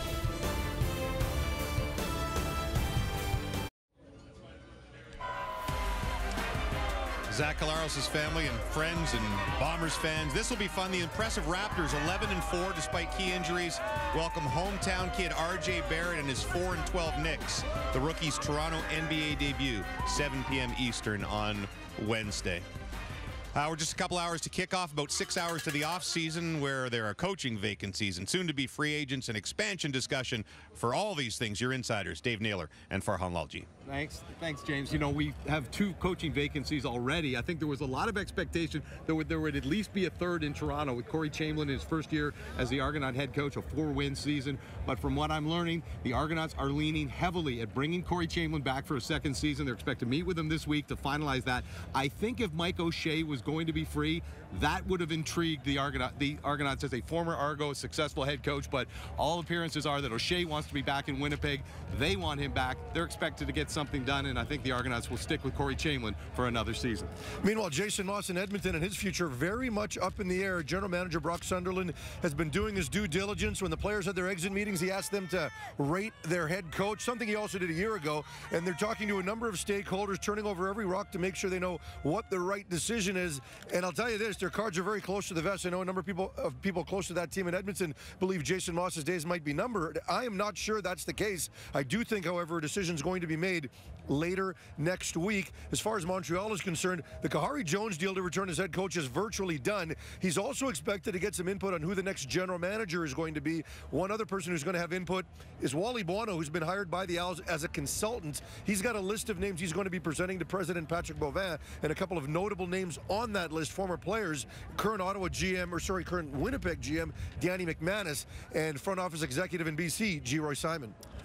[SPEAKER 7] Zach Collaros' family and friends and Bombers fans. This will be fun. The impressive Raptors, 11-4 despite key injuries, welcome hometown kid R.J. Barrett and his 4-12 Knicks. The rookie's Toronto NBA debut, 7 p.m. Eastern on Wednesday. We're just a couple hours to kick off, about 6 hours to the offseason where there are coaching vacancies and soon-to-be free agents and expansion discussion. For all these things, your insiders, Dave Naylor and Farhan Lalji.
[SPEAKER 8] Thanks, James. You know, we have 2 coaching vacancies already. I think there was a lot of expectation that there would at least be a third in Toronto with Corey Chamberlain in his first year as the Argonaut head coach, a 4-win season. But from what I'm learning, the Argonauts are leaning heavily at bringing Corey Chamberlain back for a second season. They're expected to meet with him this week to finalize that. I think if Mike O'Shea was going to be free, that would have intrigued the Argonauts as a former Argo, successful head coach. But all appearances are that O'Shea wants to be back in Winnipeg. They want him back. They're expected to get something done, and I think the Argonauts will stick with Corey Chamberlain for another season.
[SPEAKER 10] Meanwhile, Jason Moss in Edmonton and his future very much up in the air. General Manager Brock Sunderland has been doing his due diligence. When the players had their exit meetings, he asked them to rate their head coach, something he also did a year ago. And they're talking to a number of stakeholders, turning over every rock to make sure they know what the right decision is. And I'll tell you this, their cards are very close to the vest. I know a number of people close to that team in Edmonton believe Jason Moss's days might be numbered. I am not sure that's the case. I do think, however, a decision is going to be made later next week. As far as Montreal is concerned, the Kahari Jones deal to return as head coach is virtually done. He's also expected to get some input on who the next general manager is going to be. One other person who's going to have input is Wally Buono, who's been hired by the Owls as a consultant. He's got a list of names he's going to be presenting to President Patrick Beauvin, and a couple of notable names on that list, former players, current Winnipeg GM, Danny McManus, and front office executive in BC, G. Roy Simon.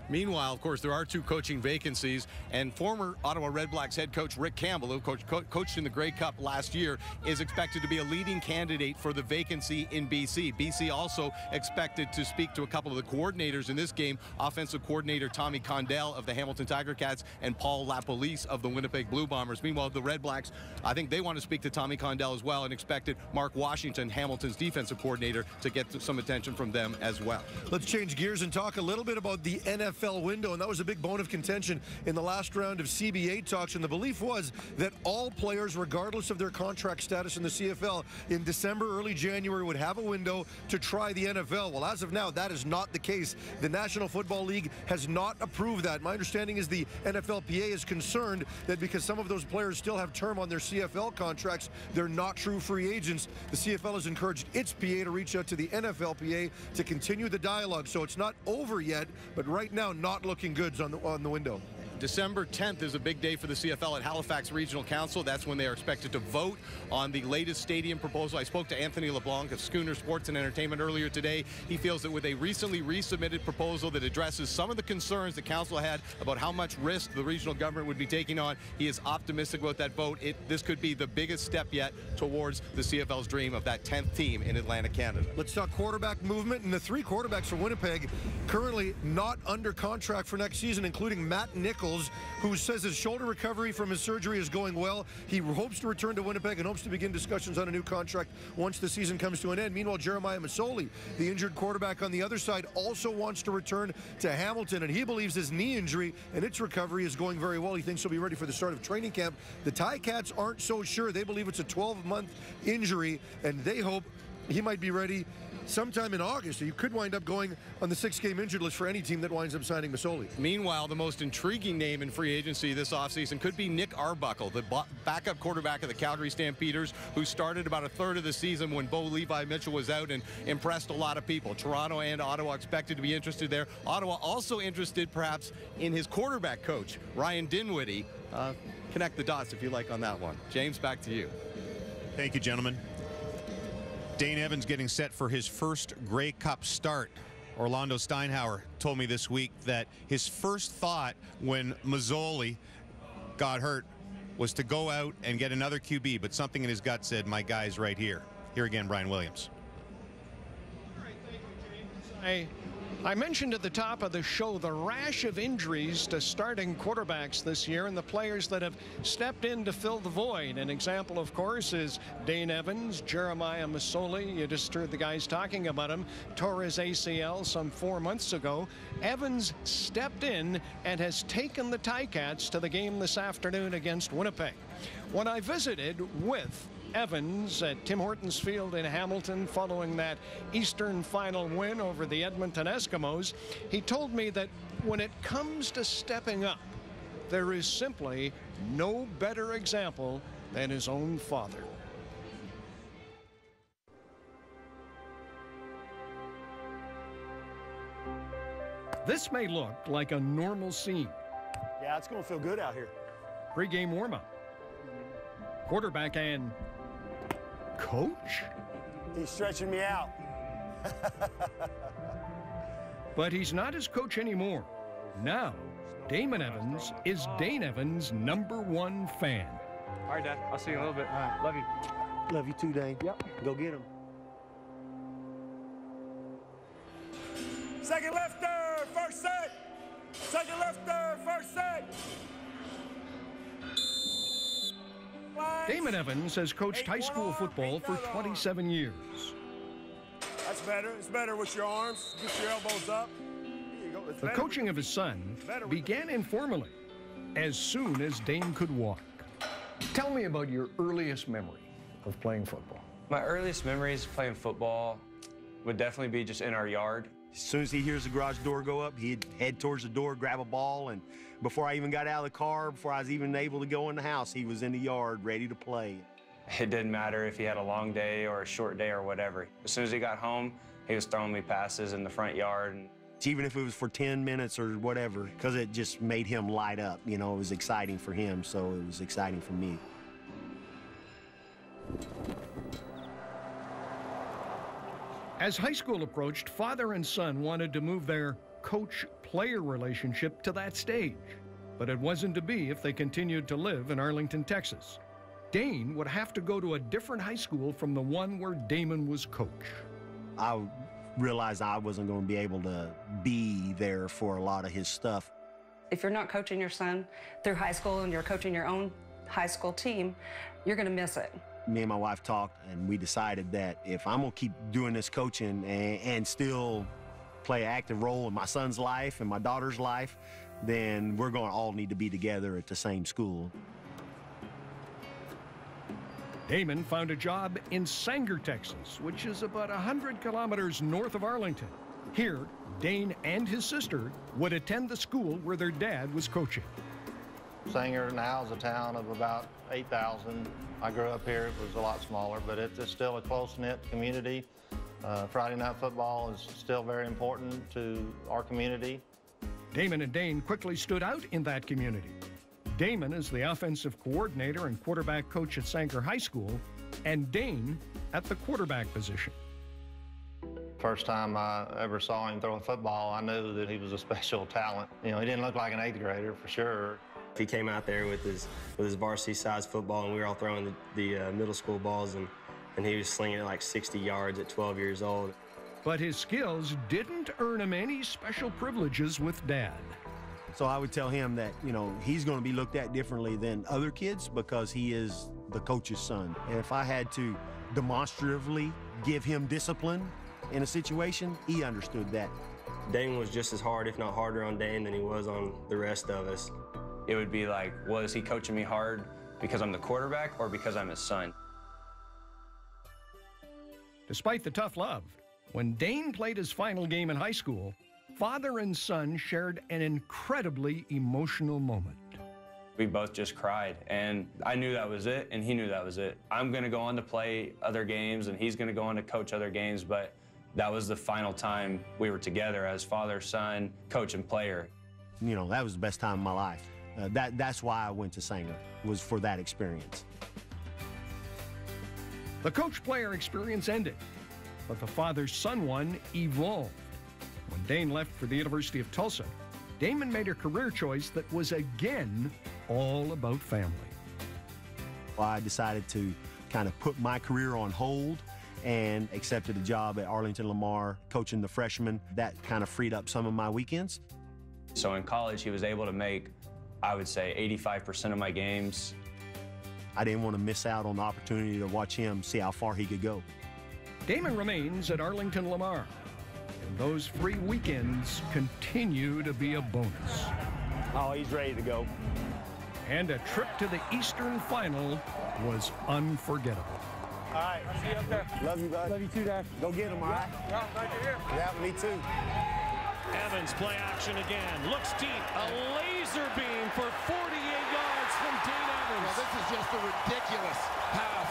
[SPEAKER 8] Meanwhile, of course, there are 2 coaching vacancies, and former Ottawa Redblacks head coach Rick Campbell, who coached in the Grey Cup last year, is expected to be a leading candidate for the vacancy in BC. BC also expected to speak to a couple of the coordinators in this game, offensive coordinator Tommy Condell of the Hamilton Tiger Cats and Paul LaPolice of the Winnipeg Blue Bombers. Meanwhile, the Redblacks, I think they want to speak to Tommy Condell as well, and expected Mark Washington, Hamilton's defensive coordinator, to get some attention from them as well.
[SPEAKER 10] Let's change gears and talk a little bit about the NFL window, and that was a big bone of contention in the last round of CBA talks, and the belief was that all players, regardless of their contract status in the CFL, in December, early January, would have a window to try the NFL. Well, as of now, that is not the case. The National Football League has not approved that. My understanding is the NFLPA is concerned that because some of those players still have term on their CFL contracts, they're not true free agents. The CFL has encouraged its PA to reach out to the NFLPA to continue the dialogue. So it's not over yet, but right now not looking good on the window.
[SPEAKER 8] December 10th is a big day for the CFL at Halifax Regional Council. That's when they are expected to vote on the latest stadium proposal. I spoke to Anthony LeBlanc of Schooner Sports and Entertainment earlier today. He feels that with a recently resubmitted proposal that addresses some of the concerns the council had about how much risk the regional government would be taking on, he is optimistic about that vote. This could be the biggest step yet towards the CFL's dream of that 10th team in Atlantic Canada.
[SPEAKER 10] Let's talk quarterback movement, and the 3 quarterbacks for Winnipeg currently not under contract for next season, including Matt Nichols, who says his shoulder recovery from his surgery is going well. He hopes to return to Winnipeg and hopes to begin discussions on a new contract once the season comes to an end. Meanwhile, Jeremiah Masoli, the injured quarterback on the other side, also wants to return to Hamilton, and he believes his knee injury and its recovery is going very well. He thinks he'll be ready for the start of training camp. The Ticats aren't so sure. They believe it's a 12-month injury, and they hope he might be ready sometime in August. So you could wind up going on the 6-game injured list for any team that winds up signing Masoli.
[SPEAKER 8] Meanwhile, the most intriguing name in free agency this offseason could be Nick Arbuckle, the backup quarterback of the Calgary Stampeders, who started about a third of the season when Bo Levi Mitchell was out and impressed a lot of people. Toronto and Ottawa expected to be interested there. Ottawa also interested perhaps in his quarterback coach, Ryan Dinwiddie. Connect the dots if you like on that one. James, back to you.
[SPEAKER 7] Thank you, gentlemen. Dane Evans getting set for his first Grey Cup start. Orlando Steinhauer told me this week that his first thought when Masoli got hurt was to go out and get another QB, but something in his gut said, my guy's right here. Here again, Brian Williams.
[SPEAKER 12] I mentioned at the top of the show the rash of injuries to starting quarterbacks this year and the players that have stepped in to fill the void. An example, of course, is Dane Evans, Jeremiah Masoli. You just heard the guys talking about him. Tore his ACL some 4 months ago. Evans stepped in and has taken the Ticats to the game this afternoon against Winnipeg. When I visited with Evans at Tim Hortons Field in Hamilton following that Eastern final win over the Edmonton Eskimos, he told me that when it comes to stepping up, there is simply no better example than his own father. This may look like a normal scene.
[SPEAKER 19] Yeah, it's going to feel good out here.
[SPEAKER 12] Pre-game warm-up. Quarterback and coach?
[SPEAKER 19] He's stretching me out.
[SPEAKER 12] But he's not his coach anymore. Now, Damon Evans is Dane Evans' #1 fan.
[SPEAKER 20] All right, Dad. I'll see you in a little bit. All right. Love you.
[SPEAKER 19] Love you too, Dane. Yep. Go get him. Second lefter, first set. Second lefter, first set.
[SPEAKER 12] Damon Evans has coached high school football for 27 years.
[SPEAKER 19] That's better. It's better with your arms. Get your elbows up. There you go.
[SPEAKER 12] The coaching of his son began informally, as soon as Dane could walk. Tell me about your earliest memory of playing football.
[SPEAKER 20] My earliest memories of playing football would definitely be just in our yard.
[SPEAKER 19] As soon as he hears the garage door go up, he'd head towards the door, grab a ball, and before I even got out of the car, before I was even able to go in the house, he was in the yard ready to play.
[SPEAKER 20] It didn't matter if he had a long day or a short day or whatever. As soon as he got home, he was throwing me passes in the front yard. And
[SPEAKER 19] even if it was for 10 minutes or whatever, because it just made him light up. You know, it was exciting for him, so it was exciting for me.
[SPEAKER 12] As high school approached, father and son wanted to move their coach coach-player relationship to that stage. But it wasn't to be if they continued to live in Arlington, Texas. Dane would have to go to a different high school from the one where Damon was coach.
[SPEAKER 19] I realized I wasn't going to be able to be there for a lot of his stuff.
[SPEAKER 4] If you're not coaching your son through high school and you're coaching your own high school team, you're going to miss it.
[SPEAKER 19] Me and my wife talked, and we decided that if I'm going to keep doing this coaching and still play an active role in my son's life and my daughter's life, then we're going to all need to be together at the same school.
[SPEAKER 12] Damon found a job in Sanger, Texas, which is about 100 kilometers north of Arlington. Here, Dane and his sister would attend the school where their dad was coaching.
[SPEAKER 5] Sanger now is a town of about 8,000. I grew up here. It was a lot smaller, but it's still a close-knit community. Friday night football is still very important to our community.
[SPEAKER 12] Damon and Dane quickly stood out in that community. Damon is the offensive coordinator and quarterback coach at Sanger High School, and Dane at the quarterback position.
[SPEAKER 5] First time I ever saw him throw a football, I knew that he was a special talent. You know, he didn't look like an 8th grader for sure.
[SPEAKER 27] He came out there with his varsity-sized football, and we were all throwing the middle school balls, and he was slinging it like 60 yards at 12 years old.
[SPEAKER 12] But his skills didn't earn him any special privileges with Dad.
[SPEAKER 19] So I would tell him that, you know, he's going to be looked at differently than other kids because he is the coach's son. And if I had to demonstratively give him discipline in a situation, he understood that.
[SPEAKER 27] Dane was just as hard, if not harder, on Dane than he was on the rest of us.
[SPEAKER 20] It would be like, was he coaching me hard because I'm the quarterback or because I'm his son?
[SPEAKER 12] Despite the tough love, when Dane played his final game in high school, father and son shared an incredibly emotional moment.
[SPEAKER 20] We both just cried, and I knew that was it, and he knew that was it. I'm going to go on to play other games, and he's going to go on to coach other games, but that was the final time we were together as father, son, coach, and player.
[SPEAKER 19] You know, that was the best time of my life. That's why I went to Sanger, was for that experience.
[SPEAKER 12] The coach-player experience ended, but the father-son one evolved. When Dane left for the University of Tulsa, Damon made a career choice that was again all about family.
[SPEAKER 19] Well, I decided to kind of put my career on hold and accepted a job at Arlington Lamar coaching the freshmen. That kind of freed up some of my weekends.
[SPEAKER 20] So in college, he was able to make, I would say, 85% of my games.
[SPEAKER 19] I didn't want to miss out on the opportunity to watch him see how far he could go.
[SPEAKER 12] Damon remains at Arlington Lamar, and those free weekends continue to be a bonus.
[SPEAKER 19] Oh, he's ready to go.
[SPEAKER 12] And a trip to the Eastern Final was unforgettable.
[SPEAKER 19] All right.
[SPEAKER 6] I'll see you up there.
[SPEAKER 19] Love you, bud.
[SPEAKER 6] Love you too, Dad.
[SPEAKER 19] Go get him, all right?
[SPEAKER 6] Yeah, glad you're here.
[SPEAKER 19] Yeah, me too.
[SPEAKER 22] Evans play action again. Looks deep. A laser beam for 48 yards from Dane Evans.
[SPEAKER 1] Well, this is just a ridiculous pass.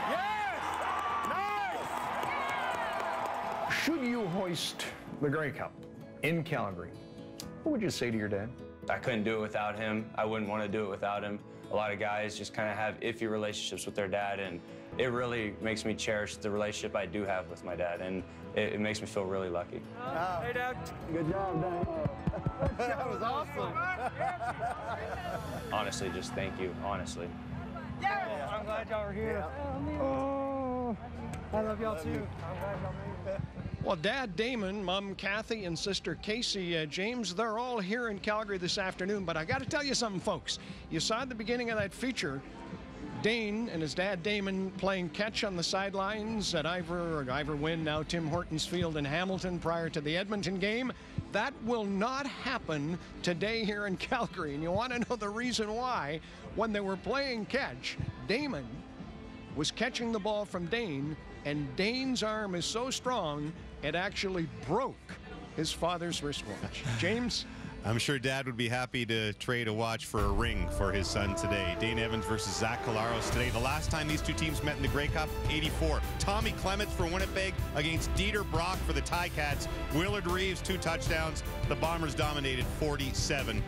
[SPEAKER 22] Yes! Nice!
[SPEAKER 12] Should you hoist the Grey Cup in Calgary, what would you say to your dad?
[SPEAKER 20] I couldn't do it without him. I wouldn't want to do it without him. A lot of guys just kind of have iffy relationships with their dad, and it really makes me cherish the relationship I do have with my dad, and it makes me feel really lucky.
[SPEAKER 22] Hey, Dad.
[SPEAKER 19] Good job, Dad.
[SPEAKER 22] That was awesome.
[SPEAKER 20] Honestly, just thank you, honestly.
[SPEAKER 22] Yeah. I'm glad y'all are here. Yeah. Oh, I love y'all too. I'm glad y'all made it.
[SPEAKER 12] Well, Dad Damon, Mom Kathy, and Sister Casey James, they're all here in Calgary this afternoon. But I got to tell you something, folks. You saw at the beginning of that feature, Dane and his dad Damon playing catch on the sidelines at Ivor Wynn, now Tim Hortons Field in Hamilton prior to the Edmonton game. That will not happen today here in Calgary. And you want to know the reason why? When they were playing catch, Damon was catching the ball from Dane, and Dane's arm is so strong, it actually broke his father's wristwatch. James?
[SPEAKER 7] I'm sure Dad would be happy to trade a watch for a ring for his son today. Dane Evans versus Zach Collaros today. The last time these two teams met in the Grey Cup, 84. Tommy Clements for Winnipeg against Dieter Brock for the Ticats. Willard Reeves, 2 touchdowns. The Bombers dominated 47-17.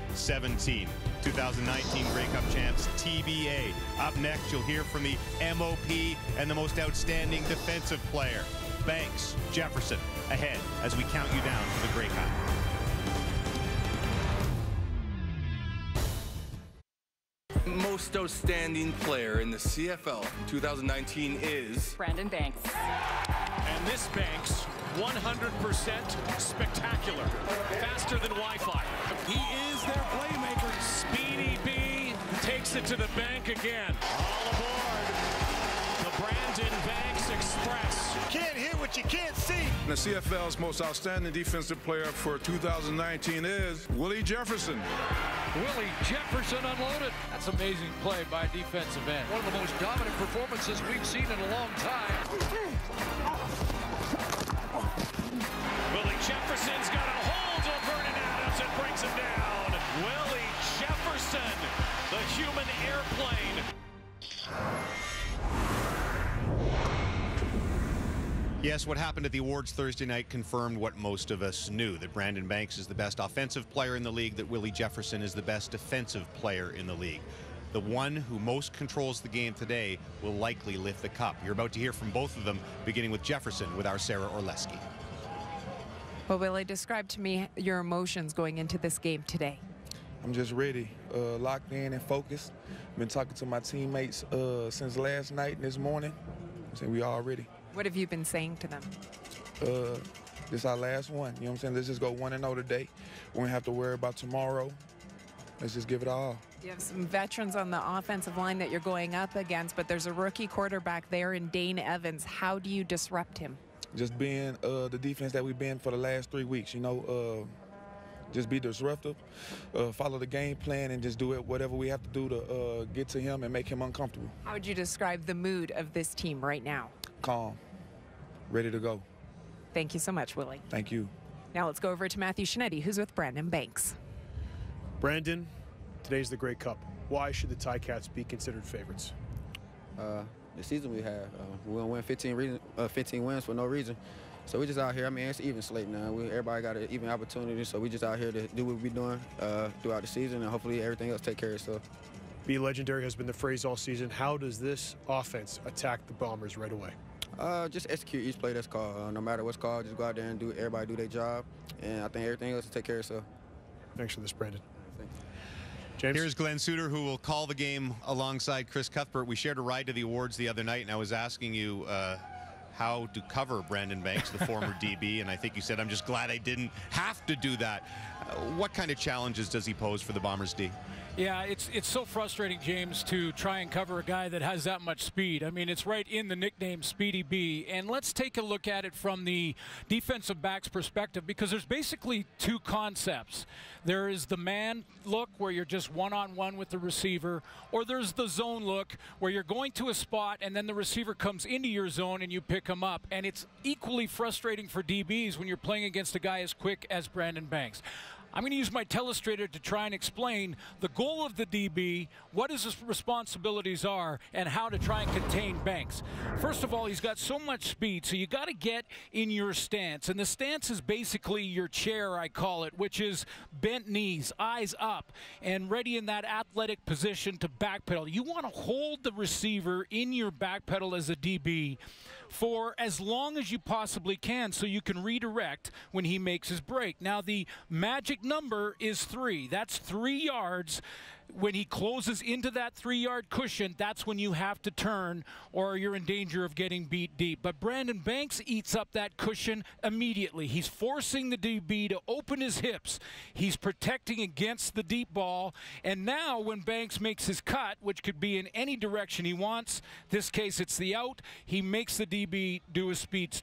[SPEAKER 7] 2019 Grey Cup champs, TBA. Up next, you'll hear from the MOP and the most outstanding defensive player, Banks Jefferson, ahead as we count you down to the Grey Cup.
[SPEAKER 2] Most outstanding player in the CFL in 2019 is
[SPEAKER 6] Brandon Banks.
[SPEAKER 22] And this Banks, 100% spectacular. Faster than Wi-Fi. He is their playmaker. Speedy B takes it to the bank again. All aboard the Brandon Banks Express.
[SPEAKER 9] You can't hear what you can't see.
[SPEAKER 21] The CFL's most outstanding defensive player for 2019 is Willie Jefferson.
[SPEAKER 11] Willie Jefferson unloaded. That's amazing play by a defensive end. One of the most dominant performances we've seen in a long time.
[SPEAKER 22] Willie Jefferson's got a hold on Vernon Adams and brings him down. Willie Jefferson, the human airplane.
[SPEAKER 7] Yes, what happened at the awards Thursday night confirmed what most of us knew, that Brandon Banks is the best offensive player in the league, that Willie Jefferson is the best defensive player in the league. The one who most controls the game today will likely lift the cup. You're about to hear from both of them, beginning with Jefferson with our Sarah Orleski.
[SPEAKER 23] Well, Willie, describe to me your emotions going into this game today.
[SPEAKER 21] I'm just ready, locked in and focused. Been talking to my teammates since last night and this morning. So we all ready.
[SPEAKER 23] What have you been saying to them?
[SPEAKER 21] This is our last one. You know what I'm saying? Let's just go 1-0 today. We don't have to worry about tomorrow. Let's just give it all.
[SPEAKER 23] You have some veterans on the offensive line that you're going up against, but there's a rookie quarterback there in Dane Evans. How do you disrupt him?
[SPEAKER 21] Just being the defense that we've been for the last 3 weeks, you know, just be disruptive, follow the game plan, and just do it whatever we have to do to get to him and make him uncomfortable.
[SPEAKER 23] How would you describe the mood of this team right now?
[SPEAKER 21] Calm, ready to go.
[SPEAKER 23] Thank you so much, Willie.
[SPEAKER 21] Thank you.
[SPEAKER 23] Now let's go over to Matthew Shinetti, who's with Brandon Banks.
[SPEAKER 25] Brandon, today's the Grey Cup. Why should the Ticats be considered favorites?
[SPEAKER 26] The season we have, we're going to win 15 wins for no reason. So we're just out here. I mean, it's even slate now. Everybody got an even opportunity, so we're just out here to do what we're doing throughout the season, and hopefully everything else take care of itself.
[SPEAKER 25] Be legendary has been the phrase all season. How does this offense attack the Bombers right away?
[SPEAKER 26] Just execute each play that's called. No matter what's called, just go out there and everybody do their job, and I think everything else will take care of itself.
[SPEAKER 25] Thanks for this, Brandon.
[SPEAKER 7] James. Here's Glenn Suter, who will call the game alongside Chris Cuthbert. We shared a ride to the awards the other night, and I was asking you how to cover Brandon Banks, the former DB, and I think you said, I'm just glad I didn't have to do that. What kind of challenges does he pose for the Bombers D?
[SPEAKER 11] Yeah, it's so frustrating, James, to try and cover a guy that has that much speed. I mean, it's right in the nickname Speedy B. And let's take a look at it from the defensive back's perspective, because there's basically two concepts. There is the man look, where you're just one-on-one with the receiver, or there's the zone look, where you're going to a spot and then the receiver comes into your zone and you pick him up. And it's equally frustrating for DBs when you're playing against a guy as quick as Brandon Banks. I'm going to use my telestrator to try and explain the goal of the DB, what his responsibilities are, and how to try and contain Banks. First of all, he's got so much speed, so you got to get in your stance. And the stance is basically your chair, I call it, which is bent knees, eyes up, and ready in that athletic position to backpedal. You want to hold the receiver in your backpedal as a DB for as long as you possibly can, so you can redirect when he makes his break. Now, the magic number is 3. That's 3 yards. When he closes into that 3-yard cushion, that's when you have to turn, or you're in danger of getting beat deep. But Brandon Banks eats up that cushion immediately. He's forcing the DB to open his hips. He's protecting against the deep ball. And now when Banks makes his cut, which could be in any direction he wants, this case it's the out, he makes the DB do a speed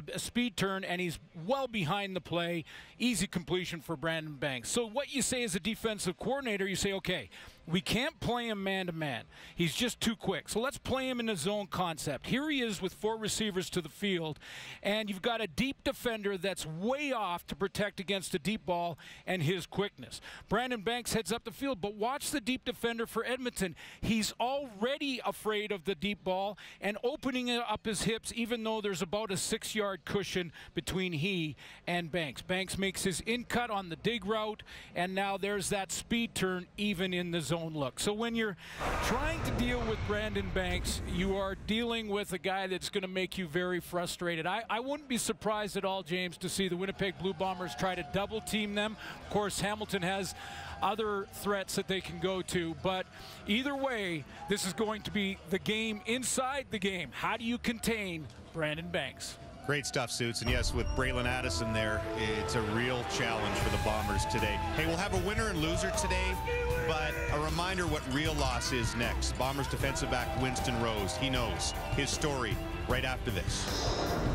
[SPEAKER 11] turn, and he's well behind the play. Easy completion for Brandon Banks. So what you say as a defensive coordinator, you say, okay, we can't play him man-to-man. He's just too quick. So let's play him in a zone concept. Here he is with 4 receivers to the field, and you've got a deep defender that's way off to protect against a deep ball and his quickness. Brandon Banks heads up the field, but watch the deep defender for Edmonton. He's already afraid of the deep ball and opening up his hips, even though there's about a 6-yard cushion between he and Banks. Banks makes his in-cut on the dig route, and now there's that speed turn even in the zone look. So when you're trying to deal with Brandon Banks, you are dealing with a guy that's going to make you very frustrated. I wouldn't be surprised at all, James, to see the Winnipeg Blue Bombers try to double team them. Of course, Hamilton has other threats that they can go to. But either way, this is going to be the game inside the game. How do you contain Brandon Banks?
[SPEAKER 7] Great stuff, Suits. And yes, with Braylon Addison there, it's a real challenge for the Bombers today. Hey, we'll have a winner and loser today, but a reminder what real loss is next. Bombers defensive back Winston Rose, he knows his story right after this.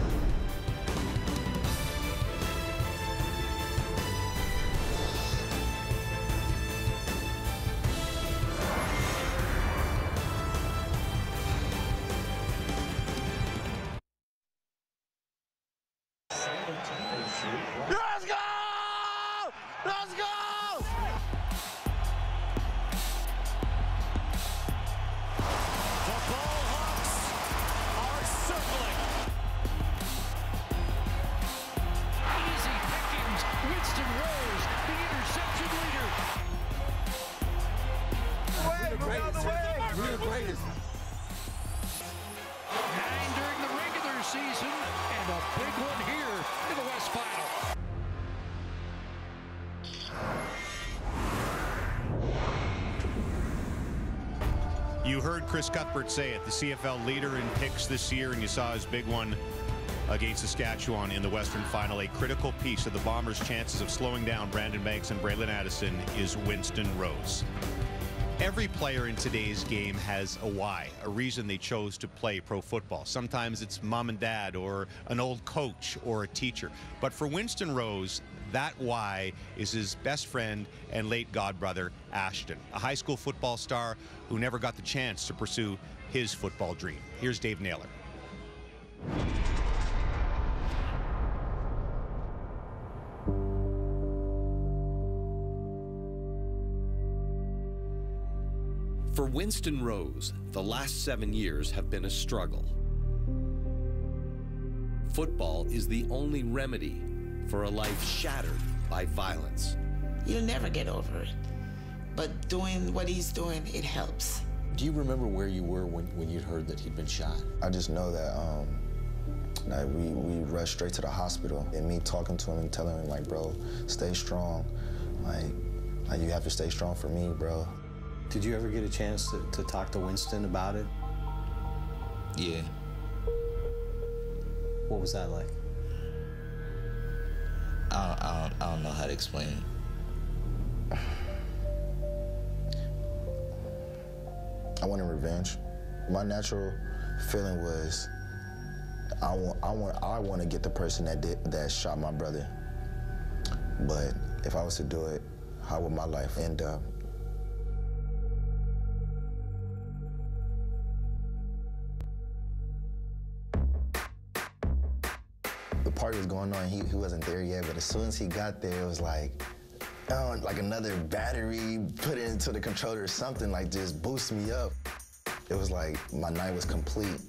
[SPEAKER 9] Let's go! Let's go! The Ball Hawks are circling. Easy pickings. Winston Rose, the interception leader. We're the greatest. 9 during the regular season, and a big one here in the West Final.
[SPEAKER 7] You heard Chris Cuthbert say it, the CFL leader in picks this year, and you saw his big one against Saskatchewan in the Western Final. A critical piece of the Bombers' chances of slowing down Brandon Banks and Braylon Addison is Winston Rose. Every player in today's game has a why, a reason they chose to play pro football. Sometimes it's mom and dad or an old coach or a teacher. But for Winston Rose, that why is his best friend and late godbrother, Ashton, a high school football star who never got the chance to pursue his football dream. Here's Dave Naylor.
[SPEAKER 6] For Winston Rose, the last 7 years have been a struggle. Football is the only remedy for a life shattered by violence.
[SPEAKER 14] You'll never get over it. But doing what he's doing, it helps.
[SPEAKER 15] Do you remember where you were when you'd heard that he'd been shot?
[SPEAKER 16] I just know that we rushed straight to the hospital, and me talking to him and telling him, like, bro, stay strong. Like you have to stay strong for me, bro.
[SPEAKER 15] Did you ever get a chance to talk to Winston about it?
[SPEAKER 16] Yeah.
[SPEAKER 15] What was that like?
[SPEAKER 16] I don't know how to explain it. I wanted revenge. My natural feeling was I want to get the person that shot my brother. But if I was to do it, how would my life end up? The party was going on, he wasn't there yet, but as soon as he got there, it was like another battery put into the controller or something, like just boost me up. It was like my night was complete.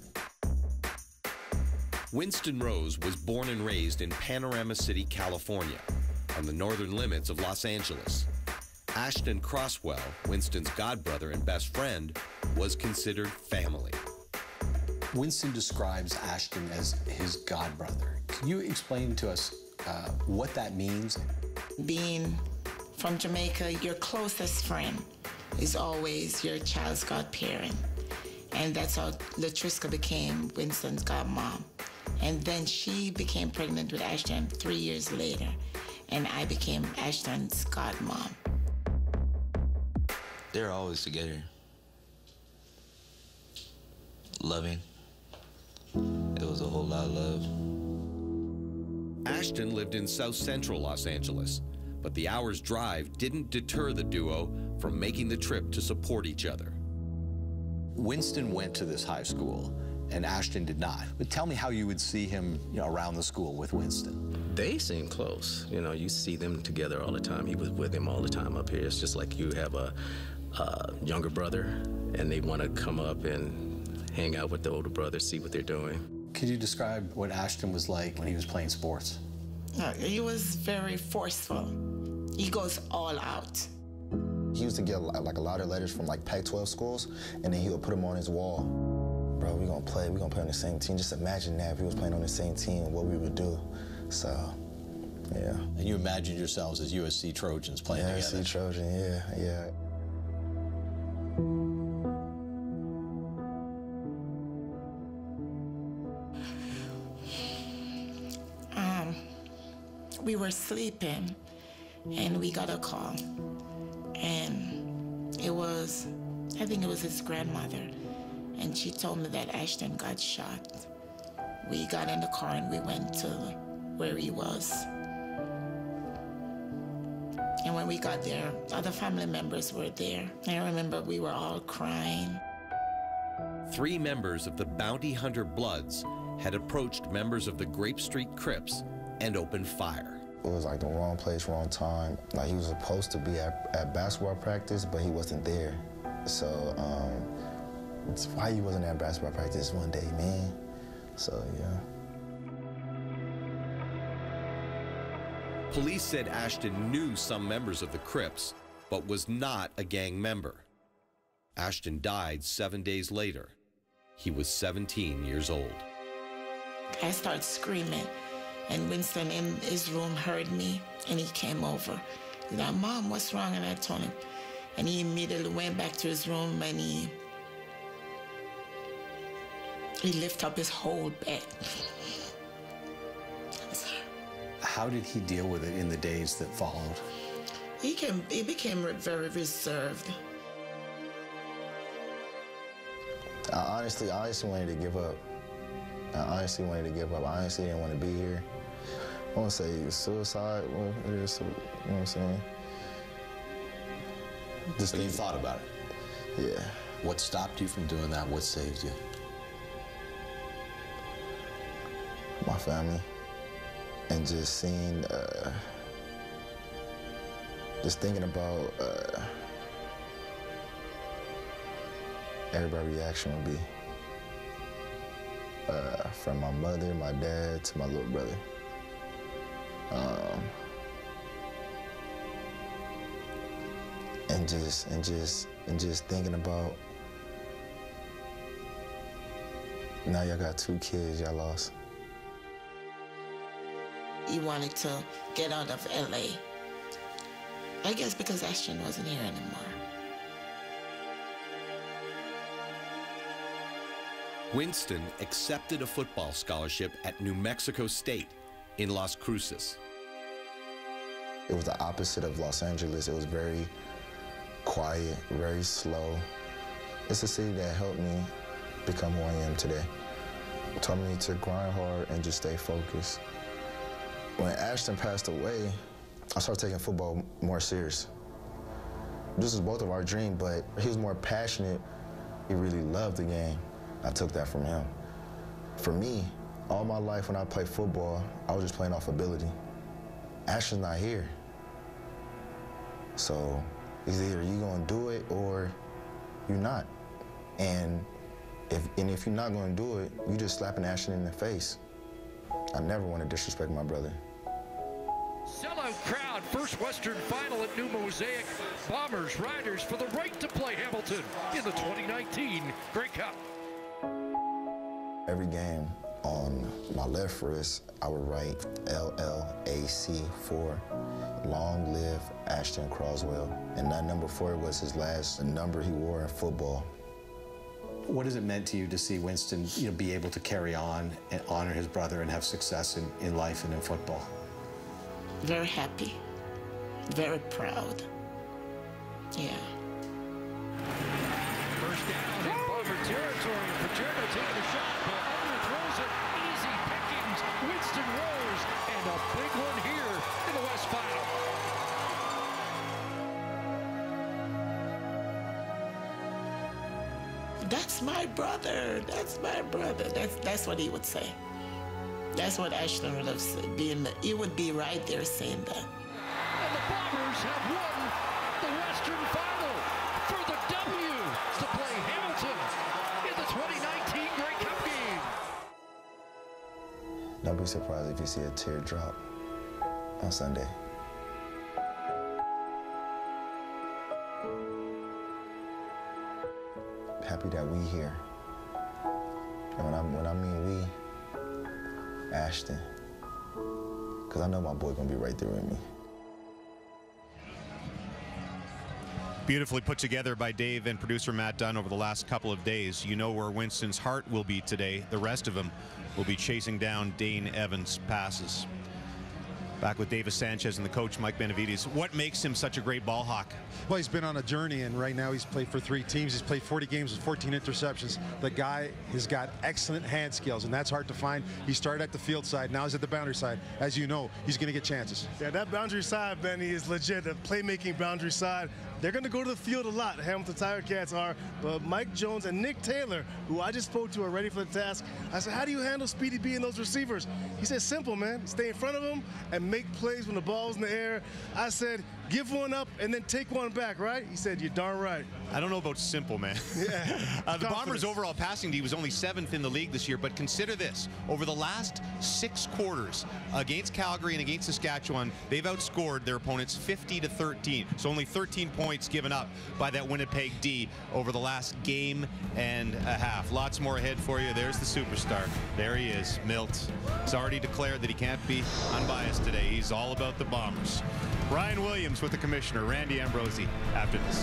[SPEAKER 6] Winston Rose was born and raised in Panorama City, California, on the northern limits of Los Angeles. Ashton Crosswell, Winston's godbrother and best friend, was considered family.
[SPEAKER 15] Winston describes Ashton as his godbrother. Can you explain to us what that means?
[SPEAKER 14] Being from Jamaica, your closest friend is always your child's godparent. And that's how Latriska became Winston's godmom. And then she became pregnant with Ashton 3 years later, and I became Ashton's godmom.
[SPEAKER 16] They're always together. Loving. It was a whole lot of love.
[SPEAKER 6] Ashton lived in South Central Los Angeles, but the hour's drive didn't deter the duo from making the trip to support each other.
[SPEAKER 15] Winston went to this high school, and Ashton did not. But tell me how you would see him, around the school with Winston.
[SPEAKER 17] They seem close. You see them together all the time. He was with him all the time up here. It's just like you have a younger brother, and they want to come up and hang out with the older brother, see what they're doing.
[SPEAKER 15] Could you describe what Ashton was like when he was playing sports?
[SPEAKER 14] He was very forceful. He goes all out.
[SPEAKER 16] He used to get like a lot of letters from like Pac-12 schools, and then he would put them on his wall. Bro, we're gonna play on the same team. Just imagine that if we was playing on the same team, what we would do. So Yeah.
[SPEAKER 15] And you imagined yourselves as USC Trojans playing together.
[SPEAKER 16] USC Trojan, yeah.
[SPEAKER 14] We were sleeping, and we got a call, and I think it was his grandmother, and she told me that Ashton got shot. We got in the car and we went to where he was. And when we got there, other family members were there. I remember we were all crying.
[SPEAKER 6] 3 members of the Bounty Hunter Bloods had approached members of the Grape Street Crips and opened fire.
[SPEAKER 16] It was like the wrong place, wrong time. Like he was supposed to be at basketball practice, but he wasn't there. So it's why he wasn't at basketball practice one day, man. So yeah.
[SPEAKER 6] Police said Ashton knew some members of the Crips, but was not a gang member. Ashton died 7 days later. He was 17 years old.
[SPEAKER 14] I started screaming, and Winston in his room heard me, and he came over. He's like, "Mom, what's wrong?" And I told him. And he immediately went back to his room, and he lifted up his whole bed.
[SPEAKER 15] How did he deal with it in the days that followed?
[SPEAKER 14] He became very reserved.
[SPEAKER 16] I honestly wanted to give up. I honestly didn't want to be here. I want to say suicide. Well, it is, you know what I'm saying?
[SPEAKER 15] But you thought about it?
[SPEAKER 16] Yeah.
[SPEAKER 15] What stopped you from doing that? What saved you?
[SPEAKER 16] My family. And just seeing, just thinking about everybody's reaction would be. From my mother, my dad, to my little brother. And just thinking about, now y'all got 2 kids y'all lost.
[SPEAKER 14] He wanted to get out of LA. I guess because Ashton wasn't here anymore.
[SPEAKER 6] Winston accepted a football scholarship at New Mexico State in Las Cruces.
[SPEAKER 16] It was the opposite of Los Angeles. It was very quiet, very slow. It's a city that helped me become who I am today. It taught me to grind hard and just stay focused. When Ashton passed away, I started taking football more serious. This was both of our dreams, but he was more passionate. He really loved the game. I took that from him. For me, all my life when I played football, I was just playing off ability. Ashton's not here. So it's either you're gonna do it or you're not. And if you're not gonna do it, you just slapping Ashton in the face. I never want to disrespect my brother.
[SPEAKER 9] Sellout crowd, first Western final at New Mosaic. Bombers, Riders for the right to play Hamilton in the 2019 Grey Cup.
[SPEAKER 16] Every game on my left wrist, I would write LLAC 4, long live Ashton Croswell. And that number 4 was his last number he wore in football.
[SPEAKER 15] What has it meant to you to see Winston, be able to carry on and honor his brother and have success in life and in football?
[SPEAKER 14] Very happy, very proud. Yeah.
[SPEAKER 9] First down in Bomber territory. Pacheco taking a shot, but underthrows it. Easy pickings. Winston Rose, and a big one here in the West Final.
[SPEAKER 14] That's my brother. That's my brother. That's what he would say. That's what Ashton would have said. He would be right there saying that.
[SPEAKER 9] And the Bombers have won the Western Final for the W to play Hamilton in the 2019 Grey Cup game.
[SPEAKER 16] Don't be surprised if you see a tear drop on Sunday. Happy that we here. And when I mean we, Ashton, because I know my boy gonna be right there with me.
[SPEAKER 7] Beautifully put together by Dave and producer Matt Dunn over the last couple of days. You know where Winston's heart will be today. The rest of him will be chasing down Dane Evans' passes. Back with Davis Sanchez and the coach, Mike Benavides. What makes him such a great ball hawk?
[SPEAKER 3] Well, he's been on a journey, and right now he's played for 3 teams. He's played 40 games with 14 interceptions. The guy has got excellent hand skills, and that's hard to find. He started at the field side. Now he's at the boundary side. As you know, he's going to get chances.
[SPEAKER 25] Yeah, that boundary side, Benny, is legit. The playmaking boundary side. They're going to go to the field a lot, Hamilton Tiger Cats are. But Mike Jones and Nick Taylor, who I just spoke to, are ready for the task. I said, how do you handle Speedy B and those receivers? He said, simple, man. Stay in front of them and make plays when the ball's in the air. I said, give one up and then take one back, right? He said, you're darn right.
[SPEAKER 7] I don't know about simple, man.
[SPEAKER 25] Yeah.
[SPEAKER 7] The Bombers' overall passing D was only 7th in the league this year, but consider this. Over the last 6 quarters against Calgary and against Saskatchewan, they've outscored their opponents 50-13. So only 13 points given up by that Winnipeg D over the last game and a half. Lots more ahead for you. There's the superstar. There he is, Milt. He's already declared that he can't be unbiased today. He's all about the Bombers. Brian Williams with the commissioner, Randy Ambrosie, after this.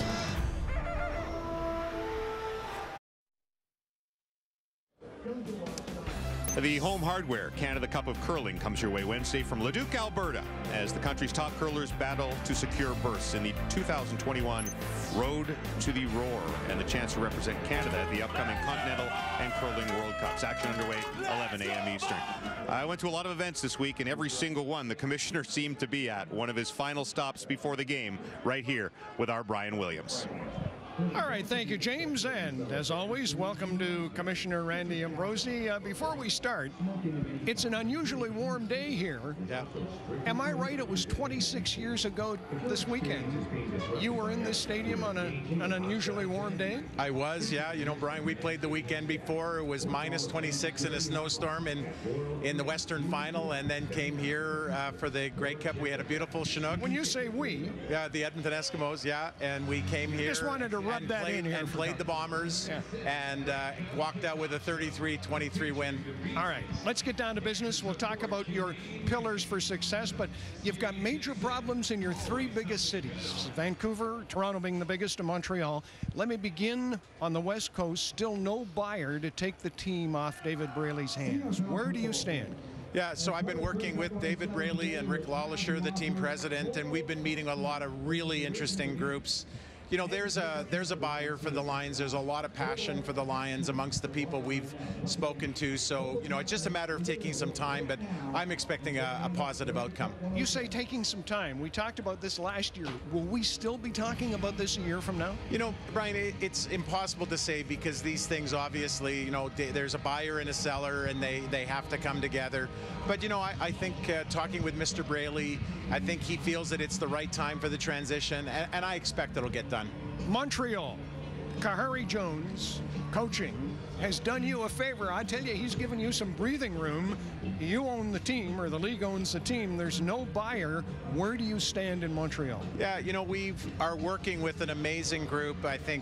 [SPEAKER 7] The Home Hardware Canada Cup of Curling comes your way Wednesday from Leduc, Alberta, as the country's top curlers battle to secure berths in the 2021 Road to the Roar and the chance to represent Canada at the upcoming Continental and Curling World Cups. Action underway 11 a.m. Eastern. I went to a lot of events this week, and every single one the commissioner seemed to be at. One of his final stops before the game, right here with our Brian Williams.
[SPEAKER 12] All right, thank you, James. And as always, welcome to Commissioner Randy Ambrosie. Before we start, it's an unusually warm day here.
[SPEAKER 4] Yeah.
[SPEAKER 12] Am I right? It was 26 years ago this weekend. You were in this stadium on an unusually warm day?
[SPEAKER 4] I was, yeah. You know, Brian, we played the weekend before. It was minus 26 in a snowstorm in the Western Final, and then came here for the Grey Cup. We had a beautiful Chinook.
[SPEAKER 12] When you say we?
[SPEAKER 4] Yeah, the Edmonton Eskimos, yeah. And we came here.
[SPEAKER 12] Just wanted to rub that in here.
[SPEAKER 4] And played the Bombers, and walked out with a 33-23 win.
[SPEAKER 12] All right, let's get down to business. We'll talk about your pillars for success, but you've got major problems in your 3 biggest cities, Vancouver, Toronto being the biggest, and Montreal. Let me begin on the West Coast. Still no buyer to take the team off David Braley's hands. Where do you stand?
[SPEAKER 4] Yeah, so I've been working with David Braley and Rick Lawlisher, the team president, and we've been meeting a lot of really interesting groups. You know, there's a buyer for the Lions. There's a lot of passion for the Lions amongst the people we've spoken to. So, you know, it's just a matter of taking some time, but I'm expecting a positive outcome.
[SPEAKER 12] You say taking some time. We talked about this last year. Will we still be talking about this a year from now?
[SPEAKER 4] You know, Brian, it's impossible to say because these things obviously, you know, there's a buyer and a seller, and they have to come together. But, you know, I think talking with Mr. Braley, I think he feels that it's the right time for the transition, and I expect it'll get done.
[SPEAKER 12] Montreal, Kahari Jones, coaching, has done you a favor. I tell you, he's given you some breathing room. You own the team, or the league owns the team. There's no buyer. Where do you stand in Montreal?
[SPEAKER 4] Yeah, you know, we are working with an amazing group. I think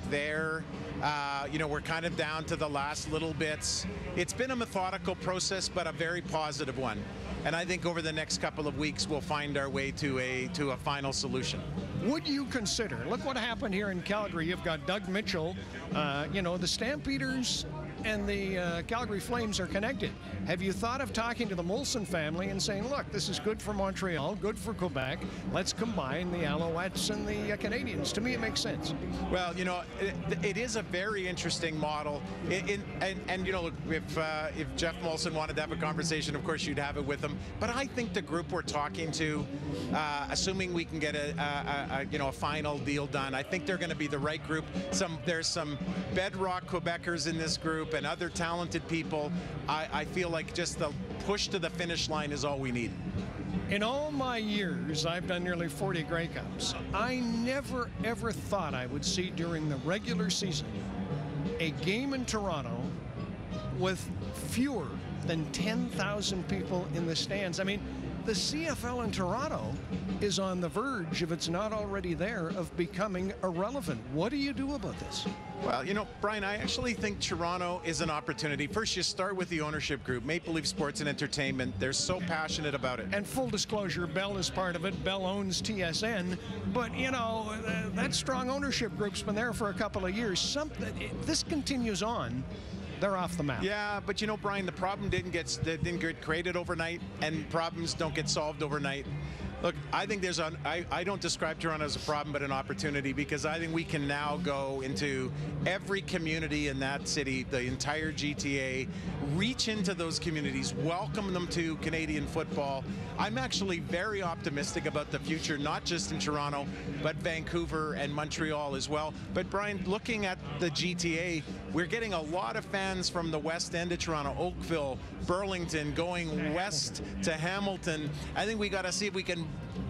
[SPEAKER 4] you know, we're kind of down to the last little bits. It's been a methodical process, but a very positive one. And I think over the next couple of weeks, we'll find our way to a final solution.
[SPEAKER 12] Would you consider, look what happened here in Calgary. You've got Doug Mitchell. You know, the Stampeders and the Calgary Flames are connected. Have you thought of talking to the Molson family and saying, look, this is good for Montreal, good for Quebec. Let's combine the Alouettes and the Canadians. To me, it makes sense.
[SPEAKER 4] Well, you know, it is a very interesting model. And you know, if Jeff Molson wanted to have a conversation, of course, you'd have it with him. But I think the group we're talking to, assuming we can get a final deal done, I think they're going to be the right group. There's some bedrock Quebecers in this group and other talented people. I feel like just the push to the finish line is all we need.
[SPEAKER 12] In all my years, I've done nearly 40 Grey Cups. I never, ever thought I would see during the regular season a game in Toronto with fewer than 10,000 people in the stands. I mean, the CFL in Toronto is on the verge, if it's not already there, of becoming irrelevant. What do you do about this?
[SPEAKER 4] Well, you know, Brian, I actually think Toronto is an opportunity. First, you start with the ownership group, Maple Leaf Sports and Entertainment. They're so passionate about it.
[SPEAKER 12] And full disclosure, Bell is part of it. Bell owns TSN. But, you know, that strong ownership group's been there for a couple of years. This continues on. They're off the map.
[SPEAKER 4] Yeah, but you know, Brian, the problem didn't get created overnight, and problems don't get solved overnight. Look, I think I don't describe Toronto as a problem, but an opportunity, because I think we can now go into every community in that city, the entire GTA, reach into those communities, welcome them to Canadian football. I'm actually very optimistic about the future, not just in Toronto, but Vancouver and Montreal as well. But Brian, looking at the GTA, we're getting a lot of fans from the west end of Toronto, Oakville, Burlington, going west to Hamilton. I think we got to see if we can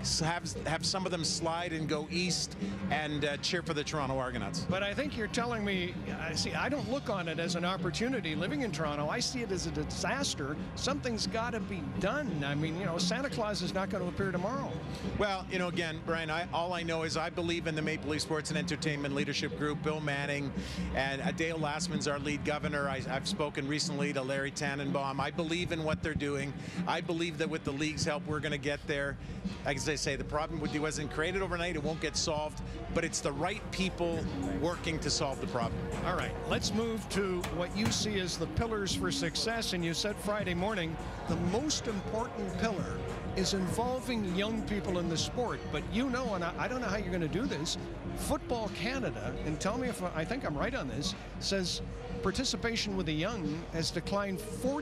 [SPEAKER 4] have some of them slide and go east and cheer for the Toronto Argonauts.
[SPEAKER 12] But I think you're telling me, I don't look on it as an opportunity. Living in Toronto, I see it as a disaster. Something's got to be done. I mean, you know, Santa Claus is not going to appear tomorrow.
[SPEAKER 4] Well, you know, again, Brian, all I know is I believe in the Maple Leaf Sports and Entertainment Leadership Group, Bill Manning, and Dale Lastman's our lead governor. I've spoken recently to Larry Tannenbaum. I believe in what they're doing. I believe that with the league's help, we're going to get there. As I say, the problem wasn't created overnight. It won't get solved, but it's the right people working to solve the problem.
[SPEAKER 12] All right, let's move to what you see as the pillars for success. And you said Friday morning, the most important pillar is involving young people in the sport. But you know, and I don't know how you're going to do this, Football Canada, and tell me if I think I'm right on this, says participation with the young has declined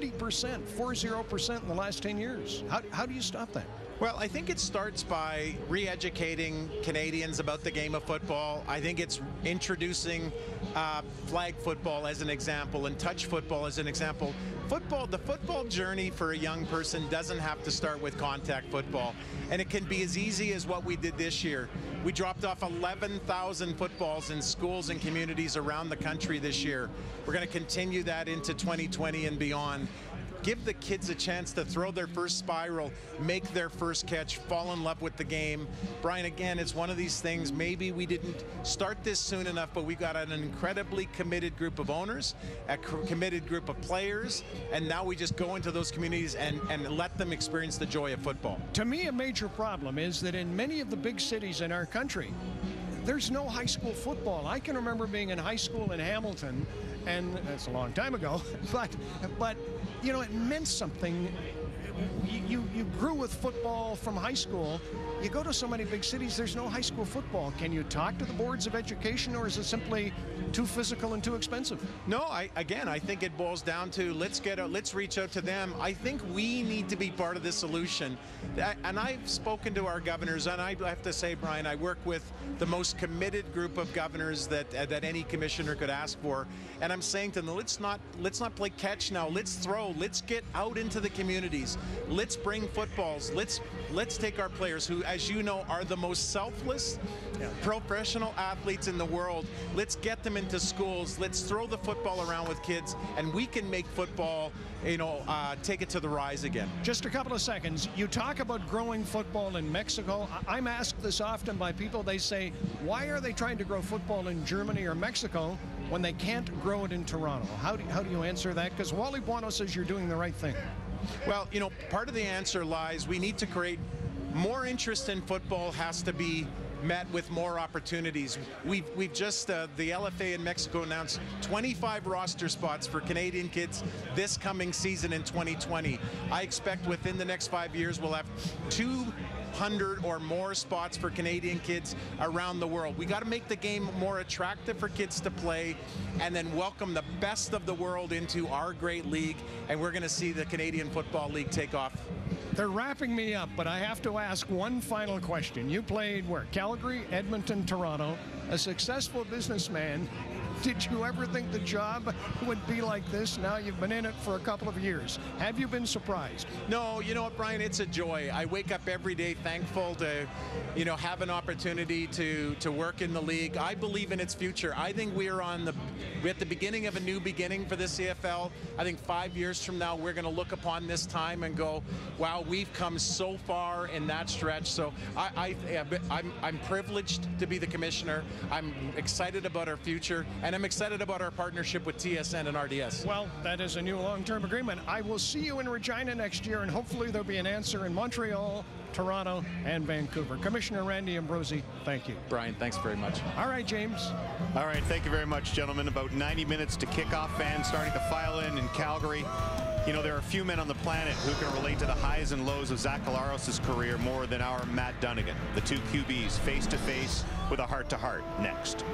[SPEAKER 12] 40% in the last 10 years. How do you stop that?
[SPEAKER 4] Well, I think it starts by re-educating Canadians about the game of football. I think it's introducing flag football as an example and touch football as an example. The football journey for a young person doesn't have to start with contact football. And it can be as easy as what we did this year. We dropped off 11,000 footballs in schools and communities around the country this year. We're going to continue that into 2020 and beyond. Give the kids a chance to throw their first spiral, make their first catch, fall in love with the game. Brian, again, it's one of these things, maybe we didn't start this soon enough, but we got an incredibly committed group of owners, a committed group of players, and now we just go into those communities and let them experience the joy of football.
[SPEAKER 12] To me, a major problem is that in many of the big cities in our country, there's no high school football. I can remember being in high school in Hamilton, and that's a long time ago, but you know, it meant something. You grew with football from high school. You go to so many big cities, there's no high school football. Can you talk to the boards of education, or is it simply too physical and too expensive?
[SPEAKER 4] No, I think it boils down to let's reach out to them. I think we need to be part of the solution. And I've spoken to our governors, and I have to say, Brian, I work with the most committed group of governors that any commissioner could ask for. And I'm saying to them, let's not play catch now. Let's throw. Let's get out into the communities. Let's bring footballs. Let's take our players, who, as you know, are the most selfless professional athletes in the world. Let's get them into schools. Let's throw the football around with kids, and we can make football, take it to the rise again.
[SPEAKER 12] Just a couple of seconds. You talk about growing football in Mexico. I'm asked this often by people. They say, why are they trying to grow football in Germany or Mexico when they can't grow it in Toronto? How do you answer that? Because Wally Buono says you're doing the right thing.
[SPEAKER 4] Well, part of the answer lies, we need to create more interest in football. Has to be met with more opportunities. We've just, the LFA in Mexico announced 25 roster spots for Canadian kids this coming season in 2020. I expect within the next 5 years we'll have 200 or more spots for Canadian kids around the world. We got to make the game more attractive for kids to play, and then welcome the best of the world into our great league, and we're going to see the Canadian Football League take off.
[SPEAKER 12] They're wrapping me up, but I have to ask one final question. You played where? Calgary, Edmonton, Toronto, a successful businessman. Did you ever think the job would be like this? Now you've been in it for a couple of years. Have you been surprised?
[SPEAKER 4] No, you know what, Brian? It's a joy. I wake up every day thankful to, have an opportunity to work in the league. I believe in its future. I think we're at the beginning of a new beginning for the CFL. I think 5 years from now, we're going to look upon this time and go, wow, we've come so far in that stretch. So I'm privileged to be the commissioner. I'm excited about our future, and I'm excited about our partnership with TSN and RDS.
[SPEAKER 12] Well, that is a new long-term agreement. I will see you in Regina next year, and hopefully there'll be an answer in Montreal, Toronto, and Vancouver. Commissioner Randy Ambrosie, thank you.
[SPEAKER 4] Brian, thanks very much.
[SPEAKER 12] All right, James.
[SPEAKER 7] All right, thank you very much, gentlemen. About 90 minutes to kickoff. Fans starting to file in Calgary. There are a few men on the planet who can relate to the highs and lows of Zach Collaros' career more than our Matt Dunigan. The two QBs face-to-face with a heart-to-heart next.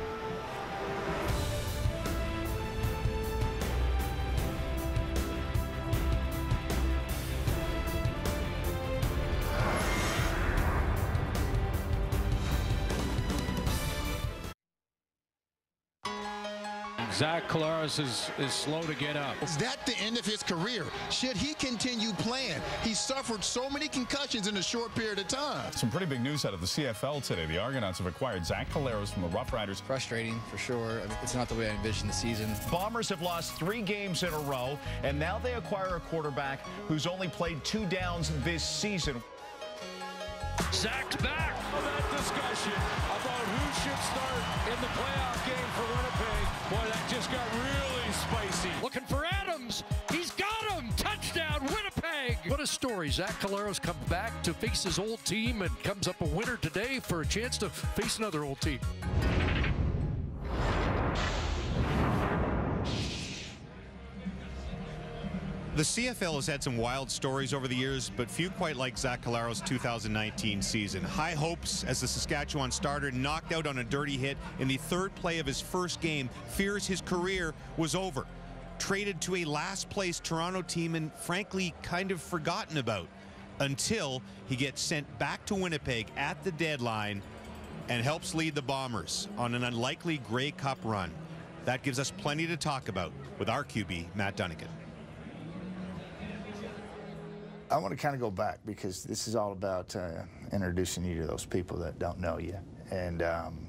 [SPEAKER 9] Zach Collaros is slow to get up.
[SPEAKER 1] Is that the end of his career? Should he continue playing? He suffered so many concussions in a short period of time.
[SPEAKER 5] Some pretty big news out of the CFL today. The Argonauts have acquired Zach Collaros from the Rough Riders.
[SPEAKER 8] Frustrating, for sure. It's not the way I envisioned the season.
[SPEAKER 10] Bombers have lost 3 games in a row, and now they acquire a quarterback who's only played 2 downs this season.
[SPEAKER 9] Zach's back. That discussion about who should start in the playoff game for Winnipeg. Boy, that just got really spicy. Looking for Adams. He's got him. Touchdown, Winnipeg. What a story. Zach Collaros comes back to face his old team and comes up a winner today for a chance to face another old team.
[SPEAKER 7] The CFL has had some wild stories over the years, but few quite like Zach Collaros' 2019 season. High hopes as the Saskatchewan starter, knocked out on a dirty hit in the 3rd play of his first game, fears his career was over. Traded to a last-place Toronto team and, frankly, kind of forgotten about, until he gets sent back to Winnipeg at the deadline and helps lead the Bombers on an unlikely Grey Cup run. That gives us plenty to talk about with our QB, Matt Dunigan.
[SPEAKER 13] I want to kind of go back because this is all about introducing you to those people that don't know you. And,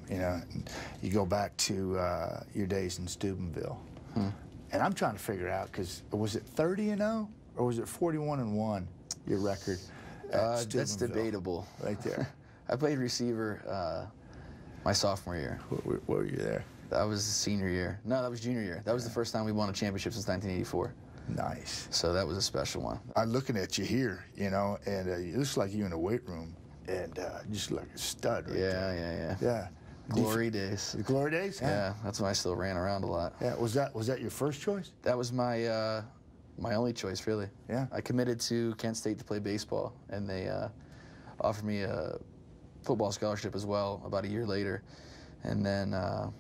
[SPEAKER 13] you go back to your days in Steubenville. And I'm trying to figure out, because was it 30-0 or was it 41-1, your record at
[SPEAKER 8] That's debatable.
[SPEAKER 13] Right there.
[SPEAKER 8] I played receiver my sophomore year.
[SPEAKER 13] What were you there?
[SPEAKER 8] That was the senior year. No, that was junior year. That was the first time we won a championship since 1984.
[SPEAKER 13] Nice.
[SPEAKER 8] So that was a special one.
[SPEAKER 13] I'm looking at you here, and it looks like you in a weight room, and just like a stud right there. Yeah.
[SPEAKER 8] Glory days.
[SPEAKER 13] The glory days?
[SPEAKER 8] Yeah, that's when I still ran around a lot.
[SPEAKER 13] Yeah, was that your first choice?
[SPEAKER 8] That was my my only choice, really.
[SPEAKER 13] Yeah.
[SPEAKER 8] I committed to Kent State to play baseball, and they offered me a football scholarship as well about a year later. And then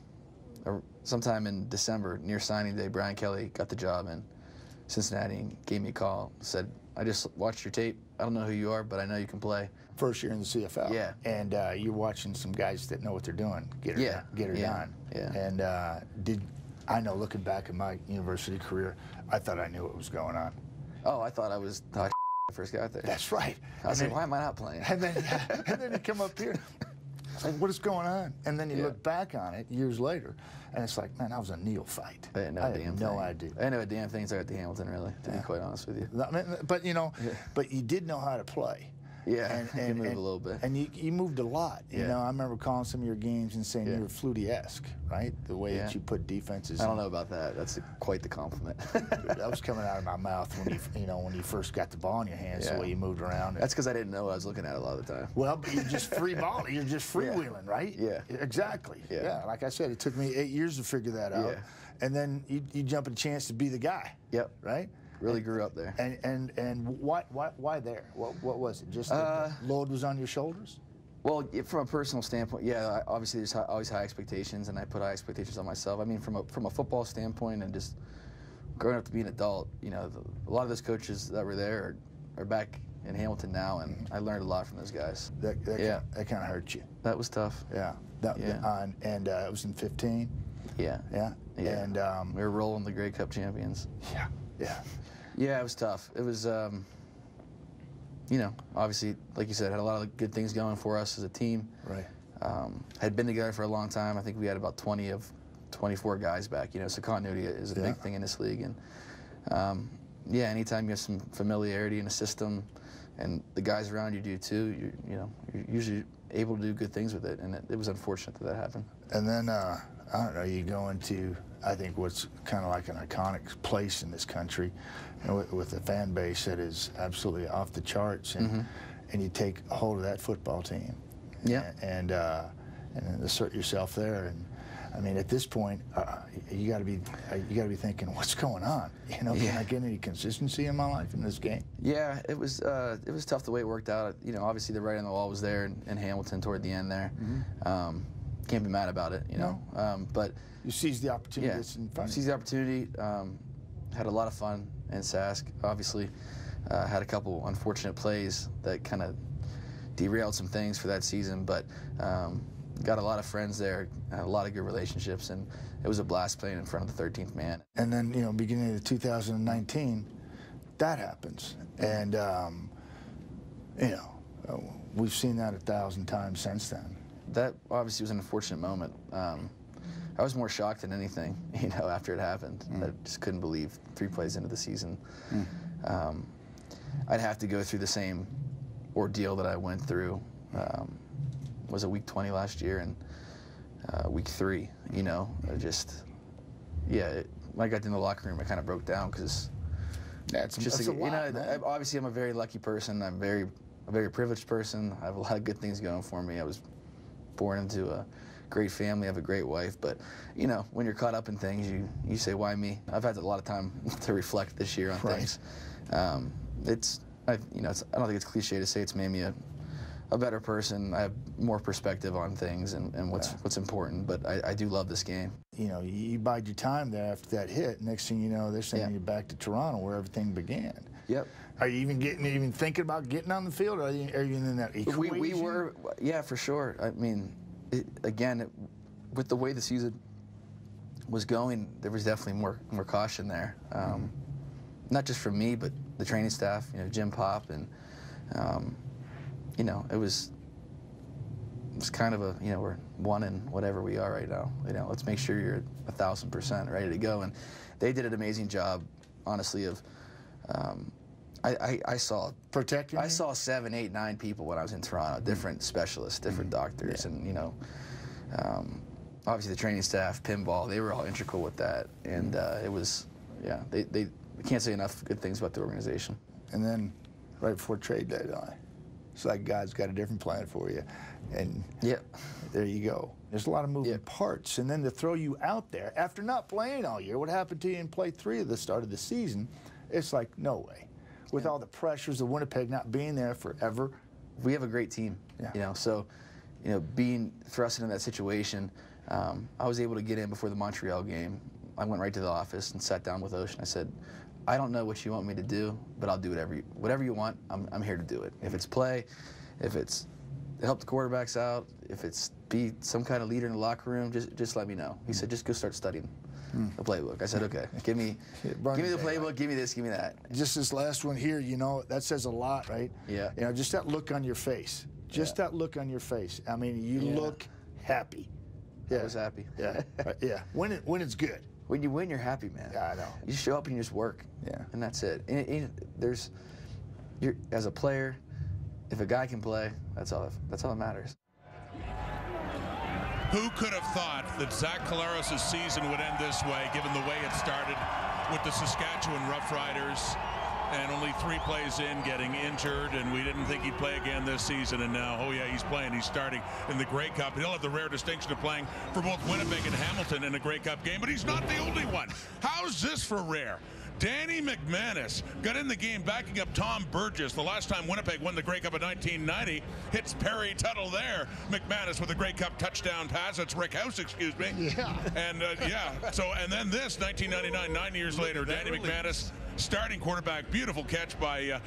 [SPEAKER 8] sometime in December, near signing day, Brian Kelly got the job in Cincinnati and gave me a call, said, I just watched your tape. I don't know who you are, but I know you can play.
[SPEAKER 13] First year in the CFL.
[SPEAKER 8] Yeah.
[SPEAKER 13] And you're watching some guys that know what they're doing. Get her done.
[SPEAKER 8] Yeah.
[SPEAKER 13] And I know, looking back at my university career, I thought I knew what was going on.
[SPEAKER 8] Oh, I thought I was the first guy out there.
[SPEAKER 13] That's right.
[SPEAKER 8] I was like, why am I not playing?
[SPEAKER 13] And then you come up here, like, what is going on? And then you look back on it years later, and it's like, man, I was a neophyte.
[SPEAKER 8] I had no idea.
[SPEAKER 13] I
[SPEAKER 8] didn't know a damn thing until I got to Hamilton, really, to be quite honest with you.
[SPEAKER 13] But, but you did know how to play.
[SPEAKER 8] Yeah, and move a little bit.
[SPEAKER 13] And you moved a lot. You know, I remember calling some of your games and saying you were Flutie-esque, right? The way that you put defenses.
[SPEAKER 8] I don't know about that. That's quite the compliment.
[SPEAKER 13] That was coming out of my mouth when you first got the ball in your hands, the way you moved around.
[SPEAKER 8] That's because I didn't know what I was looking at a lot of the time.
[SPEAKER 13] Well, but you're just free balling. You're just freewheeling, right?
[SPEAKER 8] Yeah.
[SPEAKER 13] Exactly. Yeah. Like I said, it took me 8 years to figure that out.
[SPEAKER 8] Yeah.
[SPEAKER 13] And then you jump a chance to be the guy.
[SPEAKER 8] Yep.
[SPEAKER 13] Right?
[SPEAKER 8] Really grew up there.
[SPEAKER 13] And why there? What was it? Just the load was on your shoulders?
[SPEAKER 8] Well, from a personal standpoint, yeah. Obviously, there's always high expectations, and I put high expectations on myself. I mean, from a football standpoint, and just growing up to be an adult, a lot of those coaches that were there are back in Hamilton now, and I learned a lot from those guys.
[SPEAKER 13] That kind of hurt you.
[SPEAKER 8] That was tough.
[SPEAKER 13] Yeah. And it was in 15.
[SPEAKER 8] Yeah.
[SPEAKER 13] Yeah. And
[SPEAKER 8] we were rolling the Grey Cup champions.
[SPEAKER 13] Yeah. Yeah.
[SPEAKER 8] Yeah, it was tough. It was, obviously, like you said, had a lot of good things going for us as a team.
[SPEAKER 13] Right.
[SPEAKER 8] Had been together for a long time. I think we had about 20 of 24 guys back. So continuity is a big thing in this league. And anytime you have some familiarity in a system, and the guys around you do too, you're usually able to do good things with it. And it was unfortunate that happened.
[SPEAKER 13] And then I don't know, you go into, I think, what's kind of like an iconic place in this country, with a fan base that is absolutely off the charts, and and you take hold of that football team.
[SPEAKER 8] Yeah.
[SPEAKER 13] And assert yourself there. And I mean, at this point, you got to be thinking, what's going on? Can I get any consistency in my life in this game?
[SPEAKER 8] Yeah, it was tough the way it worked out. Obviously the writing on the wall was there in Hamilton toward the end there. Can't be mad about it, but
[SPEAKER 13] you seized the opportunity that's in front of you.
[SPEAKER 8] Seized the opportunity. Had a lot of fun in Sask. Obviously, had a couple unfortunate plays that kind of derailed some things for that season, but got a lot of friends there, had a lot of good relationships, and it was a blast playing in front of the 13th man.
[SPEAKER 13] And then, beginning of 2019, that happens, and we've seen that 1,000 times since then.
[SPEAKER 8] That obviously was an unfortunate moment. I was more shocked than anything, after it happened. I just couldn't believe 3 plays into the season. I'd have to go through the same ordeal that I went through. Was it week 20 last year and week 3, when I got in the locker room, I kind of broke down because obviously I'm a very lucky person. I'm a very privileged person. I have a lot of good things going for me. I was born into a great family. I have a great wife, but when you're caught up in things, you say, why me? I've had a lot of time to reflect this year on things. I don't think it's cliche to say it's made me a better person. I have more perspective on things and what's important, but I do love this game.
[SPEAKER 13] You bide your time there after that hit. Next thing you know, they're sending you back to Toronto where everything began.
[SPEAKER 8] Yep.
[SPEAKER 13] Are you even thinking about getting on the field, or are you in that equation?
[SPEAKER 8] We were, yeah, for sure. I mean, with the way the season was going, there was definitely more caution there. Not just from me, but the training staff, Jim Pop, and it was kind of we're one in whatever we are right now. Let's make sure you're 1,000% ready to go. And they did an amazing job, honestly, of I saw
[SPEAKER 13] protecting.
[SPEAKER 8] I saw 7, 8, 9 people when I was in Toronto, different specialists, different doctors, and obviously the training staff, pinball, they were all integral with that, and it was, they can't say enough good things about the organization.
[SPEAKER 13] And then, right before trade deadline, it's like God's got a different plan for you, and there you go. There's a lot of moving parts, and then to throw you out there after not playing all year, what happened to you in play 3 at the start of the season? It's like, no way. With all the pressures of Winnipeg not being there forever.
[SPEAKER 8] We have a great team, so being thrust into that situation, I was able to get in before the Montreal game. I went right to the office and sat down with Ocean. I said, I don't know what you want me to do, but I'll do whatever you want. I'm here to do it. If it's play, if it's help the quarterbacks out, if it's be some kind of leader in the locker room, just let me know. He said, just go start studying the playbook. I said, okay, give me the playbook, give me this, give me that.
[SPEAKER 13] Just this last one here, that says a lot, right?
[SPEAKER 8] Yeah.
[SPEAKER 13] Just that look on your face. Just that look on your face. I mean, you look happy.
[SPEAKER 8] I was happy.
[SPEAKER 13] Yeah. Yeah. When it's good.
[SPEAKER 8] When you win, you're happy, man.
[SPEAKER 13] Yeah, I know.
[SPEAKER 8] You show up and you just work.
[SPEAKER 13] Yeah.
[SPEAKER 8] And that's it. You're as a player, if a guy can play, that's all that matters.
[SPEAKER 2] Who could have thought that Zach Collaros' season would end this way, given the way it started with the Saskatchewan Roughriders, and only 3 plays in getting injured, and we didn't think he'd play again this season, and now, oh yeah, he's playing. He's starting in the Grey Cup. He'll have the rare distinction of playing for both Winnipeg and Hamilton in a Grey Cup game, but he's not the only one. How's this for rare? Danny McManus got in the game backing up Tom Burgess. The last time Winnipeg won the Grey Cup in 1990, hits Perry Tuttle there. McManus with a Grey Cup touchdown pass. That's Rick House, excuse me.
[SPEAKER 13] Yeah.
[SPEAKER 2] And and then this, 1999, 9 years later, Danny McManus, starting quarterback. Beautiful catch by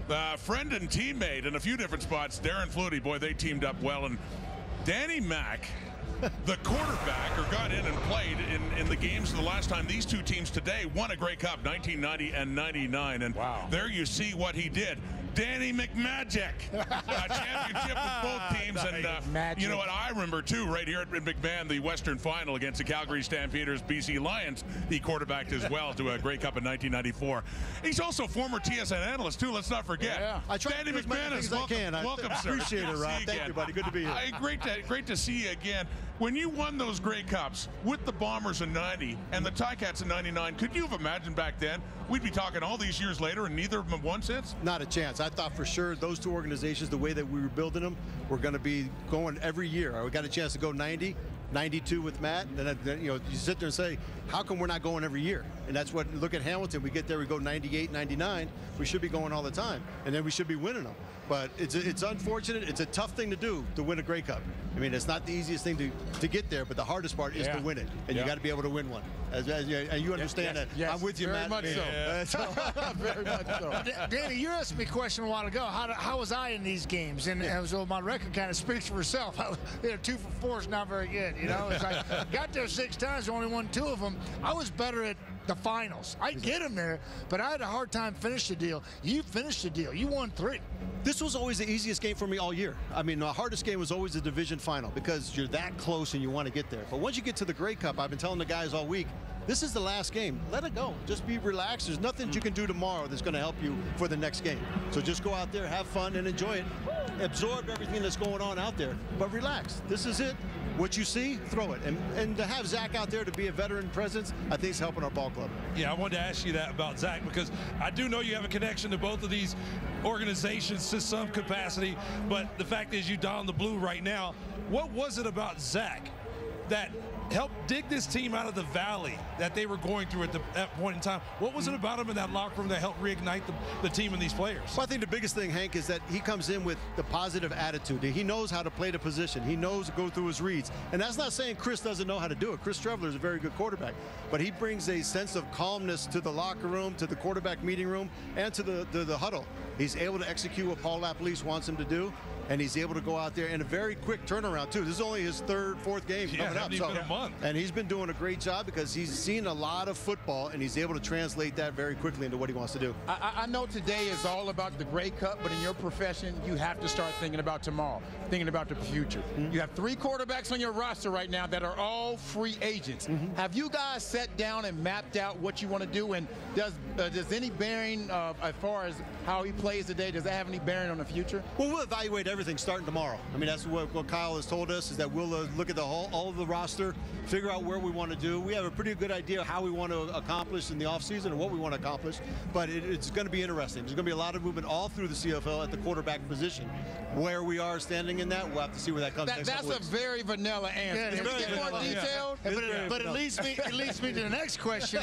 [SPEAKER 2] Friend and teammate in a few different spots, Darren Flutie, boy, they teamed up well. And Danny Mack, the quarterback, got in and played in the games the last time these two teams today won a Grey Cup, 1990 and 99. And there you see what he did. Danny McMagic, a championship with both teams. And you know what I remember, too, right here at McMahon, the Western Final against the Calgary Stampeders, BC Lions. He quarterbacked as well to a Grey Cup in 1994. He's also former TSN analyst, too. Let's not forget.
[SPEAKER 18] Yeah. I try
[SPEAKER 2] Danny
[SPEAKER 18] to do as many
[SPEAKER 2] McMahon,
[SPEAKER 18] things as I can.
[SPEAKER 2] welcome,
[SPEAKER 18] I
[SPEAKER 2] sir.
[SPEAKER 18] appreciate it, Rob. Thank you, buddy. Good to be here.
[SPEAKER 2] Great to see you again. When you won those Grey Cups with the Bombers in 90 and the Ticats in 99, could you have imagined back then we'd be talking all these years later and neither of them have won since?
[SPEAKER 18] Not a chance. I thought for sure those two organizations, the way that we were building them, were going to be going every year. We got a chance to go 90, 92 with Matt, and then you sit there and say, how come we're not going every year? And that's what, look at Hamilton, we get there, we go 98, 99, we should be going all the time, and then we should be winning them. But it's unfortunate. It's a tough thing to do, to win a Grey Cup. I mean, it's not the easiest thing to get there, but the hardest part is to win it, and you got to be able to win one. And you understand that.
[SPEAKER 1] Yes,
[SPEAKER 18] I'm with you,
[SPEAKER 1] very
[SPEAKER 18] Matt.
[SPEAKER 1] Much so. Very much so.
[SPEAKER 19] Danny, you asked me a question a while ago. How was I in these games? And so my record kind of speaks for itself. 2 for 4 is not very good. You know, it's like got there 6 times, only won 2 of them. I was better at the finals. I get them there, but I had a hard time finishing the deal. You finished the deal. You won 3.
[SPEAKER 18] This was always the easiest game for me all year. I mean, the hardest game was always the division final because you're that close and you want to get there. But once you get to the Grey Cup, I've been telling the guys all week, this is the last game. Let it go. Just be relaxed. There's nothing you can do tomorrow that's going to help you for the next game. So just go out there, have fun, and enjoy it. Absorb everything that's going on out there, but relax. This is it. What you see, throw it. And to have Zach out there to be a veteran presence, I think is helping our ball club.
[SPEAKER 20] Yeah, I wanted to ask you that about Zach because I do know you have a connection to both of these organizations to some capacity, but the fact is you don the blue right now. What was it about Zach that helped dig this team out of the valley that they were going through at that point in time? What was it about him in that locker room that helped reignite the team and these players?
[SPEAKER 18] Well, I think the biggest thing, Hank, is that he comes in with the positive attitude. He knows how to play the position. He knows to go through his reads. And that's not saying Chris doesn't know how to do it. Chris Trevler is a very good quarterback. But he brings a sense of calmness to the locker room, to the quarterback meeting room, and to the huddle. He's able to execute what Paul LaPolice wants him to do. And he's able to go out there in a very quick turnaround, too. This is only his 3rd, 4th game coming up.
[SPEAKER 20] Been a month.
[SPEAKER 18] And he's been doing a great job because he's seen a lot of football, and he's able to translate that very quickly into what he wants to do.
[SPEAKER 1] I know today is all about the Grey Cup, but in your profession, you have to start thinking about tomorrow, thinking about the future. You have 3 quarterbacks on your roster right now that are all free agents. Have you guys sat down and mapped out what you want to do? And does any bearing as far as how he plays today, does that have any bearing on the future?
[SPEAKER 18] Well, we'll evaluate everything starting tomorrow. I mean, that's what Kyle has told us, is that we'll look at all of the roster, figure out where we want to do. We have a pretty good idea of how we want to accomplish in the offseason and what we want to accomplish, but it's going to be interesting. There's going to be a lot of movement all through the CFL at the quarterback position. Where we are standing in that, we'll have to see where that comes.
[SPEAKER 1] That's a very vanilla answer.
[SPEAKER 19] Yeah,
[SPEAKER 1] Can we get more detailed?
[SPEAKER 19] But it leads me to the next question.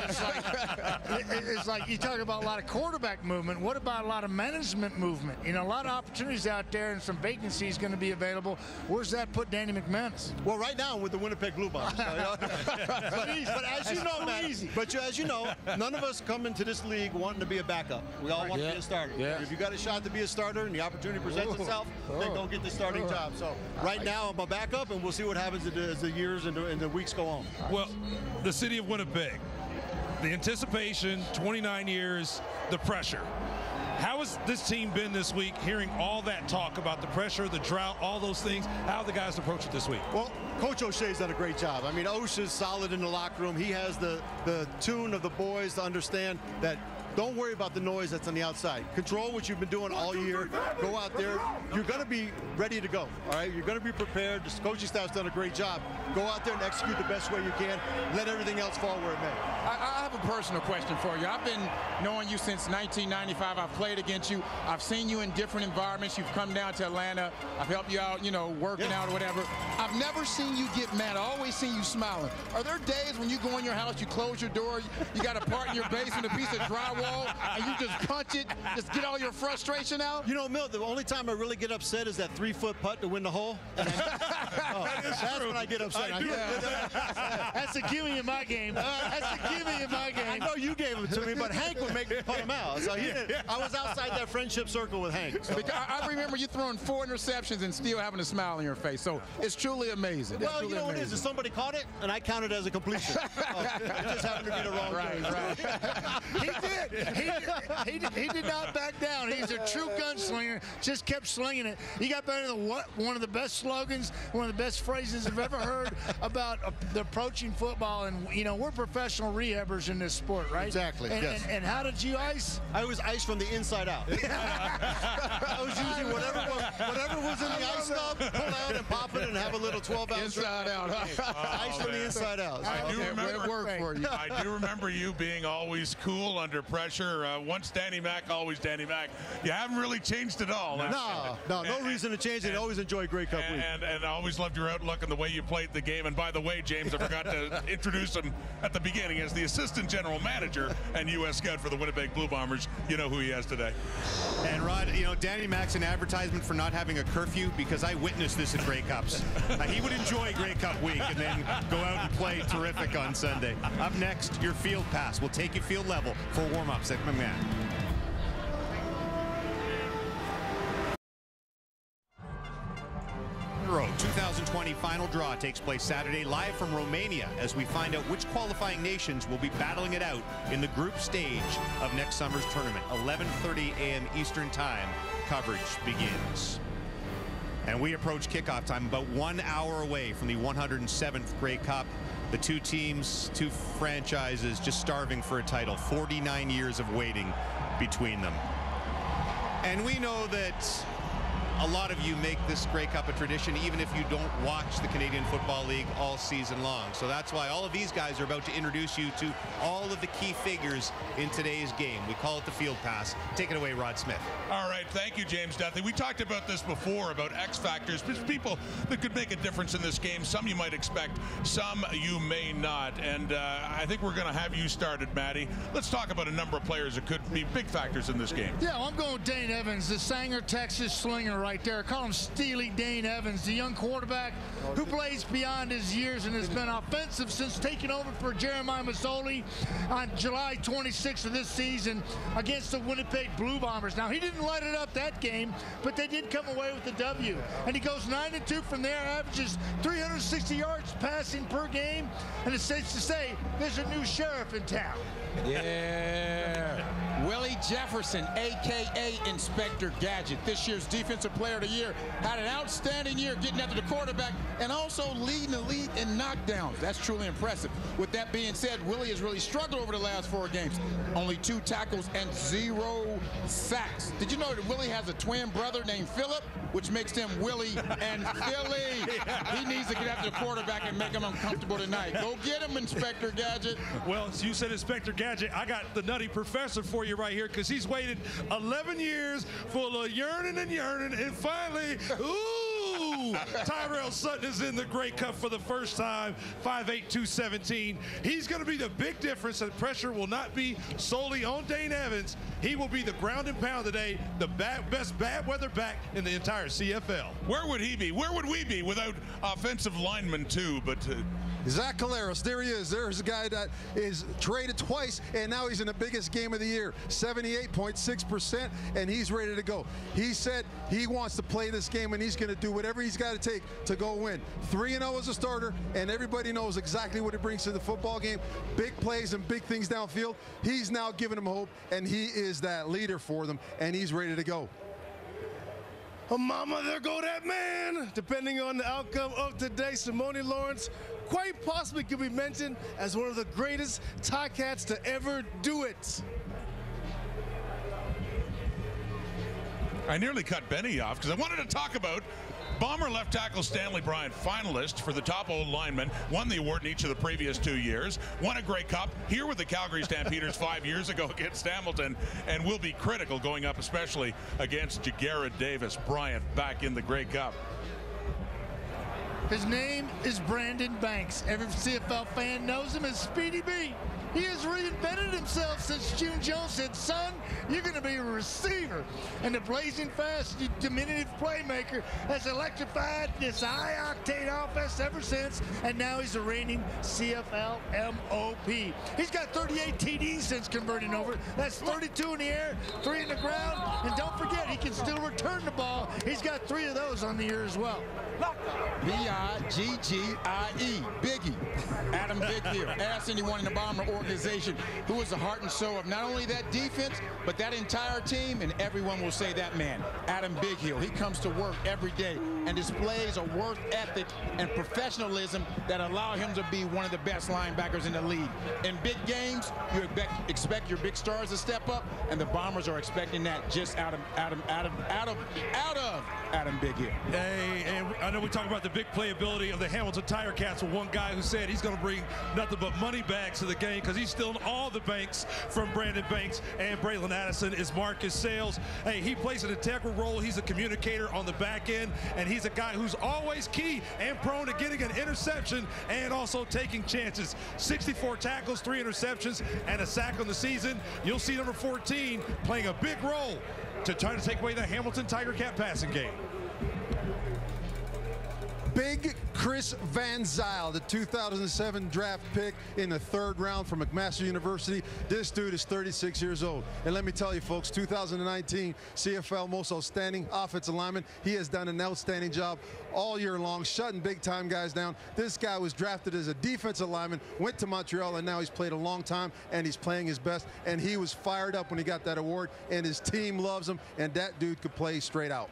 [SPEAKER 19] It's like you talk about a lot of quarterback movement. What about a lot of management movement? You know, a lot of opportunities out there and some vacancies going to be available. Where's that put Danny McManus?
[SPEAKER 18] Well, right now with the Winnipeg Blue Bombers. but as you know, Matt, as you know, none of us come into this league wanting to be a backup. We all want to be a starter. Yeah. If you got a shot to be a starter and the opportunity presents itself, then go get the starting job. So right now I'm a backup, and we'll see what happens as the years and the weeks go on.
[SPEAKER 20] Well, the city of Winnipeg, the anticipation, 29 years, the pressure. How has this team been this week, hearing all that talk about the pressure, the drought, all those things? How have the guys approached it this week?
[SPEAKER 18] Well, Coach O'Shea's done a great job. I mean, O'Shea's solid in the locker room. He has the tune of the boys to understand that don't worry about the noise that's on the outside. Control what you've been doing all year. Go out there. You're going to be ready to go, all right? You're going to be prepared. The coaching staff's done a great job. Go out there and execute the best way you can. Let everything else fall where it may.
[SPEAKER 1] I have a personal question for you. I've been knowing you since 1995. I've played against you. I've seen you in different environments. You've come down to Atlanta. I've helped you out, working out or whatever. I've never seen you get mad. I always seen you smiling. Are there days when you go in your house, you close your door, you got a part in your basement, a piece of drywall, and you just punch it, just get all your frustration out?
[SPEAKER 18] You know, Milt, the only time I really get upset is that 3-foot putt to win the hole. That's when I get upset.
[SPEAKER 19] That's a gimme in my game. That's a gimme in my game.
[SPEAKER 18] I know you gave him to me, but Hank would make me put him out. So I was outside that friendship circle with Hank. So.
[SPEAKER 1] I remember you throwing 4 interceptions and still having a smile on your face. So it's truly amazing.
[SPEAKER 18] Well, truly what it is somebody caught it, and I counted as a completion. It just happened to be the wrong
[SPEAKER 19] He did not back down. He's a true gunslinger. Just kept slinging it. He got better than one of the best slogans, one of the best phrases I've ever heard about the approaching football. And we're professional rehabbers in this sport, right?
[SPEAKER 18] Exactly.
[SPEAKER 19] And how did you ice?
[SPEAKER 18] I was iced from the inside out. I was using whatever was in the ice tub, pull out and pop it, and have a little 12-ounce
[SPEAKER 1] inside out.
[SPEAKER 18] Ice from the inside out.
[SPEAKER 2] I do remember you being always cool under pressure. Once Danny Mac, always Danny Mac. You haven't really changed at all.
[SPEAKER 18] No reason to change it. Always enjoy Grey Cup week.
[SPEAKER 2] And I always loved your outlook and the way you played the game. And by the way, James, I forgot to introduce him at the beginning as the assistant general manager and U.S. scout for the Winnipeg Blue Bombers. You know who he has today.
[SPEAKER 7] And Rod, Danny Mac's an advertisement for not having a curfew, because I witnessed this at Grey Cups. He would enjoy Grey Cup week and then go out and play terrific on Sunday. Up next, your field pass. We'll take you field level for warm-ups at McMahon. 2020 final draw takes place Saturday live from Romania as we find out which qualifying nations will be battling it out in the group stage of next summer's tournament. 11:30 a.m. Eastern Time coverage begins. And we approach kickoff time about 1 hour away from the 107th Grey Cup. The two teams, two franchises just starving for a title. 49 years of waiting between them. And we know that a lot of you make this Grey Cup a tradition, even if you don't watch the Canadian Football League all season long. So that's why all of these guys are about to introduce you to all of the key figures in today's game. We call it the field pass. Take it away, Rod Smith.
[SPEAKER 2] All right, thank you, James Duthie. We talked about this before, about X factors, people that could make a difference in this game. Some you might expect, some you may not. And I think we're going to have you started, Matty. Let's talk about a number of players that could be big factors in this game.
[SPEAKER 19] Yeah, well, I'm going with Dane Evans, the Sanger, Texas slinger right there. I call him Steely Dane Evans, the young quarterback who plays beyond his years and has been offensive since taking over for Jeremiah Masoli on July 26th of this season against the Winnipeg Blue Bombers. Now, he didn't light it up that game, but they did come away with the W. And he goes 9-2 from there, averages 360 yards passing per game. And it's safe to say there's a new sheriff in town.
[SPEAKER 1] Yeah. Willie Jefferson, a.k.a. Inspector Gadget, this year's Defensive Player of the Year, had an outstanding year getting after the quarterback and also leading the league in knockdowns. That's truly impressive. With that being said, Willie has really struggled over the last 4 games. Only 2 tackles and 0 sacks. Did you know that Willie has a twin brother named Philip, which makes him Willie and Philly? He needs to get after the quarterback and make him uncomfortable tonight. Go get him, Inspector Gadget.
[SPEAKER 20] Well, you said Inspector Gadget. I got the Nutty Professor for you right here, because he's waited 11 years full of yearning, and finally, ooh, Tyrell Sutton is in the Grey Cup for the first time, 5'8", 217. He's going to be the big difference, and pressure will not be solely on Dane Evans. He will be the ground and pound today, the best bad weather back in the entire CFL.
[SPEAKER 2] Where would he be? Where would we be without offensive linemen too? But
[SPEAKER 3] Zach Collaros, there he is. There's a guy that is traded twice, and now he's in the biggest game of the year, 78.6%, and he's ready to go. He said he wants to play this game, and he's going to do whatever he's got to take to go win. 3-0 as a starter, and everybody knows exactly what it brings to the football game. Big plays and big things downfield. He's now giving them hope, and he is that leader for them, and he's ready to go.
[SPEAKER 25] Oh, mama, there go that man. Depending on the outcome of today, Simone Lawrence quite possibly could be mentioned as one of the greatest Ticats to ever do it.
[SPEAKER 2] I nearly cut Benny off because I wanted to talk about Bomber left tackle Stanley Bryant, finalist for the top old lineman, won the award in each of the previous 2 years, won a Grey Cup here with the Calgary Stampeders 5 years ago against Hamilton, and will be critical going up especially against Jagarrett Davis. Bryant back in the Grey Cup.
[SPEAKER 19] His name is Brandon Banks. Every CFL fan knows him as Speedy B. He has reinvented himself since June Jones said, son, you're going to be a receiver. And the blazing fast, diminutive playmaker has electrified this high-octane offense ever since, and now he's the reigning CFL MOP. He's got 38 TDs since converting over. That's 32 in the air, 3 in the ground, and don't forget, he can still return the ball. He's got 3 of those on the year as well.
[SPEAKER 1] B-I-G-G-I-E, Biggie, Adam Big Hill. Ask anyone in the Bomber organization who is the heart and soul of not only that defense, but that entire team, and everyone will say that man, Adam Big Hill. He comes to work every day and displays a work ethic and professionalism that allow him to be one of the best linebackers in the league. In big games, you expect your big stars to step up, and the Bombers are expecting that just out of Adam Big Hill.
[SPEAKER 20] Hey, and I know we talk about the big playability of the Hamilton Tiger Cats with one guy who said he's going to bring nothing but money bags to the game because he's stealing all the banks from Brandon Banks and Braylon Addison is Marcus Sales. Hey, he plays an integral role. He's a communicator on the back end, and he's a guy who's always key and prone to getting an interception and also taking chances. 64 tackles, 3 interceptions, and a sack on the season. You'll see number 14 playing a big role to try to take away the Hamilton Tiger Cat passing game.
[SPEAKER 3] Big Chris Van Zyl, the 2007 draft pick in the 3rd round from McMaster University. This dude is 36 years old. And let me tell you, folks, 2019 CFL Most Outstanding Offensive Lineman. He has done an outstanding job all year long, shutting big-time guys down. This guy was drafted as a defensive lineman, went to Montreal, and now he's played a long time, and he's playing his best. And he was fired up when he got that award, and his team loves him, and that dude could play straight out.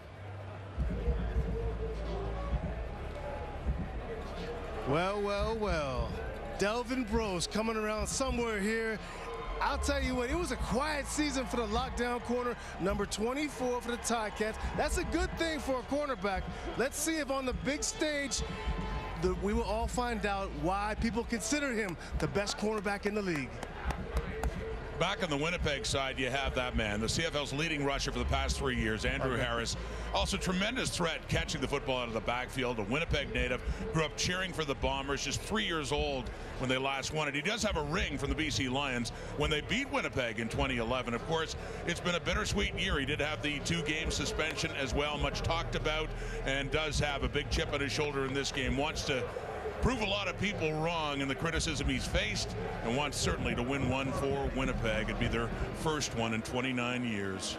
[SPEAKER 25] Well, well, well. Delvin Breaux coming around somewhere here. I'll tell you what, it was a quiet season for the lockdown corner, number 24 for the Ticats. That's a good thing for a cornerback. Let's see if on the big stage, we will all find out why people consider him the best cornerback in the league.
[SPEAKER 2] Back on the Winnipeg side, you have that man, the CFL's leading rusher for the past 3 years, Andrew Harris. Also tremendous threat catching the football out of the backfield. A Winnipeg native, grew up cheering for the Bombers, just 3 years old when they last won it. He does have a ring from the BC Lions when they beat Winnipeg in 2011. Of course, it's been a bittersweet year. He did have the 2-game suspension as well, much talked about, and does have a big chip on his shoulder in this game. Wants to prove a lot of people wrong in the criticism he's faced, and wants certainly to win one for Winnipeg. It'd be their first one in 29 years.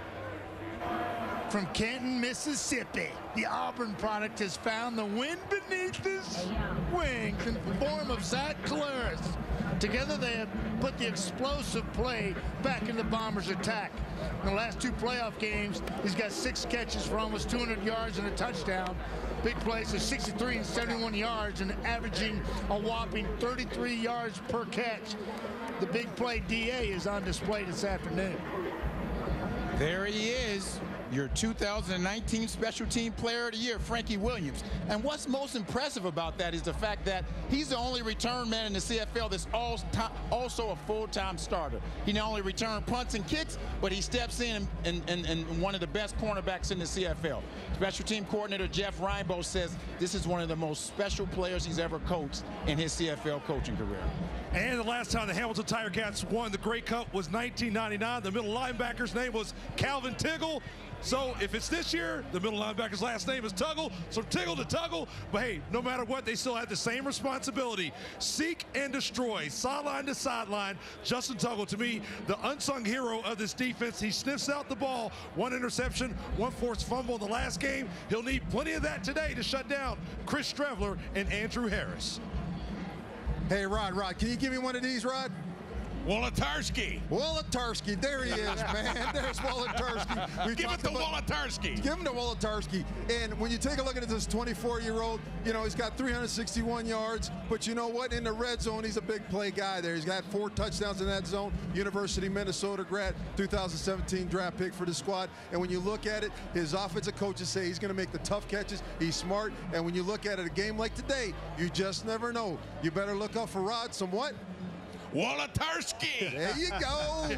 [SPEAKER 19] From Canton, Mississippi, the Auburn product has found the wind beneath his wings in the form of Zach Collaros. Together they have put the explosive play back in the Bombers' attack. In the last 2 playoff games, he's got 6 catches for almost 200 yards and a touchdown. Big plays of 63 and 71 yards and averaging a whopping 33 yards per catch. The big play DA is on display this afternoon.
[SPEAKER 1] There he is, your 2019 Special Team Player of the Year, Frankie Williams. And what's most impressive about that is the fact that he's the only return man in the CFL that's also a full-time starter. He not only returns punts and kicks, but he steps in and one of the best cornerbacks in the CFL. Special Team Coordinator Jeff Reinbold says this is one of the most special players he's ever coached in his CFL coaching career.
[SPEAKER 20] And the last time the Hamilton Tiger Cats won the Grey Cup was 1999. The middle linebacker's name was Calvin Tiggle. So if it's this year, the middle linebacker's last name is Tuggle, so Tiggle to Tuggle. But hey, no matter what, they still have the same responsibility. Seek and destroy, sideline to sideline. Justin Tuggle, to me, the unsung hero of this defense. He sniffs out the ball. 1 interception, 1 forced fumble in the last game. He'll need plenty of that today to shut down Chris Streveler and Andrew Harris.
[SPEAKER 3] Hey, Rod, can you give me one of these, Rod?
[SPEAKER 2] Wolodarski.
[SPEAKER 3] Wolodarski, there he is, man. There's Wolodarski.
[SPEAKER 2] Give it to Wolodarski.
[SPEAKER 3] Give him to Wolodarski. And when you take a look at this 24-year-old, you know, he's got 361 yards, but you know what? In the red zone, he's a big play guy there. He's got 4 touchdowns in that zone. University of Minnesota grad, 2017 draft pick for the squad. And when you look at it, his offensive coaches say he's going to make the tough catches. He's smart. And when you look at it, a game like today, you just never know. You better look out for Rod some what?
[SPEAKER 2] Wolodarski.
[SPEAKER 25] There you go.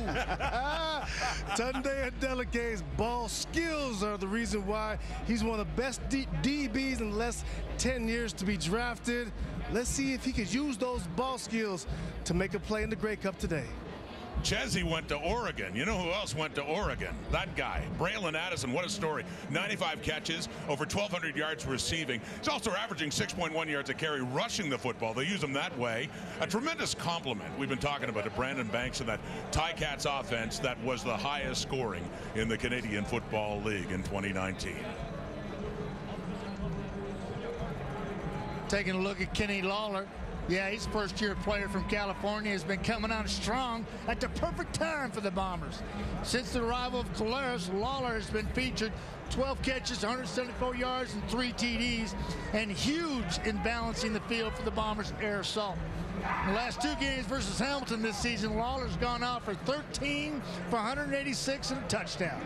[SPEAKER 25] Tunde Adeleke's ball skills are the reason why he's one of the best DBs in the last 10 years to be drafted. Let's see if he could use those ball skills to make a play in the Grey Cup today.
[SPEAKER 2] Chezzy went to Oregon. You know who else went to Oregon? That guy, Braylon Addison. What a story. 95 catches, over 1,200 yards receiving. He's also averaging 6.1 yards a carry rushing the football. They use him that way. A tremendous compliment we've been talking about to Brandon Banks and that Ticats offense that was the highest scoring in the Canadian Football League in 2019.
[SPEAKER 19] Taking a look at Kenny Lawler. Yeah, he's a first-year player from California, has been coming on strong at the perfect time for the Bombers. Since the arrival of Collaros, Lawler has been featured 12 catches, 174 yards, and 3 TDs, and huge in balancing the field for the Bombers' air assault. In the last 2 games versus Hamilton this season, Lawler's gone out for 13 for 186 and a touchdown.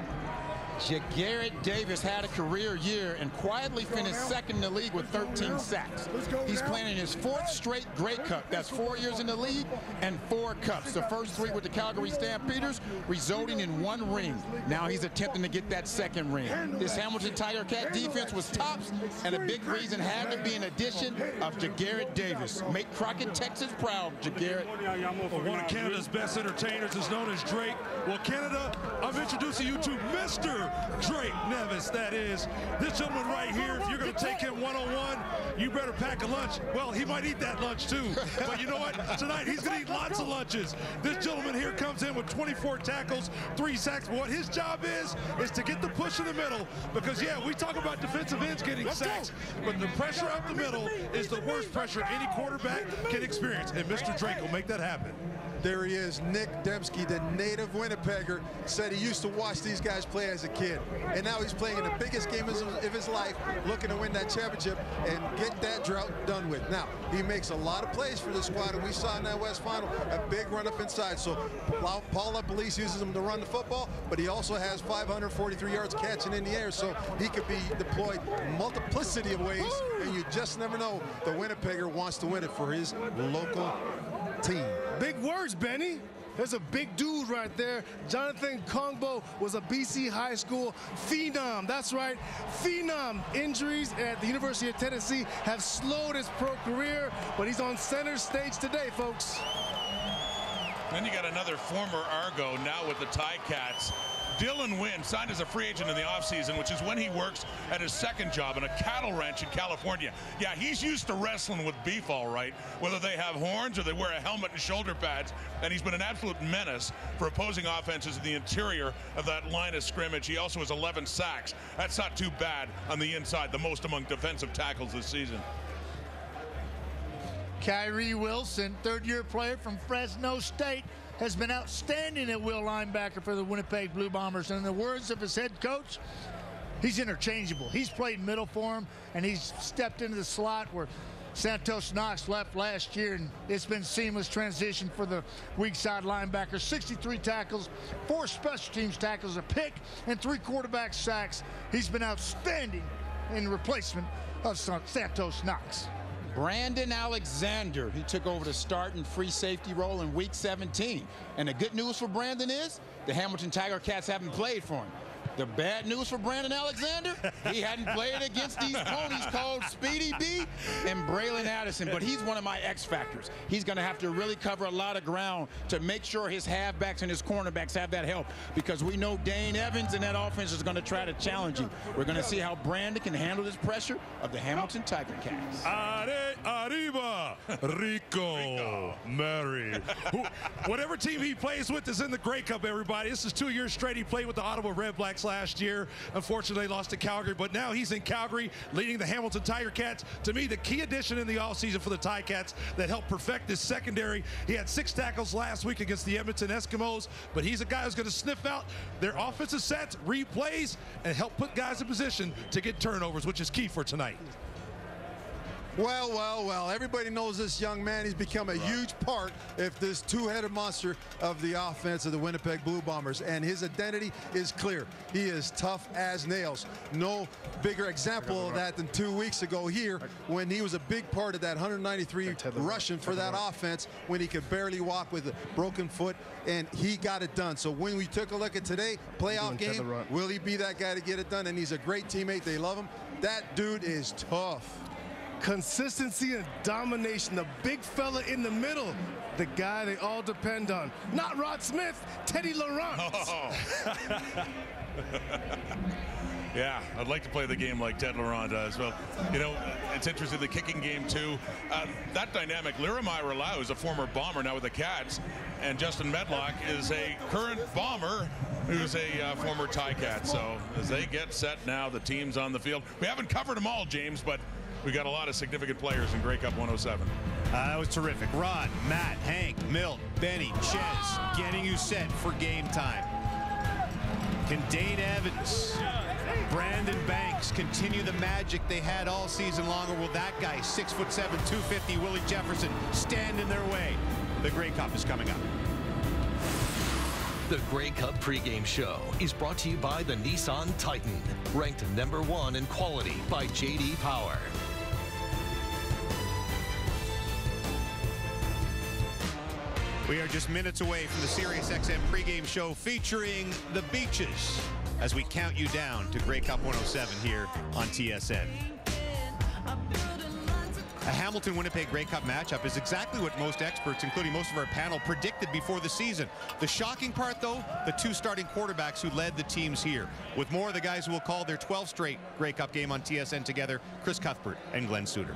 [SPEAKER 1] Jagarrett Davis had a career year and quietly finished second in the league with 13 sacks. He's playing in his 4th straight Grey Cup. That's 4 years in the league and 4 cups. The first 3 with the Calgary Stampeders, resulting in 1 ring. Now he's attempting to get that 2nd ring. This Hamilton Tiger Cat defense was tops, and a big reason had to be an addition of Jagarrett Davis. Make Crockett, Texas proud, Jagarrett.
[SPEAKER 20] Well, one of Canada's best entertainers is known as Drake. Well, Canada, I'm introducing you to Mr. Drake Nevis. That is this gentleman right here. If you're going to take him one-on-one, you better pack a lunch. Well, he might eat that lunch too, but you know what? Tonight he's going to eat lots of lunches. This gentleman here comes in with 24 tackles, 3 sacks. But what his job is to get the push in the middle, because yeah, we talk about defensive ends getting sacks, but the pressure up the middle is the worst pressure any quarterback can experience, and Mr. Drake will make that happen.
[SPEAKER 3] There he is, Nick Dembski, the native Winnipegger, said he used to watch these guys play as a kid. And now he's playing in the biggest game of his life, looking to win that championship and get that drought done with. Now, he makes a lot of plays for the squad, and we saw in that West Final a big run up inside. So Paul LaPolice uses him to run the football, but he also has 543 yards catching in the air, so he could be deployed multiplicity of ways, and you just never know. The Winnipegger wants to win it for his local team.
[SPEAKER 25] Big words, Benny. There's a big dude right there. Jonathan Kongbo was a BC high school phenom. That's right, phenom. Injuries at the University of Tennessee have slowed his pro career, but he's on center stage today, folks.
[SPEAKER 2] Then you got another former Argo now with the Ticats. Dylan Wynn signed as a free agent in the offseason, which is when he works at his 2nd job in a cattle ranch in California. Yeah, he's used to wrestling with beef, all right, whether they have horns or they wear a helmet and shoulder pads, and he's been an absolute menace for opposing offenses in the interior of that line of scrimmage. He also has 11 sacks. That's not too bad on the inside, the most among defensive tackles this season.
[SPEAKER 19] Kyrie Wilson, 3rd-year player from Fresno State, has been outstanding at will linebacker for the Winnipeg Blue Bombers. And in the words of his head coach, he's interchangeable. He's played middle for him, and he's stepped into the slot where Santos Knox left last year, and it's been seamless transition for the weak side linebacker. 63 tackles, 4 special teams tackles, a pick, and 3 quarterback sacks. He's been outstanding in replacement of Santos Knox.
[SPEAKER 1] Brandon Alexander, he took over the starting free safety role in week 17. And the good news for Brandon is the Hamilton Tiger Cats haven't played for him. The bad news for Brandon Alexander, he hadn't played against these ponies called Speedy B and Braylon Addison, but he's one of my X factors. He's going to have to really cover a lot of ground to make sure his halfbacks and his cornerbacks have that help, because we know Dane Evans and that offense is going to try to challenge him. We're going to see how Brandon can handle this pressure of the Hamilton Tiger Cats.
[SPEAKER 20] Arriba, Rico, Mary. Whatever team he plays with is in the Grey Cup, everybody. This is 2 years straight he played with the Ottawa Red Blacks last year. Unfortunately, lost to Calgary, but now he's in Calgary leading the Hamilton Tiger Cats. To me, the key addition in the offseason for the Ticats that helped perfect this secondary. He had 6 tackles last week against the Edmonton Eskimos, but he's a guy who's going to sniff out their offensive sets, replays, and help put guys in position to get turnovers, which is key for tonight.
[SPEAKER 3] Well, everybody knows this young man. He's become a huge part of this two-headed monster of the offense of the Winnipeg Blue Bombers, and his identity is clear. He is tough as nails. No bigger example of that than 2 weeks ago here when he was a big part of that 193 rushing for that offense when he could barely walk with a broken foot, and he got it done. So when we took a look at today, playoff game, will he be that guy to get it done? And he's a great teammate. They love him. That dude is tough.
[SPEAKER 25] Consistency and domination. The big fella in the middle. The guy they all depend on. Not Rod Smith, Teddy Laurent.
[SPEAKER 2] Yeah, I'd like to play the game like Ted Laurent does. Well, you know, it's interesting, the kicking game, too. That dynamic, Liremai Lau is a former Bomber now with the Cats, and Justin Medlock is a current Bomber who's a former Cat. So as they get set now, the team's on the field. We haven't covered them all, James, but we got a lot of significant players in Grey Cup 107.
[SPEAKER 7] That was terrific. Rod, Matt, Hank, Milt, Benny, Ches, getting you set for game time. Can Dane Evans, Brandon Banks continue the magic they had all season long, or will that guy, 6'7", 250, Willie Jefferson, stand in their way? The Grey Cup is coming up.
[SPEAKER 11] The Grey Cup pregame show is brought to you by the Nissan Titan, ranked #1 in quality by J.D. Power.
[SPEAKER 7] We are just minutes away from the SiriusXM pregame show featuring the Beaches as we count you down to Grey Cup 107 here on TSN. A Hamilton-Winnipeg Grey Cup matchup is exactly what most experts, including most of our panel, predicted before the season. The shocking part, though, the two starting quarterbacks who led the teams here. With more of the guys who will call their 12th straight Grey Cup game on TSN together, Chris Cuthbert and Glenn Suter.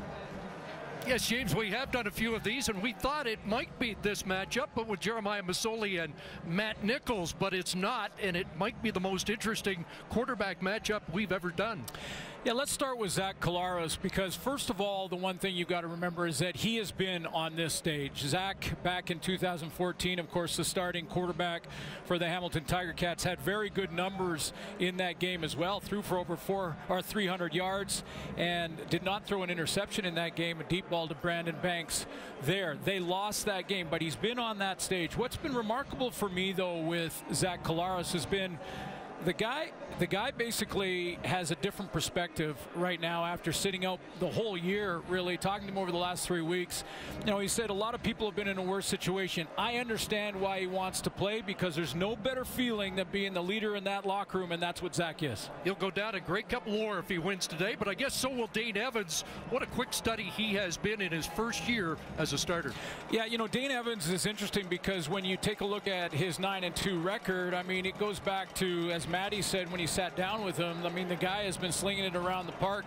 [SPEAKER 9] Yes, James, we have done a few of these, and we thought it might be this matchup, but with Jeremiah Masoli and Matt Nichols, but it's not, and it might be the most interesting quarterback matchup we've ever done.
[SPEAKER 21] Yeah, let's start with Zach Collaros, because first of all, the one thing you've got to remember is that he has been on this stage. Zach, back in 2014, of course, the starting quarterback for the Hamilton Tiger Cats, had very good numbers in that game as well. Threw for over 300 yards and did not throw an interception in that game. A deep ball to Brandon Banks there. They lost that game, but he's been on that stage. What's been remarkable for me, though, with Zach Collaros has been the guy basically has a different perspective right now after sitting out the whole year, really, talking to him over the last 3 weeks. You know, he said a lot of people have been in a worse situation. I understand why he wants to play, because there's no better feeling than being the leader in that locker room, and that's what Zach is.
[SPEAKER 9] He'll go down in Grey Cup lore if he wins today, but I guess so will Dane Evans. What a quick study he has been in his first year as a starter.
[SPEAKER 21] Yeah, you know, Dane Evans is interesting because when you take a look at his 9-2 record, I mean, it goes back to, as Matty said when he sat down with him, I mean, the guy has been slinging it around the park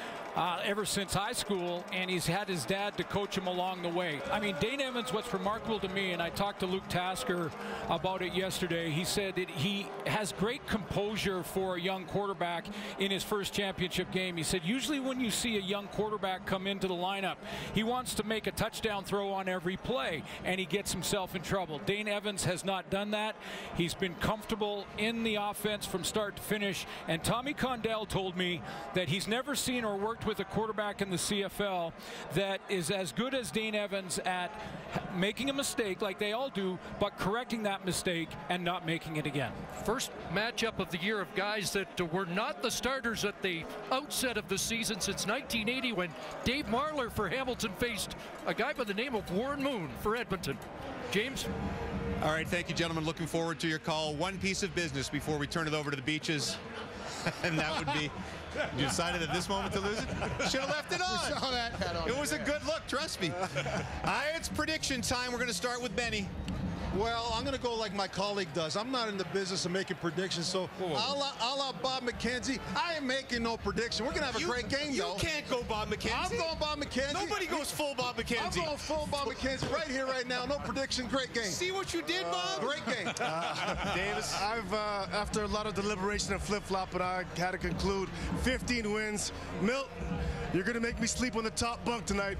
[SPEAKER 21] ever since high school, and he's had his dad to coach him along the way. I mean, Dane Evans, what's remarkable to me, and I talked to Luke Tasker about it yesterday, he said that he has great composure for a young quarterback in his first championship game. He said usually when you see a young quarterback come into the lineup, he wants to make a touchdown throw on every play, and he gets himself in trouble. Dane Evans has not done that. He's been comfortable in the offense from start to finish, and Tommy Condell told me that he's never seen or worked with a quarterback in the CFL that is as good as Dane Evans at making a mistake, like they all do, but correcting that mistake and not making it again.
[SPEAKER 9] First matchup of the year of guys that were not the starters at the outset of the season since 1980, when Dave Marler for Hamilton faced a guy by the name of Warren Moon for Edmonton. James?
[SPEAKER 7] All right, thank you, gentlemen. Looking forward to your call. One piece of business before we turn it over to the Beaches, and that would be, you decided at this moment to lose it? Should have left it on.
[SPEAKER 1] We saw that.
[SPEAKER 7] It was a good look, trust me. It's prediction time. We're going to start with Benny.
[SPEAKER 3] Well, I'm going to go like my colleague does. I'm not in the business of making predictions, so a la Bob McKenzie, I ain't making no prediction. We're going to have a great game, though.
[SPEAKER 7] You can't go Bob McKenzie.
[SPEAKER 3] I'm going Bob McKenzie.
[SPEAKER 7] Nobody goes full Bob McKenzie.
[SPEAKER 3] I'm going full Bob McKenzie right here, right now. No prediction, great game.
[SPEAKER 7] See what you did, Bob?
[SPEAKER 3] Great game.
[SPEAKER 25] Davis? I've, after a lot of deliberation and flip-flopping, I had to conclude 15 wins. Milt, you're going to make me sleep on the top bunk tonight.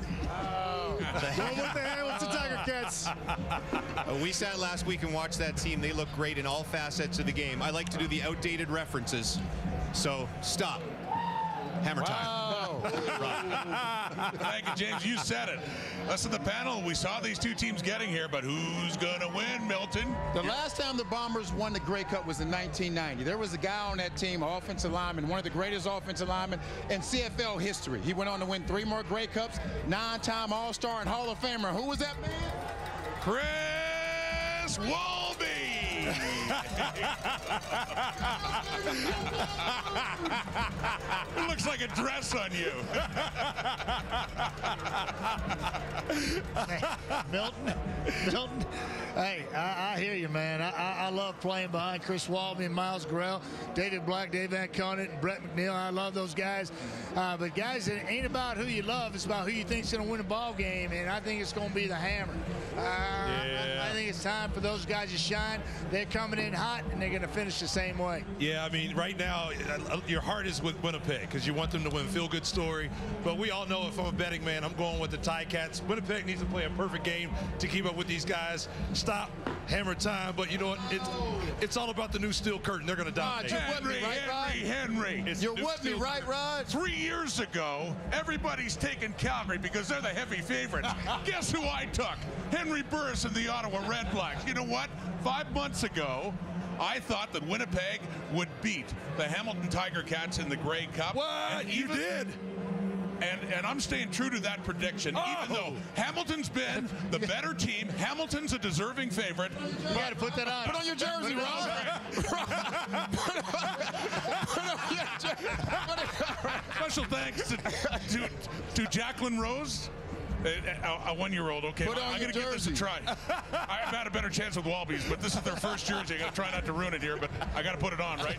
[SPEAKER 25] Going with the Hamilton Tiger Cats.
[SPEAKER 7] We sat last week and watched that team. They look great in all facets of the game. I like to do the outdated references. So stop. Hammer time.
[SPEAKER 1] Oh.
[SPEAKER 2] Thank you, James. You said it. Listen, the panel, we saw these two teams getting here, but who's going to win, Milton?
[SPEAKER 1] The last time the Bombers won the Grey Cup was in 1990. There was a guy on that team, offensive lineman, one of the greatest offensive linemen in CFL history. He went on to win 3 more Grey Cups, 9-time All-Star and Hall of Famer. Who was that man?
[SPEAKER 2] Chris Walby. It looks like a dress on you.
[SPEAKER 19] Milton, hey, I hear you, man. I love playing behind Chris Walby and Miles Grell, David Black, Dave Van Conant, and Brett McNeil. I love those guys. But guys, it ain't about who you love. It's about who you think's going to win a ball game, and I think it's going to be the Hammer. I think it's time for those guys to shine. They're coming in hot, and they're going to finish the same way.
[SPEAKER 20] Yeah, I mean, right now, your heart is with Winnipeg because you want them to win. Feel-good story. But we all know if I'm a betting man, I'm going with the Ticats. Winnipeg needs to play a perfect game to keep up with these guys. Stop Hammer time. But you know what? It's all about the new steel curtain. They're going to dominate.
[SPEAKER 2] Henry.
[SPEAKER 1] You're with me, right, Rod?
[SPEAKER 2] 3 years ago, everybody's taking Calgary because they're the heavy favorites. Guess who I took? Henry Burris and the Ottawa Redblacks. You know what? 5 months ago, I thought that Winnipeg would beat the Hamilton Tiger Cats in the Grey Cup.
[SPEAKER 20] What? You did?
[SPEAKER 2] And I'm staying true to that prediction, even though Hamilton's been the better team. Hamilton's a deserving favorite.
[SPEAKER 19] You got to put that on.
[SPEAKER 1] Put on your jersey, Rob.
[SPEAKER 2] Special thanks to Jacqueline Rose. A 1-year-old, okay. I'm going to give this a try. I've had a better chance with Walbies, but this is their first jersey. I'm going to try not to ruin it here, but I got to put it on, right?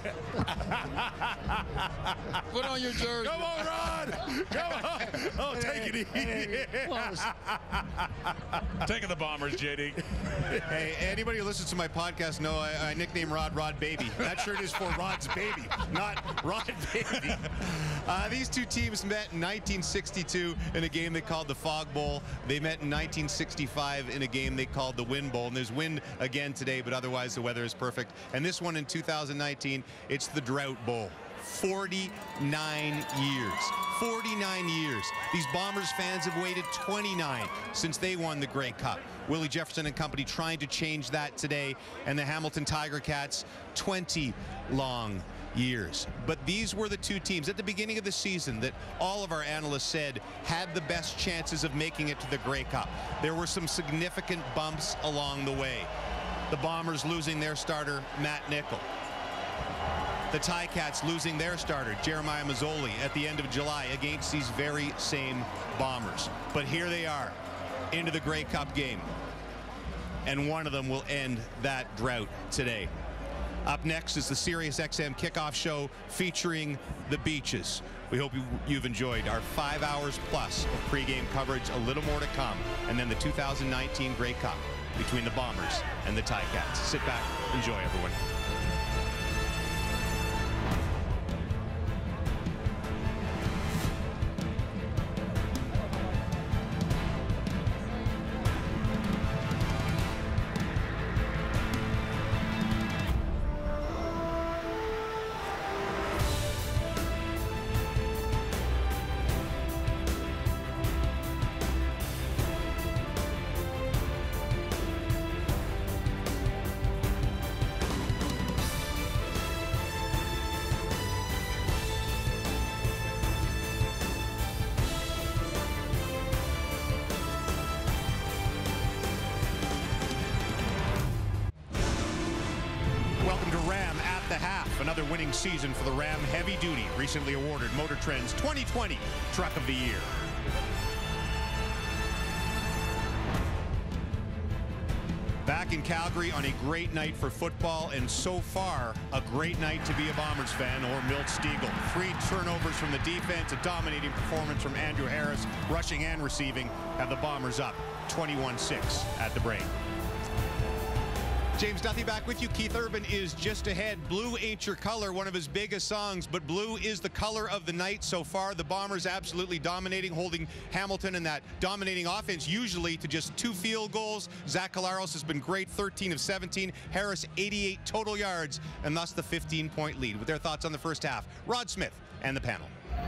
[SPEAKER 1] Put on your jersey.
[SPEAKER 20] Come on, Rod. Come on. Oh, take it easy.
[SPEAKER 2] Taking the Bombers, JD.
[SPEAKER 7] Hey, anybody who listens to my podcast know I nickname Rod Baby. That shirt is for Rod's baby, not Rod Baby. These two teams met in 1962 in a game they called the Fog Bowl. They met in 1965 in a game they called the Wind Bowl. And there's wind again today, but otherwise the weather is perfect. And this one in 2019, it's the Drought Bowl. 49 years. 49 years. These Bombers fans have waited 29 since they won the Grey Cup. Willie Jefferson and company trying to change that today. And the Hamilton Tiger Cats, 20 long years. But these were the two teams at the beginning of the season that all of our analysts said had the best chances of making it to the Grey Cup. There were some significant bumps along the way. The Bombers losing their starter, Matt Nickel. The Ticats losing their starter, Jeremiah Mazzoli, at the end of July against these very same Bombers. But here they are into the Grey Cup game. And one of them will end that drought today. Up next is the SiriusXM kickoff show featuring the Beaches. We hope you've enjoyed our 5 hours plus of pregame coverage. A little more to come. And then the 2019 Grey Cup between the Bombers and the Ticats. Sit back, enjoy, everyone. Another winning season for the Ram Heavy Duty, recently awarded Motor Trend's 2020 Truck of the Year. Back in Calgary on a great night for football, and so far a great night to be a Bombers fan, or Milt Stegall. 3 turnovers from the defense, a dominating performance from Andrew Harris, rushing and receiving, have the Bombers up 21-6 at the break. James Duthie back with you. Keith Urban is just ahead. Blue Ain't Your Color, one of his biggest songs, but blue is the color of the night so far. The Bombers absolutely dominating, holding Hamilton in that dominating offense, usually to just 2 field goals. Zach Collaros has been great, 13 of 17. Harris, 88 total yards, and thus the 15-point lead. With their thoughts on the first half, Rod Smith and the panel.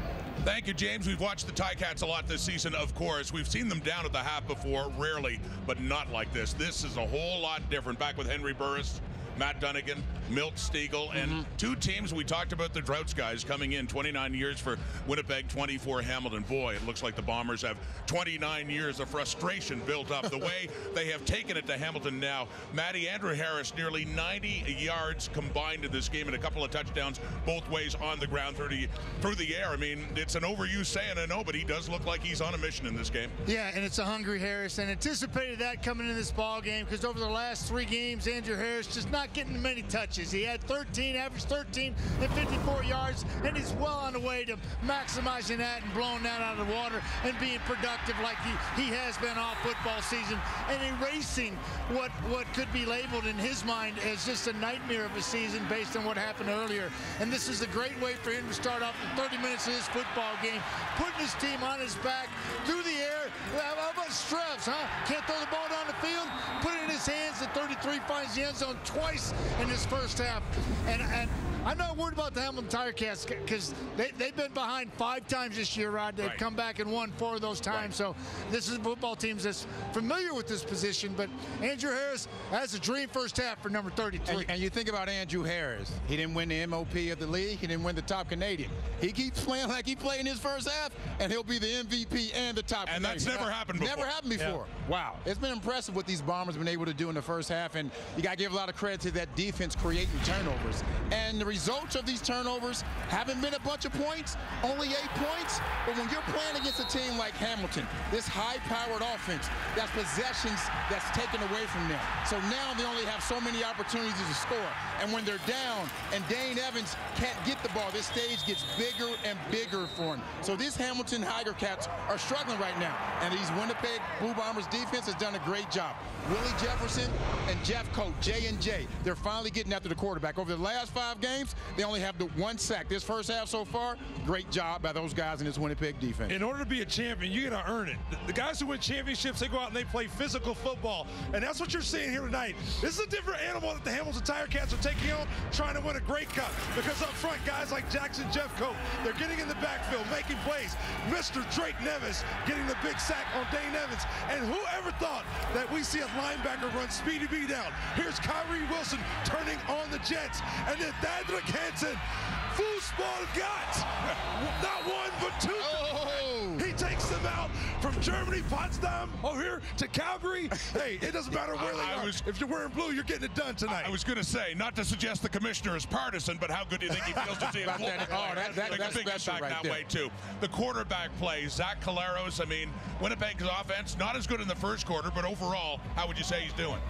[SPEAKER 2] Thank you, James. We've watched the Ticats a lot this season, of course. We've seen them down at the half before, rarely, but not like this. This is a whole lot different. Back with Henry Burris, Matt Dunnigan, Milt Stegall, and two teams we talked about, the Droughts guys coming in. 29 years for Winnipeg, 24 Hamilton. Boy, it looks like the Bombers have 29 years of frustration built up. The way they have taken it to Hamilton now. Matty, Andrew Harris, nearly 90 yards combined in this game and a couple of touchdowns both ways on the ground through the air. I mean, it's an overused saying, I know, but he does look like he's on a mission in this game.
[SPEAKER 19] Yeah, and it's a hungry Harris, and anticipated that coming into this ball game because over the last 3 games, Andrew Harris just not getting many touches. He had 13, averaged 13 and 54 yards, and he's well on the way to maximizing that and blowing that out of the water and being productive like he has been all football season and erasing what could be labeled in his mind as just a nightmare of a season based on what happened earlier. And this is a great way for him to start off the 30 minutes of this football game, putting his team on his back through the air. How about Strevs, huh? Can't throw the ball down the field, put it in his hands at 33, finds the end zone twice in this first half. And I'm not worried about the Hamilton Tiger-Cats because they've been behind 5 times this year, Rod. They've come back and won 4 of those times. So this is a football team that's familiar with this position. But Andrew Harris has a dream first half for number 33.
[SPEAKER 1] And you think about Andrew Harris. He didn't win the MOP of the league. He didn't win the top Canadian. He keeps playing like he played in his first half, and he'll be the MVP and the top Canadian.
[SPEAKER 2] And that's never happened before.
[SPEAKER 1] Never happened before. Yeah. Wow. It's been impressive what these Bombers have been able to do in the first half, and you got to give a lot of credit to that defense creating turnovers. And the results of these turnovers haven't been a bunch of points, only 8 points. But when you're playing against a team like Hamilton, this high-powered offense, that's possessions that's taken away from them. So now they only have so many opportunities to score. And when they're down and Dane Evans can't get the ball, this stage gets bigger and bigger for him. So these Hamilton Tiger-Cats are struggling right now. And these Winnipeg Blue Bombers defense has done a great job. Willie Jefferson and Jeff Coat, J&J, they're finally getting after the quarterback. Over the last 5 games, they only have the 1 sack. This first half so far, great job by those guys in this Winnipeg defense.
[SPEAKER 20] In order to be a champion, you got to earn it. The guys who win championships, they go out and they play physical football. And that's what you're seeing here tonight. This is a different animal that the Hamilton Tiger-Cats are taking on, trying to win a Grey Cup. Because up front, guys like Jackson Jeff Coat, they're getting in the backfield, making plays. Mr. Drake Nevis getting the big sack on Dane Evans. And whoever thought that we see a linebacker run Speedy B down. Here's Kyrie Wilson turning on the Jets. And then Thadrick Hansen, foosball got not 1 but 2. Oh. He takes them out from Germany, Potsdam, over here to Calgary. Hey, it doesn't matter where they are. If you're wearing blue, you're getting it done tonight.
[SPEAKER 2] I was going to say, not to suggest the commissioner is partisan, but how good do you think he feels to see him? That's big impact right that way, too. The quarterback play, Zach Collaros, I mean, Winnipeg's offense, not as good in the first quarter, but overall, how would you say he's doing?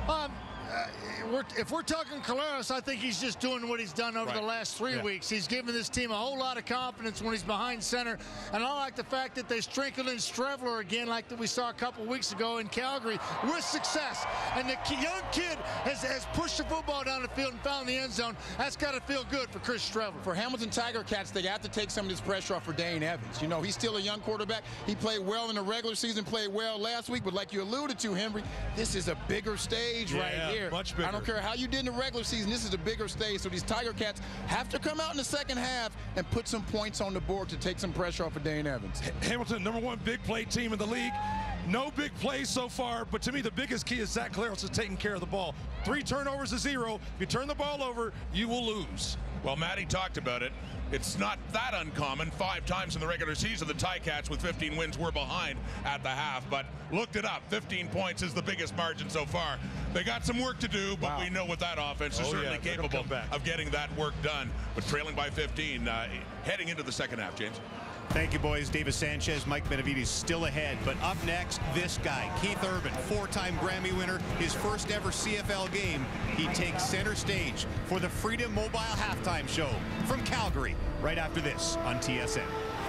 [SPEAKER 19] If we're talking Collaros, I think he's just doing what he's done over the last 3 weeks. He's given this team a whole lot of confidence when he's behind center. And I like the fact that they sprinkled in Strevler again like that we saw a couple weeks ago in Calgary with success. And the young kid has pushed the football down the field and found the end zone. That's got to feel good for Chris Strevler.
[SPEAKER 1] For Hamilton Tiger-Cats, they have to take some of this pressure off for Dane Evans. You know, he's still a young quarterback. He played well in the regular season, played well last week. But like you alluded to, Henry, this is a bigger stage right here.
[SPEAKER 20] Much bigger.
[SPEAKER 1] I don't care how you did in the regular season, this is a bigger stage. So these Tiger-Cats have to come out in the second half and put some points on the board to take some pressure off of Dane Evans.
[SPEAKER 20] Hamilton, #1 big play team in the league. No big plays so far, but to me the biggest key is Zach Collaros is taking care of the ball. 3 turnovers to 0. If you turn the ball over, you will lose.
[SPEAKER 2] Well, Matty talked about it. It's not that uncommon. 5 times in the regular season, the Ticats with 15 wins were behind at the half, but looked it up. 15 points is the biggest margin so far. They got some work to do, but we know with that offense, they're certainly capable of getting that work done. But trailing by 15, heading into the second half, James.
[SPEAKER 7] Thank you, boys. Davis Sanchez, Mike Benavides still ahead. But up next, this guy, Keith Urban, 4-time Grammy winner, his first ever CFL game. He takes center stage for the Freedom Mobile Halftime Show from Calgary, right after this on TSN.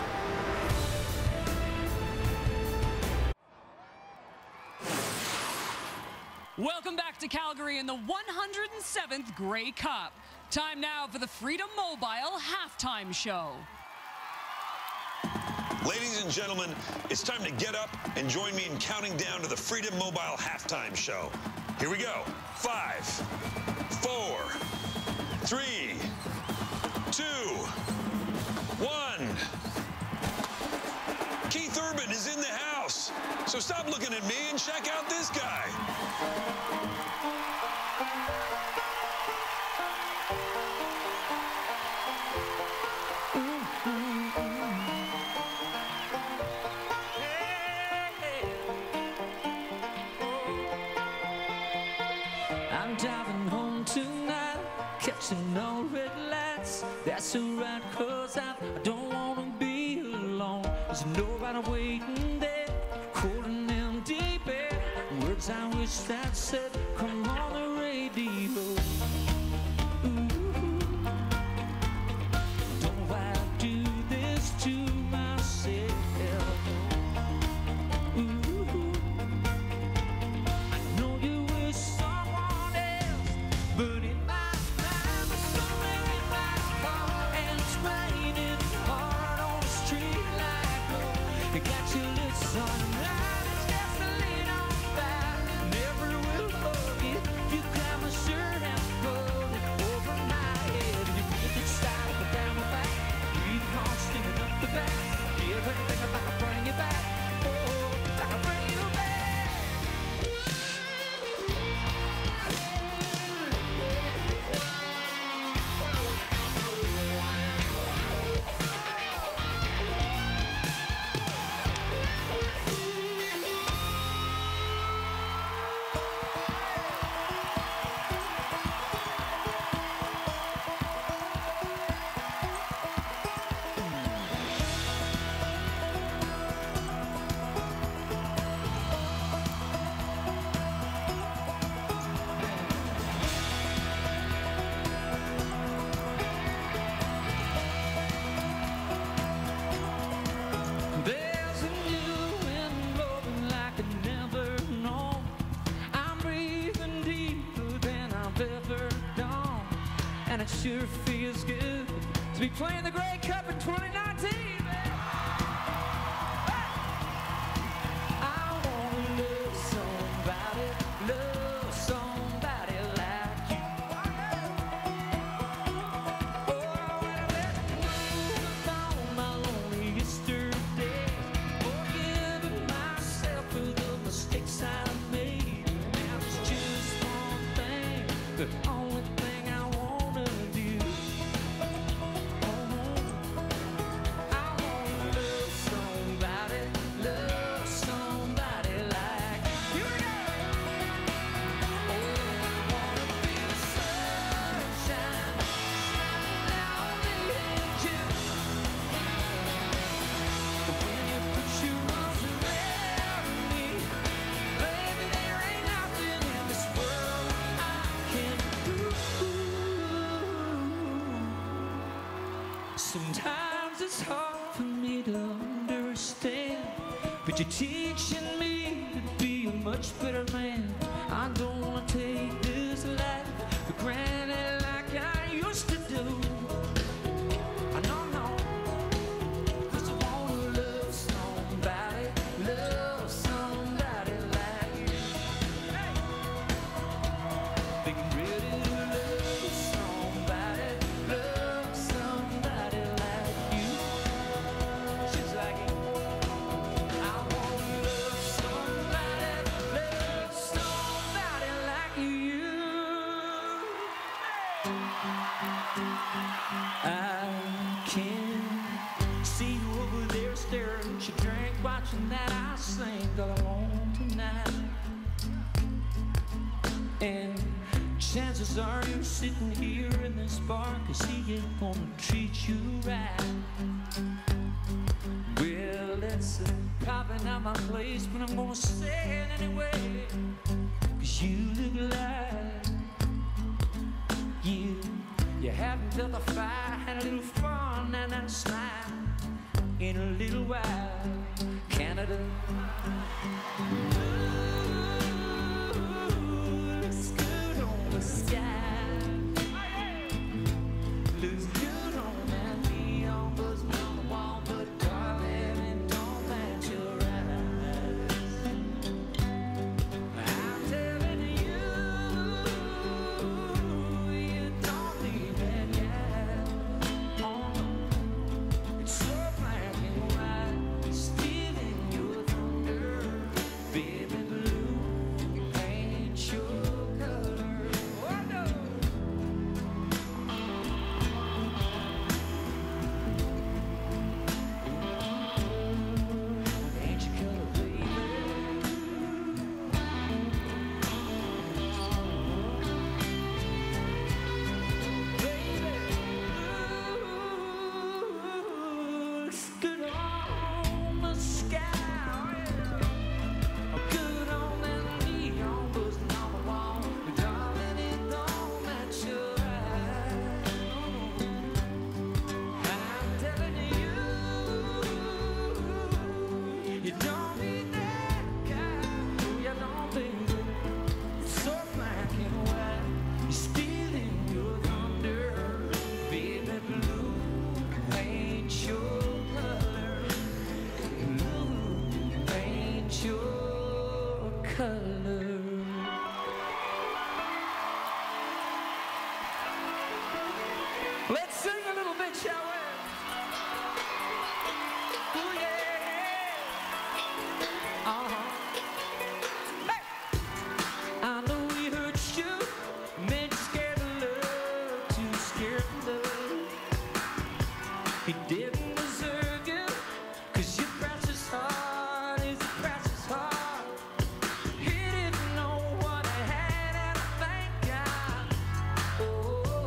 [SPEAKER 6] Welcome back to Calgary in the 107th Grey Cup. Time now for the Freedom Mobile Halftime Show.
[SPEAKER 17] Ladies and gentlemen, it's time to get up and join me in counting down to the Freedom Mobile Halftime Show. Here we go. 5, 4, 3, 2, 1. So stop looking at me and check out this guy.
[SPEAKER 14] I'm driving home tonight, catching no red lights. That's alright, 'cause I don't wanna be alone. There's nobody waiting there, cold and empty bed. Words I wish I'd said, come on the radio. Ooh, don't I do this to myself? But in my mind, there's so many lights on, and it's raining hard on the street like gold. You got your lips on tonight, it's gasoline on fire. Never will forget, you grab my shirt and pull it over my head. You make it stop, but down the back, breathe hard, stinging up the back. Give everything if I can bring you back. Oh, I can bring you back. There's a new wind blowing like I never known. I'm breathing deeper than I've ever done, and it sure feels good to be playing the Grey Cup in 2019. I wanna love somebody like you. Oh, when I let move on my lonely yesterday, forgiving myself for the mistakes I made. Now there's just one thing, the only thing I wanna do. I wanna love somebody like you. Oh, I wanna be the sunshine shining down in you. When you put your arms around me, baby, there ain't nothing in this world I can do. Sometimes it's hard for me to understand, but you're teaching me to be a much better man. I don't wanna take this life for granted like I used to do. I know, 'cause I wanna love somebody like you. Think I'm ready to love somebody like you. Just like you. I wanna love somebody like you. I can see you over there staring at your drink, watching that I sing all alone tonight. And chances are you're sitting here in this bar 'cause he ain't gonna treat you right. Well, it's probably not my place, but I'm gonna say it anyway, 'cause you look like you haven't felt the fire, had a little fun and a smile in a little while. Canada. Looks good on the sky. Looks good on that neon buzz on the wall, but darling, it don't match your eyes. I'm telling you, you don't need that guy. Oh no, it's so black and white, stealing your thunder. Let's sing a little bit, shall we? Ooh, yeah. Uh-huh. Hey! I know we hurt you, made you scared of love, too scared of love. He didn't deserve you, 'cause your precious heart is a precious heart. He didn't know what he had, and I thank God. Oh,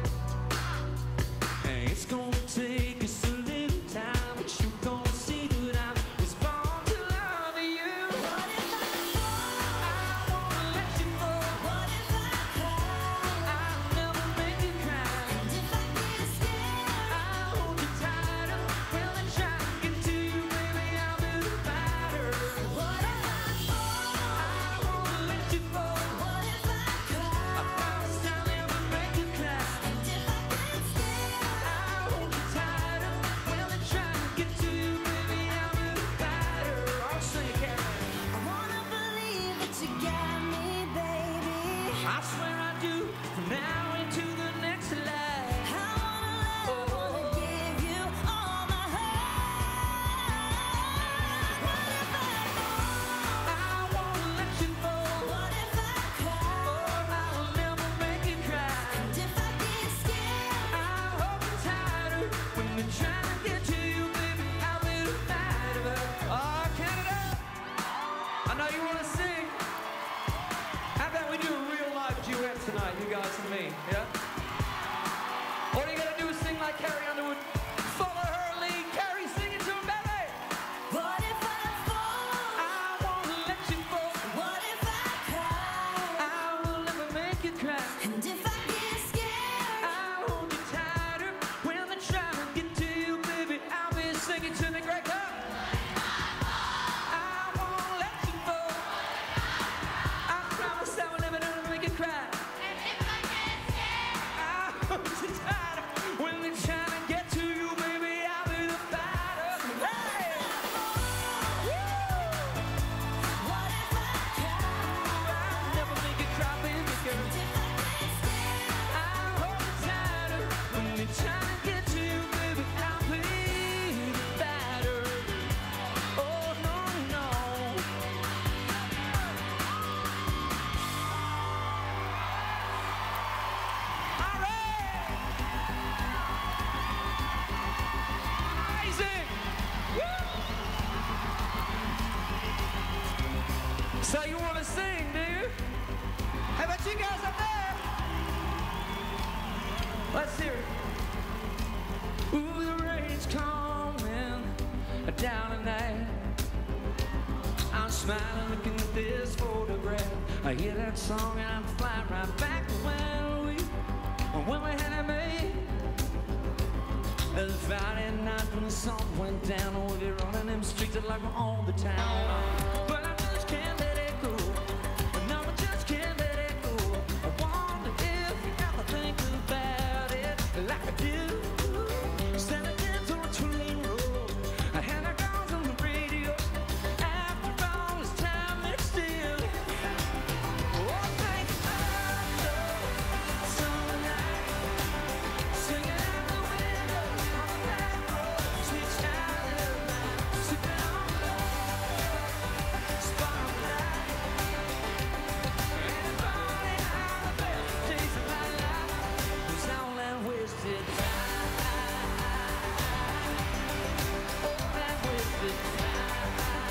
[SPEAKER 14] and it's gonna take us a little time, but you're gonna see that I was born to love you. What if I fall? I wanna let you fall. What if I cry? I'll never make you cry. And if I get scared, I'll hold you tighter. When I try to get to you, baby, I'll be the fighter. What if I fall? I wanna let you fall. What if I cry? I promise I'll never make you cry. And if I get scared, I'll hold you tighter. When I try to get to you, baby, I'll be the fighter. I'll sing it, Karen. I wanna believe that you got me, baby. I swear I do. From now into the next life, I wanna give you all my heart. What if I fall? I wanna let you fall. What if I cry? Oh, I'll never make you cry. And if I get scared, I'll hold you tighter. When they're trying to get to you, baby, I'll be the fighter. Oh, Canada, I know you wanna sing. How about we do a real live duet tonight, you guys and me, yeah? All you gotta do is sing like Carrie Underwood. Follow her lead. Carrie, sing it to him, baby. What if I fall? I wanna let you fall. What if I cry? I will never make you cry. And if I get scared, I'll hold you tighter. When they try to get to you, baby, I'll be singing to the Grey Cup. I won't let you fall. I promise I will never make you cry. And if I get scared, I'll hold you tighter. When they try to get to you, baby, I'll be the fighter. Hey! Woo! What if I cry? I'll never make you cry, baby girl. And if I get scared, I'll hold you tighter. When they try to get to you, baby, I'll be the fighter. Oh, no, no. All right. Amazing. Woo. So you want to sing, do you? How about you guys up there? Let's hear it. Ooh, the rain's coming down tonight. I'm smiling, looking at this photograph. I hear that song and I'm flying right back to when we had it made. The Friday night when the sun went down, we'll be running them streets like we're on the town. But I just can't let it go. No, I just can't let it go. I wonder if you ever think about it like I do. Standing there on a two-lane road, I had a girls on the radio. After all this time, it's still. Oh, thank God, summer night, singing out the window on the back road, sweet child of mine, sipping on love, spotlight, and falling out the best days of my life was all that wasted time, all that wasted time.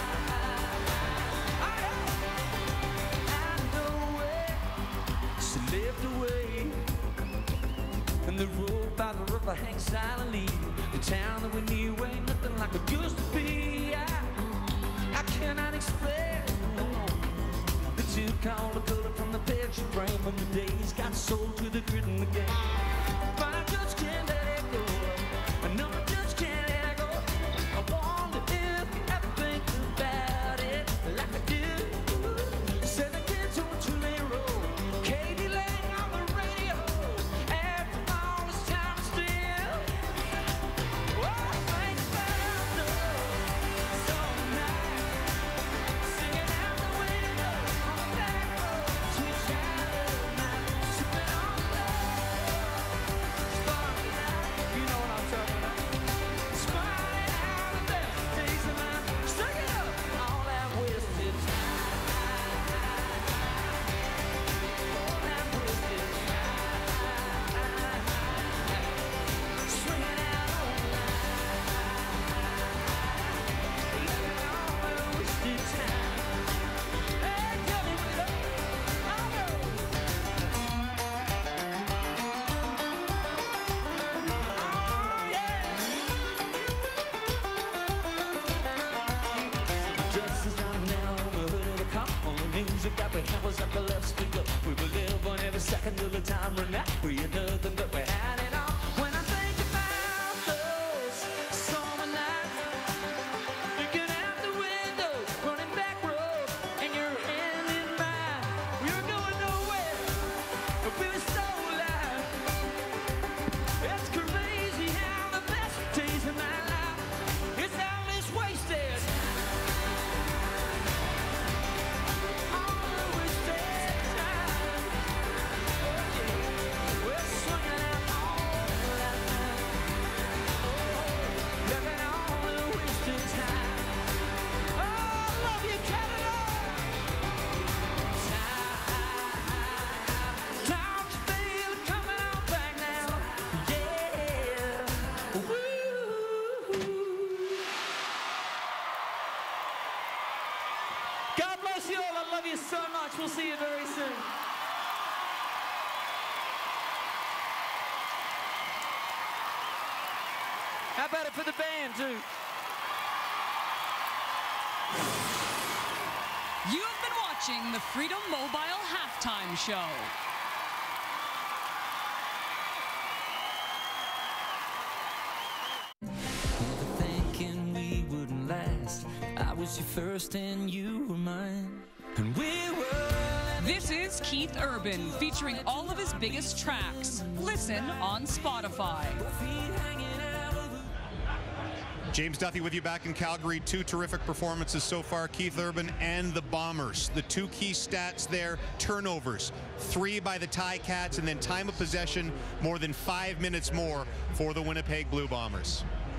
[SPEAKER 14] I know where she lived away. And the road by the river hangs silently. The town that we knew ain't nothing like it used to be. I cannot explain the two call the color from the picture frame when the days got sold to the grit and the game. But I just can't let it go. No, I just can't let it go. I wonder if you ever think about it like I do. Said the kids on a two-lane road, Katie laying on the radio. After all this time still, oh, thank God, no, some night, singing out the window on the back road, sweet child of mine, sipping on love, sparkling. night. We had nothing, but we had it all. When I think about those summer nights, looking out the window, running back road, and your hand in mine. We were going nowhere, but we were so alive. It's crazy how the best days of my life is all this wasted. All the wasted time. Oh yeah, we're swinging out all that night. Oh, look at all the wasted time. Oh, I love you, Canada. Time to feel it coming on back now. Yeah. Woo. God bless you all. I love you so much. We'll see you very soon. How about it for the band, too?
[SPEAKER 6] You have been watching the Freedom Mobile Halftime Show.
[SPEAKER 14] Thinking we wouldn't last. I was your first and you were mine. And we were.
[SPEAKER 6] This is Keith Urban, featuring all of his biggest tracks. Listen on Spotify.
[SPEAKER 7] James Duthie with you back in Calgary. Two terrific performances so far, Keith Urban and the Bombers. The two key stats there, turnovers, 3 by the Ticats, and then time of possession, more than 5 minutes more for the Winnipeg Blue Bombers.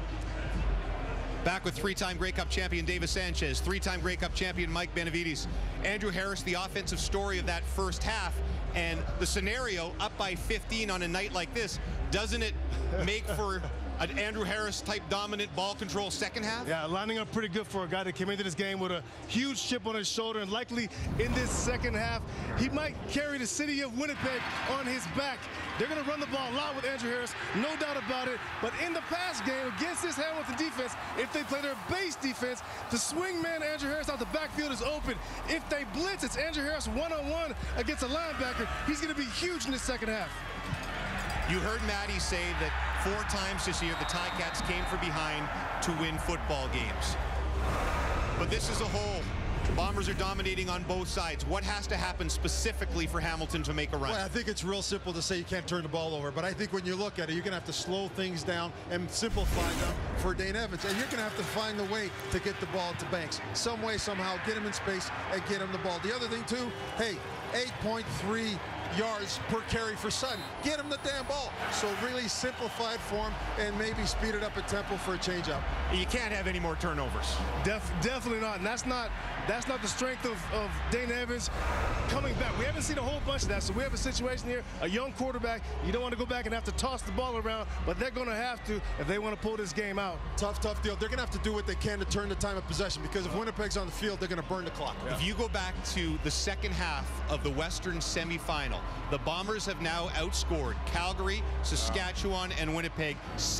[SPEAKER 7] Back with three-time Grey Cup champion Davis Sanchez, three-time Grey Cup champion Mike Benavides. Andrew Harris, the offensive story of that first half, and the scenario up by 15 on a night like this, doesn't it make for an Andrew Harris type dominant ball control second half?
[SPEAKER 25] Yeah, lining up pretty good for a guy that came into this game with a huge chip on his shoulder, and likely in this second half, he might carry the city of Winnipeg on his back. They're going to run the ball a lot with Andrew Harris, no doubt about it. But in the pass game against this Hamilton defense, if they play their base defense, the swing man Andrew Harris out the backfield is open. If they blitz, it's Andrew Harris one-on-one against a linebacker. He's going to be huge in this second half.
[SPEAKER 7] You heard Maddie say that 4 times this year the Ticats came from behind to win football games. But this is a whole. Bombers are dominating on both sides. What has to happen specifically for Hamilton to make a run?
[SPEAKER 3] Well, I think it's real simple to say you can't turn the ball over, but I think when you look at it, you're going to have to slow things down and simplify them for Dane Evans, and you're going to have to find a way to get the ball to Banks. Some way, somehow, get him in space and get him the ball. The other thing, too, hey, 8.3 yards per carry for Sutton. Get him the damn ball. So really simplified for him and maybe speed it up a tempo for a change-up.
[SPEAKER 7] You can't have any more turnovers.
[SPEAKER 25] Definitely not. And that's not the strength of Dane Evans coming back. We haven't seen a whole bunch of that. So we have a situation here, a young quarterback. You don't want to go back and have to toss the ball around, but they're going to have to if they want to pull this game out.
[SPEAKER 3] Tough deal. They're going to have to do what they can to turn the time of possession, because if Winnipeg's on the field, they're going to burn the clock.
[SPEAKER 7] If you go back to the second half of the Western semifinal, the Bombers have now outscored Calgary, Saskatchewan, and Winnipeg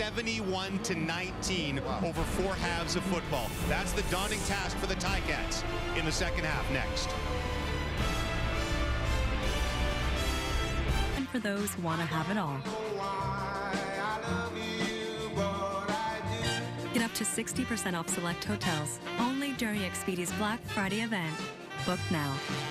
[SPEAKER 7] 71-19 over 4 halves of football. That's the daunting task for the Ticats in the second half next.
[SPEAKER 15] And for those who want to have it all. Get up to 60% off select hotels, only during Expedia's Black Friday event. Book now.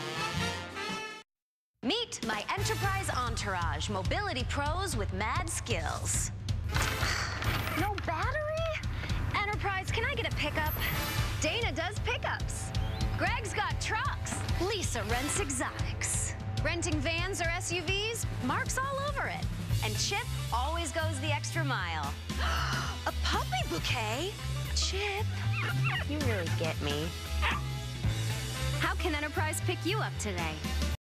[SPEAKER 16] Meet my enterprise entourage, mobility pros with mad skills. No battery? Enterprise, can I get a pickup? Dana does pickups. Greg's got trucks. Lisa rents exotics. Renting vans or SUVs? Mark's all over it. And Chip always goes the extra mile. A puppy bouquet? Chip, you really get me. How can Enterprise pick you up today?